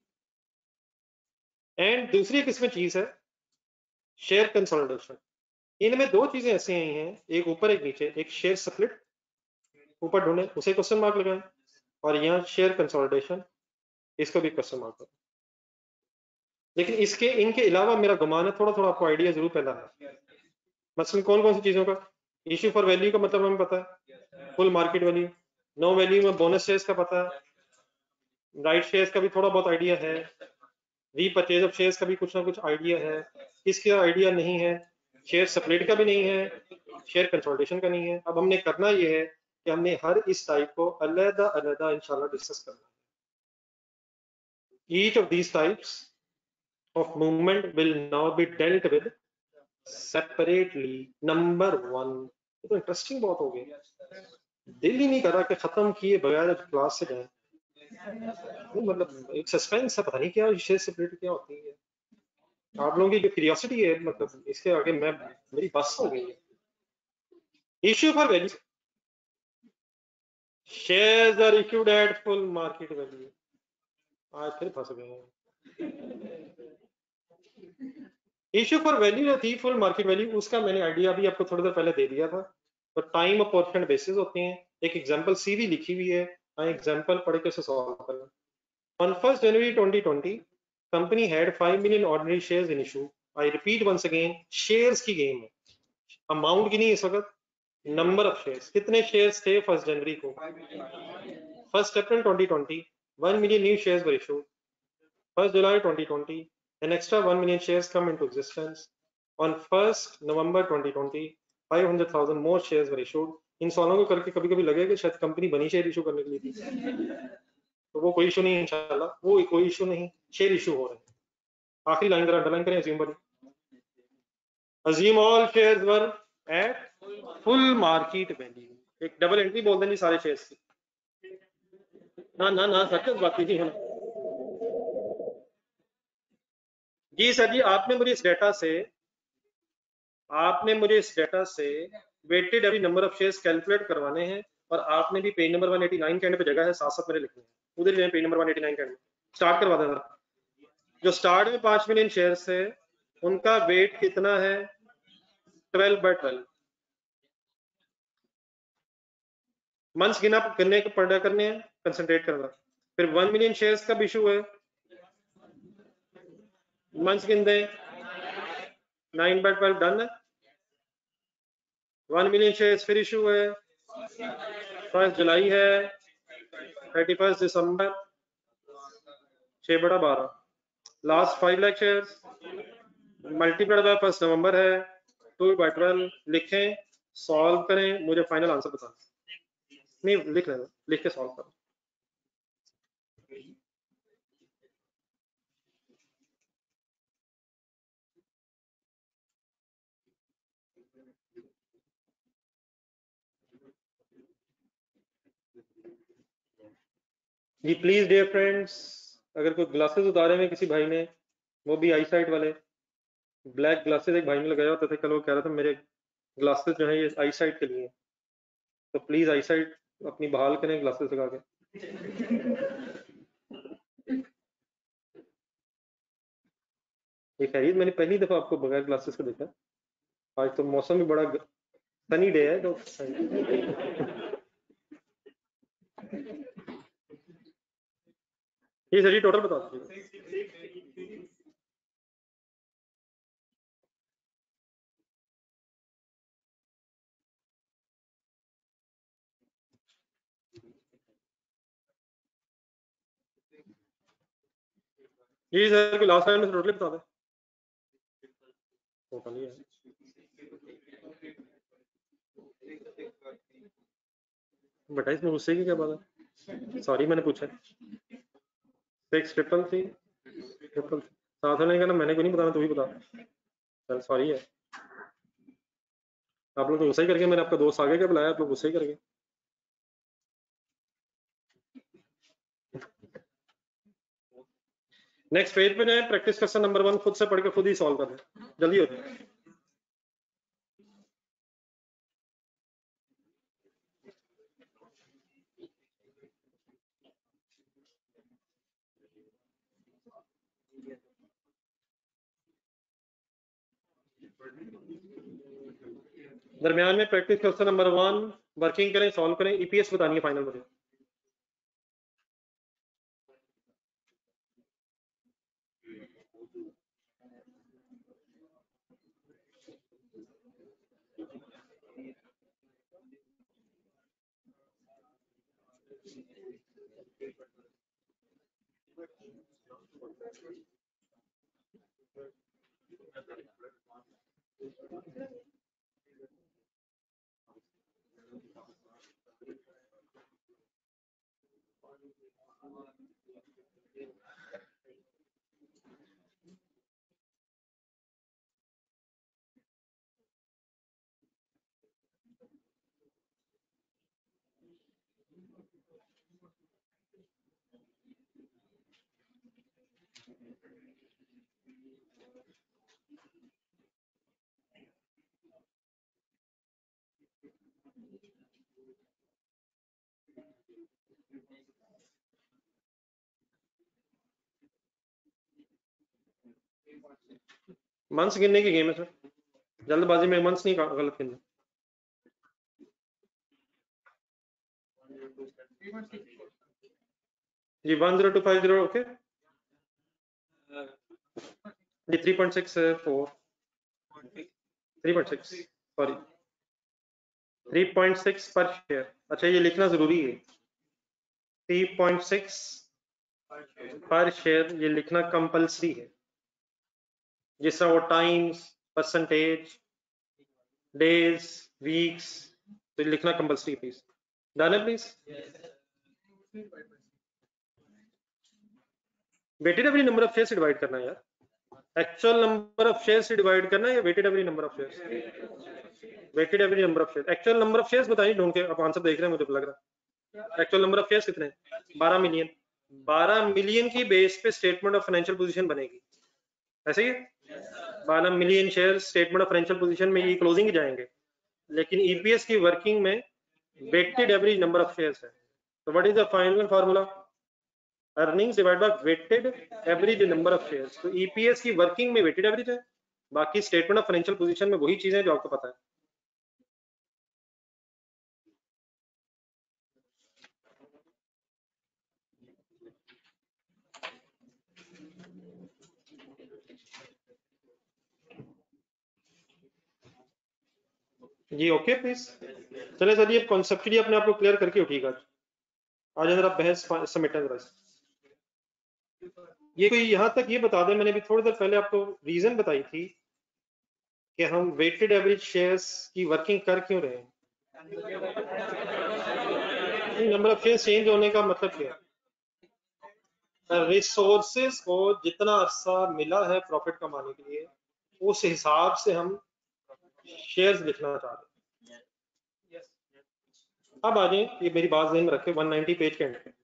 एंड दूसरी किस्म चीज है शेयर कंसोलिडेशन। इनमें दो चीजें ऐसी आई हैं, एक ऊपर एक नीचे, एक शेयर स्प्लिट ऊपर ढूंढे उसे क्वेश्चन मार्क लगाएं और यहाँ शेयर कंसोलिडेशन इसको भी क्वेश्चन मार्क करें। लेकिन इसके इनके अलावा मेरा गुमान है थोड़ा थोड़ा आपको आइडिया जरूर पैदा है। मसलन कौन कौन सी चीजों का, इश्यू फॉर वैल्यू का मतलब हमें पता है, full market value, no value में बोनस शेयर्स का पता है, राइट शेयर्स का भी थोड़ा बहुत आइडिया है, रीपरचेज ऑफ शेयर्स का भी कुछ ना कुछ आइडिया है, इसका आइडिया नहीं है, शेयर स्प्लिट का भी नहीं है, शेयर कंसोलिडेशन का नहीं है। अब हमने करना ये है कि हमने हर इस टाइप को अलग अलग इंशाल्लाह डिस्कस करना है। Each of these types of movement will now be dealt with separately. Number one, ये तो इंटरेस्टिंग बहुत हो गया, दिल ही नहीं कर रहा कि खत्म किए बगैर क्लास से जाए। मतलब एक सस्पेंस है, पता नहीं क्या शेयर स्प्लिट क्या होती है, आप लोगों की जो क्यूरियोसिटी है मतलब इसके आगे मैं मेरी बस हो गई है। Issue for value, shares are issued at full market value. आज फिर फंस गए हैं। इश्यू फॉर वैल्यू जो थी फुल मार्केट वैल्यू, उसका मैंने आइडिया भी आपको थोड़ी देर पहले दे दिया था। तो टाइम अपॉर्चुनिटी बेसिस होती हैं, एक एग्जांपल सीधी लिखी हुई है, हाँ एग्जांपल पढ़ के उसे सॉल्व करना। On first January twenty twenty company had five million ordinary shares in issue. I repeat once again, shares की गेम है, अमाउंट की नहीं इस वक्त, नंबर ऑफ शेयर्स। कितने शेयर्स थे फर्स्ट जनवरी को, first April twenty twenty one million new shares were issued, first July twenty twenty an extra one million shares come into existence, on first November twenty twenty five hundred thousand more shares were issued। इन सवालों को करके कभी कभी लगेगा कि शायद company बनी शेयर इशू करने के लिए थी, तो वो कोई इशू नहीं इंशाल्लाह, वो कोई इशू नहीं, शेयर इशू हो रहे हैं। आखिरी लाइन जरा अंडरलाइन करें, अज्यूम बनी, assume all shares were at full market value. एक डबल एंट्री बोल दें जी सारे शेयर्स की, ना ना ना सर बात नहीं होना जी। सर जी आपने मुझे इस डेटा से आपने मुझे इस डेटा से वेटेड अभी नंबर ऑफ शेयर्स कैलकुलेट करवाने हैं और आपने भी page number one eighty nine के एंड पे जगह है, साथ साथ मेरे लिखने हैं, उधर जाए page number one eighty nine के एंड स्टार्ट करवा देना। जो स्टार्ट में पांच मिलियन शेयर्स है उनका वेट कितना है, ट्वेल्व बाय ट्वेल्व मंथ्स गिना करने के पढ़ा करने हैं, कंसंट्रेट करना। फिर वन मिलियन शेयर्स कब इशू है, मंथ्स गिन दें, नाइन बाय ट्वेल्व डन है। वन मिलियन शेयर्स फिर इशू है, फर्स्ट जुलाई है, थर्टी फर्स्ट दिसंबर, छह बड़ा बारह, last five lakh shares multiplied by first November है, टू बाय ट्वेल्व लिखें, सॉल्व करें, मुझे फाइनल आंसर बता। नहीं लिख लेना, लिख के सॉल्व करो। जी प्लीज डियर फ्रेंड्स, अगर कोई ग्लासेस उतारे में किसी भाई ने, वो भी आई साइट वाले, ब्लैक ग्लासेस एक भाई ने लगाया होता था, कल वो कह रहा था मेरे ग्लासेस जो है ये आई साइट के लिए, तो प्लीज आई साइट अपनी बहाल करें ग्लासेस लगा के। ये खैरियत, मैंने पहली दफा आपको बगैर ग्लासेस का देखा। आज तो मौसम भी बड़ा सनी डे है तो ये सर टोटल बता दीजिए। जी सर कोई लास्ट टाइम में टोटल बता दे। टोटल ही है। बेटा इसमें गुस्से की क्या बात है, सॉरी मैंने पूछा। सिक्स ट्रिपल थ्री ट्रिपल साथ होने का ना, मैंने कोई नहीं बताना, तू ही बता। चल सॉरी है, आप लोग तो गुस्सा ही करके, मैंने आपका दोस्त आगे क्या बुलाया, आप लोग गुस्सा ही करके। नेक्स्ट पेज पे जाए, प्रैक्टिस क्वेश्चन नंबर वन खुद से पढ़ के खुद ही सॉल्व कर लें, जल्दी हो जाए। दरमियान में practice question number one working करें, सॉल्व करें, ईपीएस बतानी है फाइनल मुझे। मंथ्स गिनने की गेम है सर, जल्दबाजी में मंथ्स नहीं गलत गिनना। जी one zero two five zero okay, जी three point six four three point six sorry three point six per share. अच्छा ये लिखना जरूरी है, three point six per share ये लिखना कंपलसरी है, जिस तरह वो टाइम्स, परसेंटेज, डेज, वीक्स, तो ये लिखना कंपलसरी प्लीज। डन है please. Weighted average number of shares से डिवाइड करना है यार, एक्चुअल नंबर ऑफ शेयर्स से डिवाइड करना है या weighted average number of shares. Weighted average number of shares, actual number of shares बताइए ढूंढ के, आप आंसर देख रहे हैं मुझे लग रहा है। एक्चुअल नंबर ऑफ शेयर्स कितने हैं, बारह मिलियन। बारह मिलियन की बेस पे स्टेटमेंट ऑफ फाइनेंशियल पोजीशन बनेगी, ऐसे ही बारह million share statement of financial position में ये क्लोजिंग ही जाएंगे, लेकिन ईपीएस की वर्किंग में weighted average number of shares है। तो what is the final formula, earnings divide by weighted average number of shares. तो ईपीएस की वर्किंग में वेटेड एवरेज है, बाकी स्टेटमेंट ऑफ फाइनेंशियल पोजीशन में वही चीजें जो आपको पता है। जी ओके प्लीज। चले चलिए कॉन्सेप्चुअली अपने आप को क्लियर करके उठिएगा। आज जरा बहस समेटा जरा। ये कोई यहां तक ये बता दें, मैंने भी थोड़ी देर पहले आपको रीजन बताई थी कि हम वेटेड एवरेज शेयर्स की वर्किंग कर क्यों रहे हैं। नंबर ऑफ शेयर्स चेंज होने का मतलब क्या है? रिसोर्सेज को जितना अरसा मिला है प्रॉफिट कमाने के लिए, उस हिसाब से हम शेयर्स लिखना चाह रहे हैं। अब आ जाए, ये मेरी बात ध्यान में रखे, एक सौ नब्बे पेज के एंड पे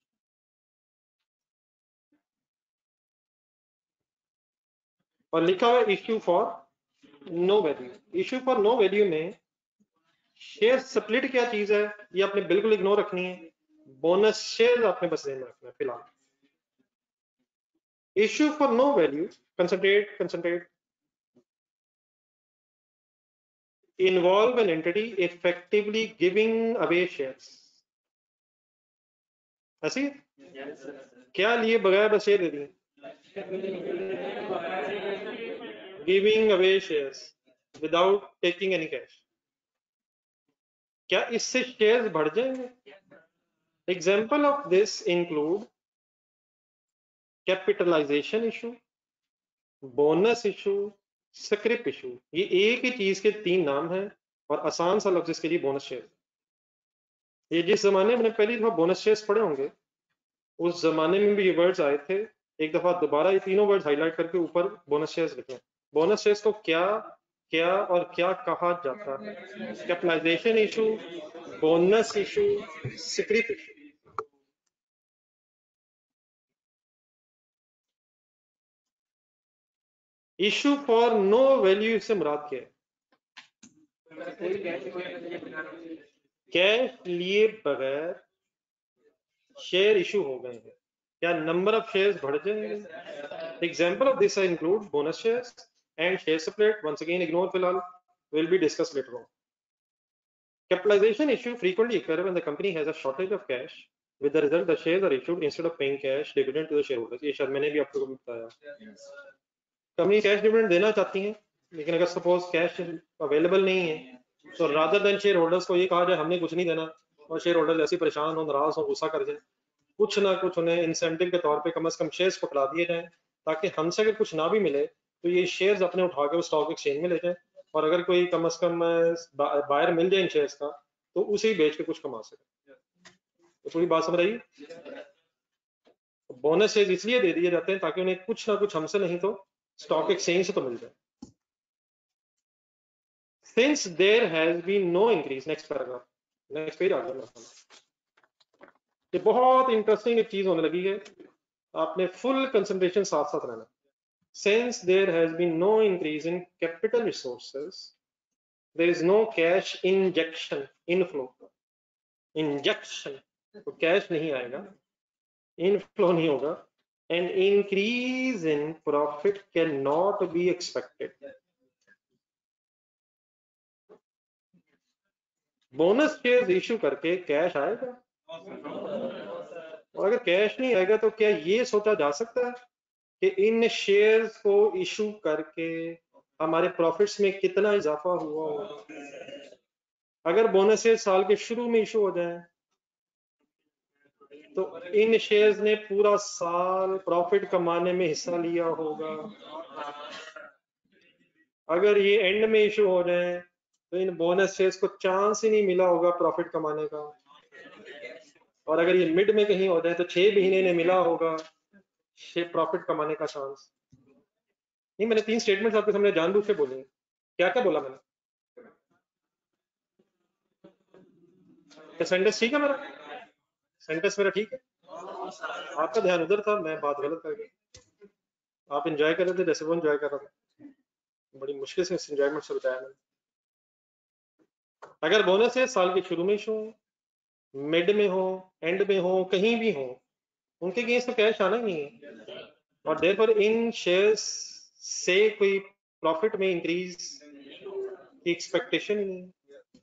और लिखा हुआ issue for no value. Issue for no value में शेयर स्प्लिट क्या चीज है ये आपने बिल्कुल इग्नोर रखनी है। बोनस शेयर आपने बस ध्यान में रखना है फिलहाल। Issue for no value, concentrate concentrate involve an entity effectively giving away shares। ऐसी yes, क्या लिए बगैर बस शेयर दे दिए, giving away shares without taking any cash. क्या इससे शेयर्स बढ़ जाएंगे? Example of this include capitalisation issue, bonus issue, scrip issue. ये एक ही चीज के तीन नाम हैं और आसान सा लफ्ज इसके लिए बोनस शेयर। ये जिस जमाने में पहली दफा बोनस शेयर्स पढ़े होंगे उस जमाने में भी ये वर्ड्स आए थे। एक दफा दोबारा ये तीनों वर्ड्स हाईलाइट करके ऊपर बोनस शेयर्स लिखे। बोनस शेयर्स को क्या क्या और क्या कहा जाता है? Capitalisation issue, bonus issue, scrip issue. Issue for no value से मुराद क्या है? कैश लिए बगैर शेयर इशू हो गए हैं, क्या नंबर ऑफ शेयर्स बढ़ जाएंगे? Example of this include bonus shares and share split. Once again ignore फिलहाल, will be discussed later on. Capitalization issue frequently occur when the company has a shortage of cash. With the result, the shares are issued instead of paying cash dividend to the shareholders. ये शायद मैंने भी आपको बताया। Company cash dividend देना चाहती है, लेकिन अगर सपोज कैश अवेलेबल नहीं है तो रादर देन शेयर होल्डर्स को ये कहा जाए हमने कुछ नहीं देना और शेयर होल्डर्स ऐसे परेशान हो, नाराज हो, गुस्सा कर जाए, कुछ ना कुछ उन्हें इंसेंटिव के तौर पे कम से कम शेयर्स पकड़ा दिए जाए ताकि हमसे अगर कुछ ना भी मिले तो ये शेयर्स अपने उठा के स्टॉक एक्सचेंज में ले जाए और अगर कोई कम से कम बायर मिल जाए इन शेयर्स का तो उसे बेच के कुछ कमा सके। तो पूरी बात समझ आई? बोनस शेयर इसलिए दे दिए जाते हैं ताकि उन्हें कुछ ना कुछ हमसे नहीं तो स्टॉक एक्सचेंज से तो मिल जाए। Since there has been no increase, next paragraph, next page आ गया। ये बहुत इंटरेस्टिंग एक चीज होने लगी है, आपने फुल कंसंट्रेशन साथ साथ रहना। Since there has been no increase in capital resources, there is no cash injection, inflow, injection, तो कैश नहीं आएगा, इनफ्लो नहीं होगा, an increase in profit cannot be expected. Bonus shares issue करके कैश आएगा और अगर कैश नहीं आएगा तो क्या ये सोचा जा सकता है कि इन शेयर्स को इशू करके हमारे प्रॉफिट्स में कितना इजाफा हुआ होगा? अगर बोनस शेयर साल के शुरू में इशू हो जाए तो इन शेयर्स ने पूरा साल प्रॉफिट कमाने में हिस्सा लिया होगा। अगर ये एंड में इशू हो जाए तो इन बोनस शेयर्स को चांस ही नहीं मिला होगा प्रॉफिट कमाने का। और अगर ये मिड में कहीं हो जाए तो छह महीने ने मिला होगा प्रॉफिट कमाने का चांस। नहीं, मैंने तीन स्टेटमेंट्स आपके सामने जानबूझ के बोली। क्या क्या बोला मैंने? सेंटेंस ठीक है मेरा? सेंटेंस मेरा ठीक है? आपका ध्यान उधर था, मैं बात गलत कर गया। आप एंजॉय कर रहे थे जैसे वो एंजॉय कर रहा था, बड़ी मुश्किल से इस एंजॉयमेंट से बताया मैंने। अगर बोनस है साल के शुरू में इशू हो, मिड में हो, एंड में हो, कहीं भी हो, उनके अगेंस्ट तो कैश आना ही नहीं है और देयरफॉर इन शेयर्स से कोई प्रॉफिट में इंक्रीज की एक्सपेक्टेशन ही नहीं है।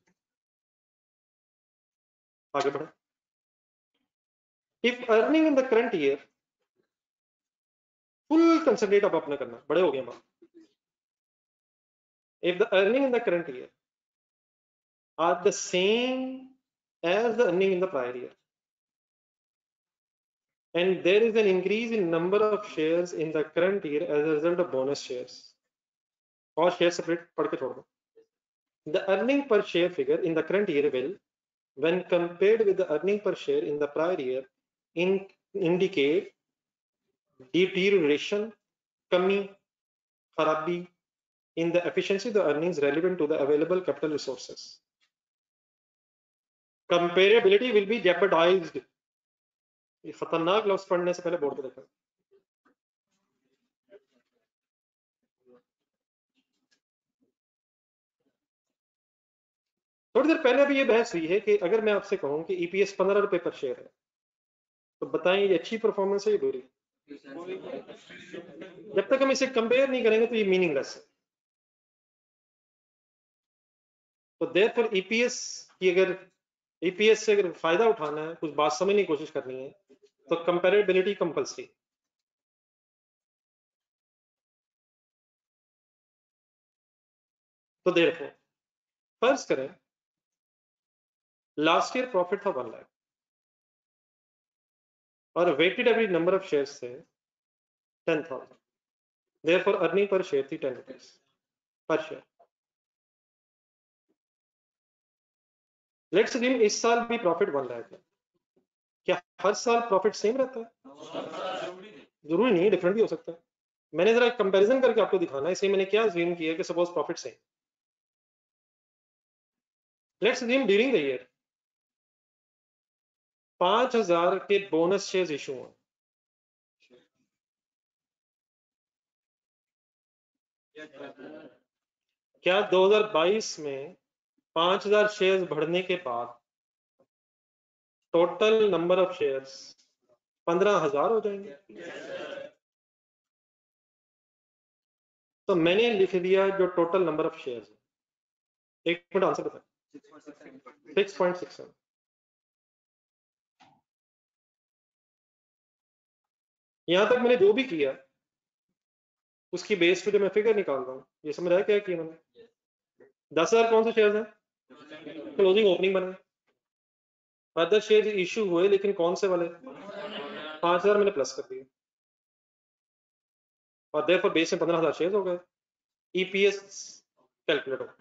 आगे बढ़े। If earning in the current year full concentrate अब अपने करना, बड़े हो गए हम। If the earning in the current year are the same as the earning in the prior year, and there is an increase in number of shares in the current year as a result of bonus shares, or share separate पढ़ के छोड़ दो. The earning per share figure in the current year will, when compared with the earning per share in the prior year, in indicate deterioration, कमी, खराबी in the efficiency of the earnings relevant to the available capital resources. Comparability will be jeopardized. ये खतरनाक लफ्ज पढ़ने से पहले board पे देखा. थोड़ी देर पहले भी ये बहस हुई है कि अगर मैं आपसे कहूं कि ईपीएस पंद्रह रुपए पर शेयर है, तो बताएं ये अच्छी परफॉर्मेंस है या बुरी? जब तक हम इसे कंपेयर नहीं करेंगे तो ये मीनिंगलेस है. तो देयरफॉर ईपीएस की अगर ईपीएस से अगर फायदा उठाना है, कुछ बात समझने की कोशिश करनी है, तो कंपेरेबिलिटी कंपल्सरी. तो देयरफॉर फर्ज करें लास्ट ईयर प्रॉफिट था वन लाख और weighted average number of shares थे ten thousand. Therefore earning per share थी ten rupees per share. Let's assume इस साल भी प्रॉफिट वन लाख है. क्या हर साल प्रॉफिट सेम रहता है? जरूरी नहीं, डिफरेंट भी हो सकता है. मैंने जरा कंपैरिजन करके आपको दिखाना है, इसलिए मैंने क्या अज्यूम किया कि suppose profit same. Let's assume during the year पांच हजार के बोनस शेयर्स इशू हुए. क्या दो हज़ार बाईस में पांच हजार शेयर्स बढ़ने के बाद टोटल नंबर ऑफ शेयर्स पंद्रह हजार हो जाएंगे? तो मैंने लिख दिया जो टोटल नंबर ऑफ शेयर्स है. एक मिनट आंसर बताएं. Six point six seven. यहां तक मैंने जो भी किया उसकी बेस पे जो मैं फिगर निकाल रहा हूं, ये समझ आया क्या किया मैंने? दस हजार कौन से शेयर्स हैं? क्लोजिंग ओपनिंग बने. अदर शेयर इशू हुए लेकिन कौन से वाले? पांच हजार मैंने प्लस कर दिया और देयरफॉर बेस में पंद्रह हजार शेयर हो गए. ईपीएस कैलकुलेट हो.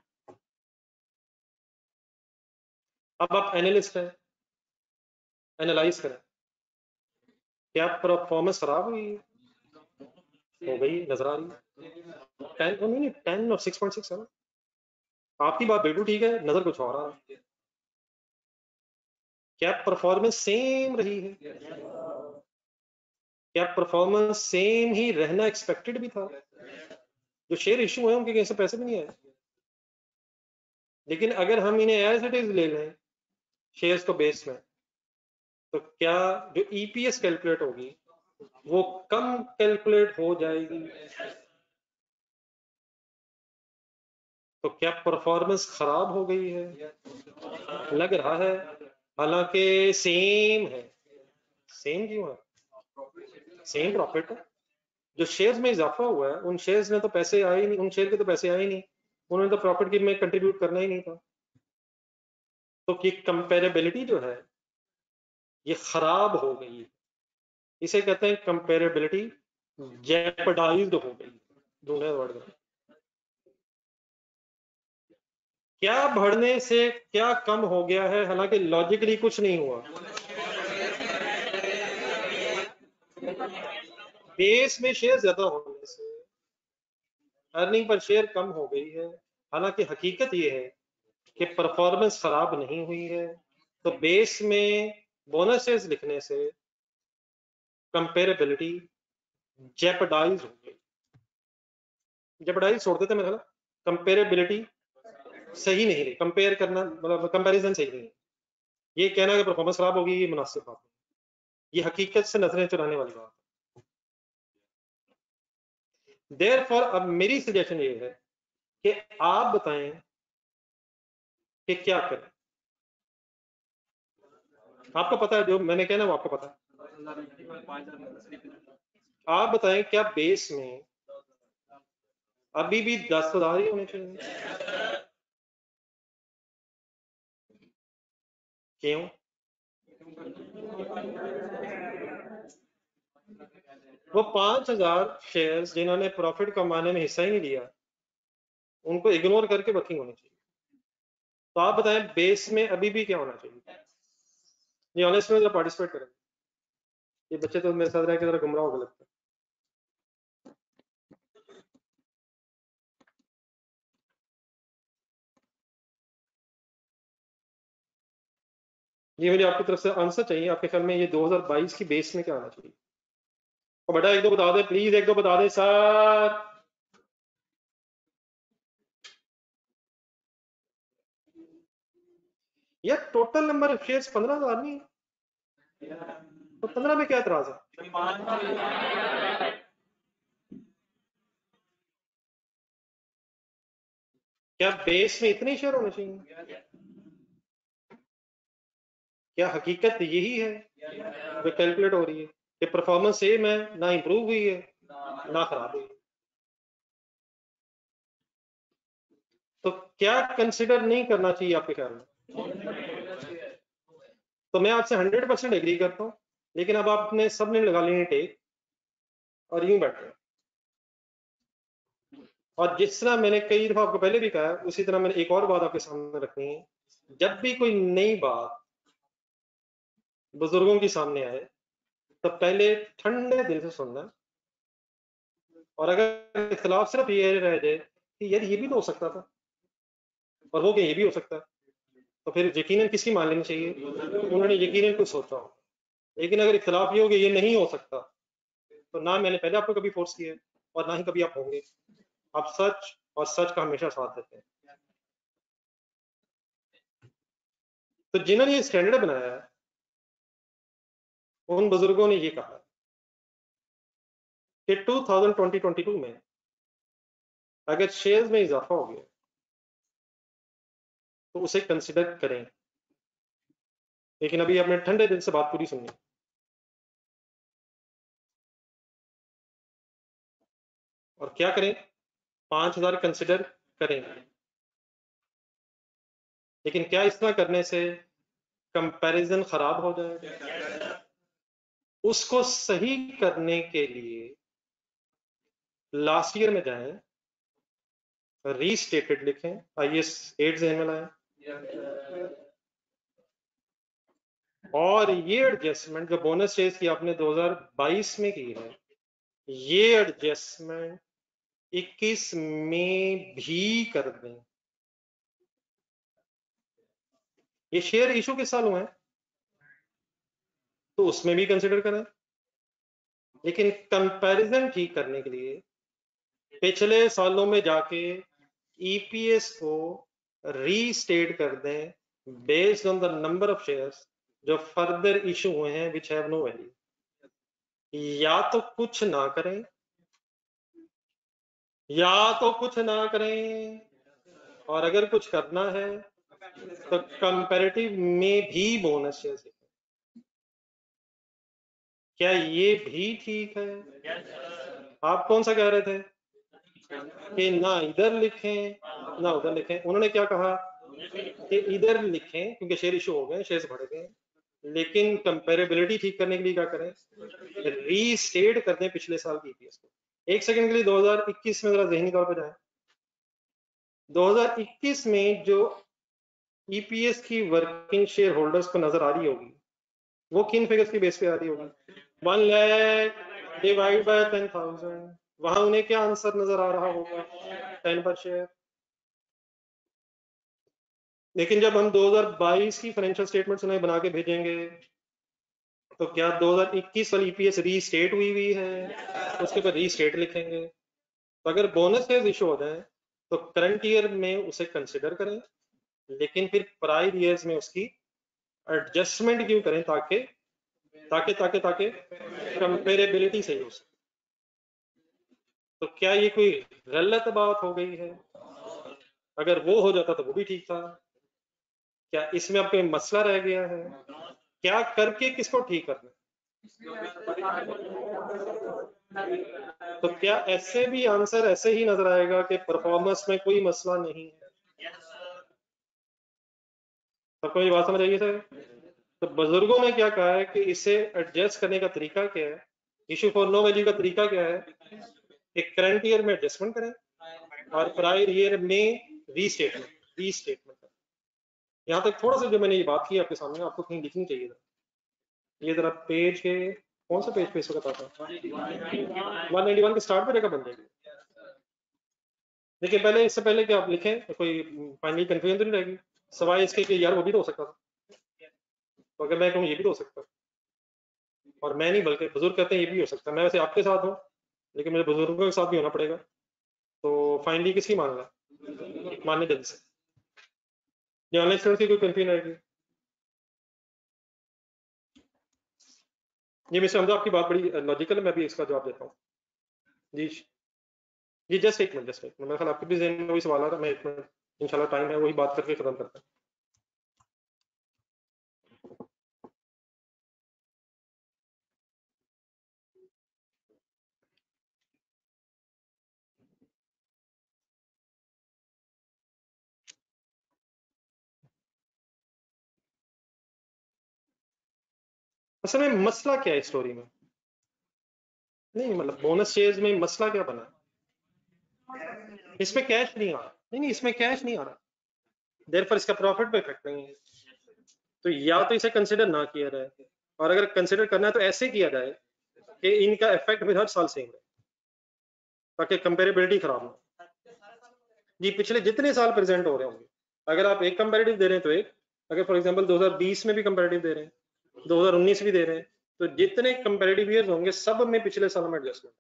अब आप एनालिस्ट हैं, एनालाइज करें. क्या परफॉर्मेंस खराब हुई? हो गई, नजर आ रही है. टेन नहीं नहीं टेन और सिक्स पॉइंट सिक्स है ना. आपकी बात बिल्कुल ठीक है, नजर कुछ और आ रहा है. क्या परफॉर्मेंस सेम रही है? क्या परफॉर्मेंस सेम ही रहना एक्सपेक्टेड भी था? जो शेयर इशू हुए उनके कहीं से पैसे भी नहीं आए. लेकिन अगर हम इन्हें एज इट इज ले लें शेयर्स को बेस में, तो क्या जो ईपीएस कैलकुलेट होगी वो कम कैलकुलेट हो जाएगी? तो क्या परफॉर्मेंस खराब हो गई है? लग रहा है, हालांकि सेम है. सेम क्यों है? सेम प्रॉफिट है. जो शेयर्स में इजाफा हुआ है उन शेयर्स में तो पैसे आए ही नहीं, उन शेयर के तो पैसे आए ही नहीं, उन्होंने तो प्रॉफिट की में कंट्रीब्यूट करना ही नहीं था. तो ये कंपेरेबिलिटी जो है ये खराब हो गई. इसे कहते हैं कंपेरेबिलिटी जेपरडाइज्ड हो गई. दूसरे वर्ड में क्या बढ़ने से क्या कम हो गया है? हालांकि लॉजिकली कुछ नहीं हुआ. बेस में शेयर ज्यादा होने से अर्निंग पर शेयर कम हो गई है. हालांकि हकीकत ये है कि परफॉर्मेंस खराब नहीं हुई है. तो बेस में बोनसेस लिखने से कंपेरेबिलिटी जेपरडाइज हो गई. जेपरडाइज छोड़ देते मेरे ख्याल कंपेरेबिलिटी सही नहीं रही. कंपेयर करना मतलब कंपैरिजन सही नहीं. ये कहना कि परफॉर्मेंस खराब होगी ये मुनासिब बात नहीं. ये हकीकत से नजरें चुराने वाली बात है. देयरफॉर अब मेरी सजेशन ये है कि आप बताएं कि क्या करें. आपको पता है जो मैंने कहना वो आपको पता है. आप बताएं क्या बेस में अभी भी दस हजार ही होने चाहिए? क्यों? वो पांच हजार शेयर्स जिन्होंने प्रॉफिट कमाने में हिस्सा ही नहीं लिया, उनको इग्नोर करके वर्किंग होनी चाहिए। तो आप बताएं बेस में अभी भी क्या होना चाहिए? ये ऑनेस्ट में जरा पार्टिसिपेट करें। ये बच्चे तो मेरे साथ रह के जरा गुमराह हो गए लगता है। ये मुझे आपकी तरफ से आंसर चाहिए। आपके ख्याल में ये दो हज़ार बाईस की बेस में क्या आना चाहिए? तो बेटा एक दो बता दे प्लीज, एक दो बता दे सर। यार टोटल नंबर ऑफ शेयर्स पंद्रह हजार नहीं है? तो पंद्रह में क्या एतराज है? क्या बेस में इतने शेयर होने चाहिए? क्या हकीकत यही है जो कैलकुलेट हो रही है कि परफॉर्मेंस सेम है, ना इंप्रूव हुई है ना खराब हुई है? तो क्या कंसिडर नहीं करना चाहिए आपके ख्याल में? तो मैं आपसे हंड्रेड परसेंट एग्री करता हूं, लेकिन अब आपने सबने लगा लेनी टेक और यूं बैठ गए। और जिस तरह मैंने कई दफा आपको पहले भी कहा है, उसी तरह मैंने एक और बात आपके सामने रखनी है। जब भी कोई नई बात बुजुर्गों के सामने आए तो पहले ठंडे दिल से सुनना, और अगर इख्तलाफ सिर्फ ये रह जाए कि यार ये भी तो हो सकता था और वो क्या ये भी हो सकता है, तो फिर यकीनन किसकी मान लेनी चाहिए? उन्होंने यकीनन कुछ सोचा हो। लेकिन अगर इख्तलाफ ये हो कि ये नहीं हो सकता, तो ना मैंने पहले आपको कभी फोर्स किया और ना ही कभी आप होंगे। आप सच और सच का हमेशा साथ देते हैं। तो जिन्होंने ये स्टैंडर्ड बनाया है, उन बुजुर्गों ने ये कहा कि दो हज़ार बाईस में अगर शेयर्स में इजाफा हो गया तो उसे कंसिडर करें। लेकिन अभी आपने ठंडे दिल से बात पूरी सुननी, और क्या करें? पांच हजार कंसिडर करें। लेकिन क्या इस तरह करने से कंपैरिजन खराब हो जाए? उसको सही करने के लिए लास्ट ईयर में जाएं, रीस्टेटेड लिखें, आइए एट जहन में लाएं, और ये एडजस्टमेंट जो बोनस शेयर्स की आपने दो हज़ार बाईस में की है, ये एडजस्टमेंट इक्कीस में भी कर दें। ये शेयर इशू किस साल हुए हैं तो उसमें भी कंसिडर करें। लेकिन कंपैरिजन ठीक करने के लिए पिछले सालों में जाके ईपीएस को रीस्टेट कर दें based on the number of shares जो फर्दर इशू हुए हैं विच हैव नो वैल्यू। या तो कुछ ना करें, या तो कुछ ना करें, और अगर कुछ करना है तो कंपैरेटिव में भी बोनस शेयर्स। क्या ये भी ठीक है? आप कौन सा कह रहे थे कि ना इधर लिखें ना उधर लिखें? उन्होंने क्या कहा कि इधर लिखें क्योंकि शेयर इशू हो गए, शेयर्स बढ़ गए, लेकिन कंपेरेबिलिटी ठीक करने के लिए क्या करें? रीस्टेट कर दें पिछले साल की ईपीएस को। एक सेकंड के लिए दो हज़ार इक्कीस में जरा जहनी तौर पर जाए। दो हज़ार इक्कीस में जो ईपीएस की वर्किंग शेयर होल्डर्स को नजर आ रही होगी, वो किन फिगर्स की बेस पे आ रही होगी? One lakh divide by ten thousand, वहां उन्हें क्या आंसर नजर आ रहा होगा? टेन पर शेयर। लेकिन जब हम दो हज़ार बाईस की फाइनेंशियल स्टेटमेंट्स उन्हें बना के भेजेंगे तो क्या दो हज़ार इक्कीस वाली ईपीएस रीस्टेट हुई हुई है? उसके ऊपर रीस्टेट लिखेंगे। तो अगर बोनस शेयर इशू हो जाए तो करंट ईयर में उसे कंसिडर करें, लेकिन फिर प्राइर ईयर्स में उसकी एडजस्टमेंट क्यों करें? ताकि ताकि ताकि ताकि कंपेरेबिलिटी सही हो सके। तो क्या ये कोई गलत बात हो गई है? अगर वो हो जाता तो वो भी ठीक था। क्या इसमें अब कोई मसला रह गया है? क्या करके किसको ठीक करना है? तो क्या ऐसे भी आंसर ऐसे ही नजर आएगा कि परफॉर्मेंस में कोई मसला नहीं है? सबको ये बात समझ आइए सर? तो बुजुर्गों में क्या कहा है कि इसे एडजस्ट करने का तरीका क्या है? इशू फॉर नो वैल्यू का तरीका क्या है? एक करंट ईयर में एडजस्टमेंट करें और प्रायर ईयर में रीस्टेटमेंट रीस्टेटमेंट करें। यहाँ तक थोड़ा सा जो मैंने ये बात की आपके सामने, आपको कहीं लिखनी चाहिए था। ये जरा पेज के कौन सा पेज पे इस वक्त आता है? वन नाइनटी वन के स्टार्ट पे जगह बन जाएगी। लेकिन पहले इससे पहले कि आप लिखें तो कोई फाइनली कंफ्यूजन तो नहीं रहेगी, सवाए इसके कि यार वो भी तो हो सकता था। तो अगर मैं कहूँ ये भी तो हो सकता है, और मैं नहीं बल्कि बुजुर्ग कहते हैं ये भी हो सकता है। मैं वैसे आपके साथ हूँ लेकिन मेरे बुजुर्गों के साथ भी होना पड़ेगा। तो फाइनली किसकी मान रहा है? मानने जल्दी से ये ऑनलाइन स्टूडेंट की कोई कंफ्यूजन रहेगी? ये मिस्टर हमजा आपकी बात बड़ी लॉजिकल है, मैं भी इसका जवाब देता हूँ जी। जी जस्ट एक मिनट जस्ट एक मिनट, मेरे ख्याल आपके भी ज़हन में वही सवाल आ रहा है। मैं एक मिनट इंशाल्लाह टाइम है वही बात करके खत्म करता है। असल में मसला क्या है स्टोरी में? नहीं मतलब बोनस शेयर्स में मसला क्या बना? इसमें कैश नहीं आ रहा। नहीं नहीं इसमें कैश नहीं आ रहा, देयरफॉर इसका प्रॉफिट पे इफेक्ट नहीं है। तो या तो इसे कंसिडर ना किया जाए, और अगर कंसिडर करना है तो ऐसे किया जाए कि इनका इफेक्ट भी हर साल सेम रहे ताकि कंपेरेबिलिटी खराब ना हो। जी पिछले जितने साल प्रेजेंट हो रहे होंगे, अगर आप एक कंपेरेटिव दे रहे हैं तो एक, अगर फॉर एग्जांपल दो हज़ार बीस में भी कंपेरेटिव दे रहे हैं, दो हज़ार उन्नीस भी दे रहे हैं, तो जितने कंपेरेटिव ईयर्स होंगे सब में पिछले साल में एडजस्टमेंट।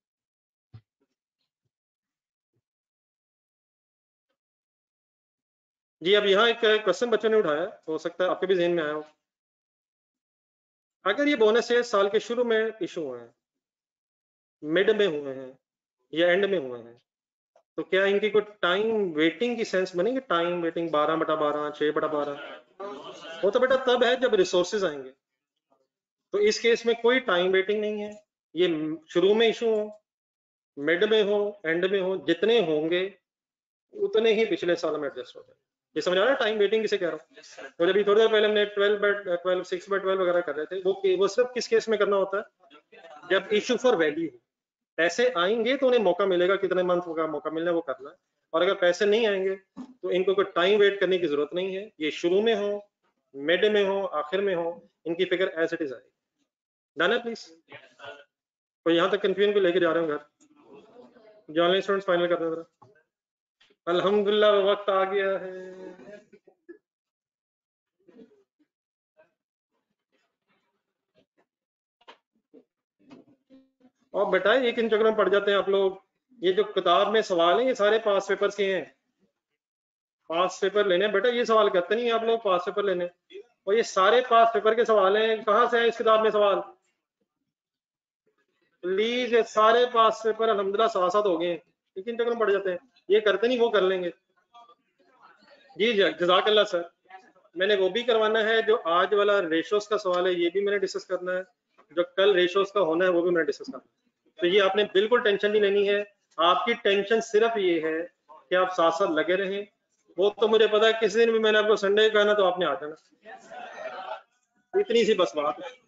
जी अब यहाँ एक क्वेश्चन बच्चों ने उठाया, हो सकता है आपके भी जहन में आया हो। अगर ये बोनस शेयर साल के शुरू में इशू हुए हैं, मिड में हुए हैं या एंड में हुए हैं, तो क्या इनकी कोई टाइम वेटिंग की सेंस बनेगी? टाइम वेटिंग बारह बटा बारह, छह बटा बारह, वो तो बेटा तब है जब रिसोर्सेज आएंगे। तो इस केस में कोई टाइम वेटिंग नहीं है, ये शुरू में इशू हो, मिड में हो, एंड में हो, जितने होंगे उतने ही पिछले साल में एडजस्ट हो जाए। ये समझ आ रहा है टाइम वेटिंग किसे कह रहा हूँ? तो जब थोड़ी देर पहले हमने twelve by twelve, six by twelve वगैरह कर रहे थे, वो वो सिर्फ किस केस में करना होता है? जब इशू फॉर वैल्यू, पैसे आएंगे तो उन्हें मौका मिलेगा, कितने मंथ का मौका मिलना है वो करना है। और अगर पैसे नहीं आएंगे तो इनको कोई टाइम वेट करने की जरूरत नहीं है, ये शुरू में हो, मिड में हो, आखिर में हो, इनकी फिगर एज इट इज आएगी। डन है प्लीज? तो यहाँ तक कंफ्यूजन को लेके जा रहे हो घर? जो ऑनलाइन स्टूडेंट्स फाइनल कर रहे हैं, अल्हम्दुलिल्लाह वक्त आ गया है। और बेटा एक इन चक्कर में पड़ जाते हैं आप लोग। ये जो किताब में सवाल है ये सारे पास पेपर्स के हैं, पास पेपर लेने बेटा, ये सवाल करते नहीं आप लोग पास पेपर लेने, और ये सारे पास पेपर के सवाल हैं। कहाँ से है इस किताब में सवाल? प्लीज ये सारे पास पेपर अल्हम्दुलिल्लाह साथ साथ हो गए हैं, लेकिन चक्कर में पड़ जाते हैं। ये करते नहीं वो कर लेंगे। जी जज़ाकल्लाह सर, मैंने वो भी करवाना है, जो आज वाला रेशोस का सवाल है ये भी मैंने डिस्कस करना है, जो कल रेशोस का होना है वो भी मैंने डिस्कस करना है। तो ये आपने बिल्कुल टेंशन नहीं लेनी है, आपकी टेंशन सिर्फ ये है कि आप साथ साथ लगे रहें। वो तो मुझे पता है, किसी दिन भी मैंने आपको संडे कहा ना तो आपने आ जाना, इतनी सी बस बात है।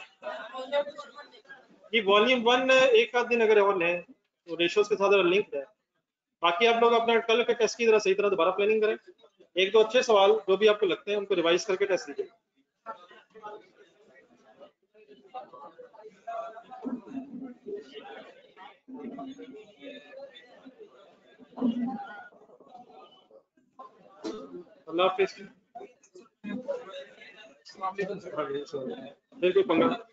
ये वॉल्यूम वन एक आध दिन अगर और लें तो रेशोस के साथ लिंक है। बाकी आप लोग अपना कल के टेस्ट की तरह सही तरह दोबारा प्लानिंग करें, एक दो अच्छे सवाल जो भी आपको लगते हैं उनको रिवाइज करके टेस्ट दीजिए। अल्लाह हाफिज़। बिल्कुल पंगा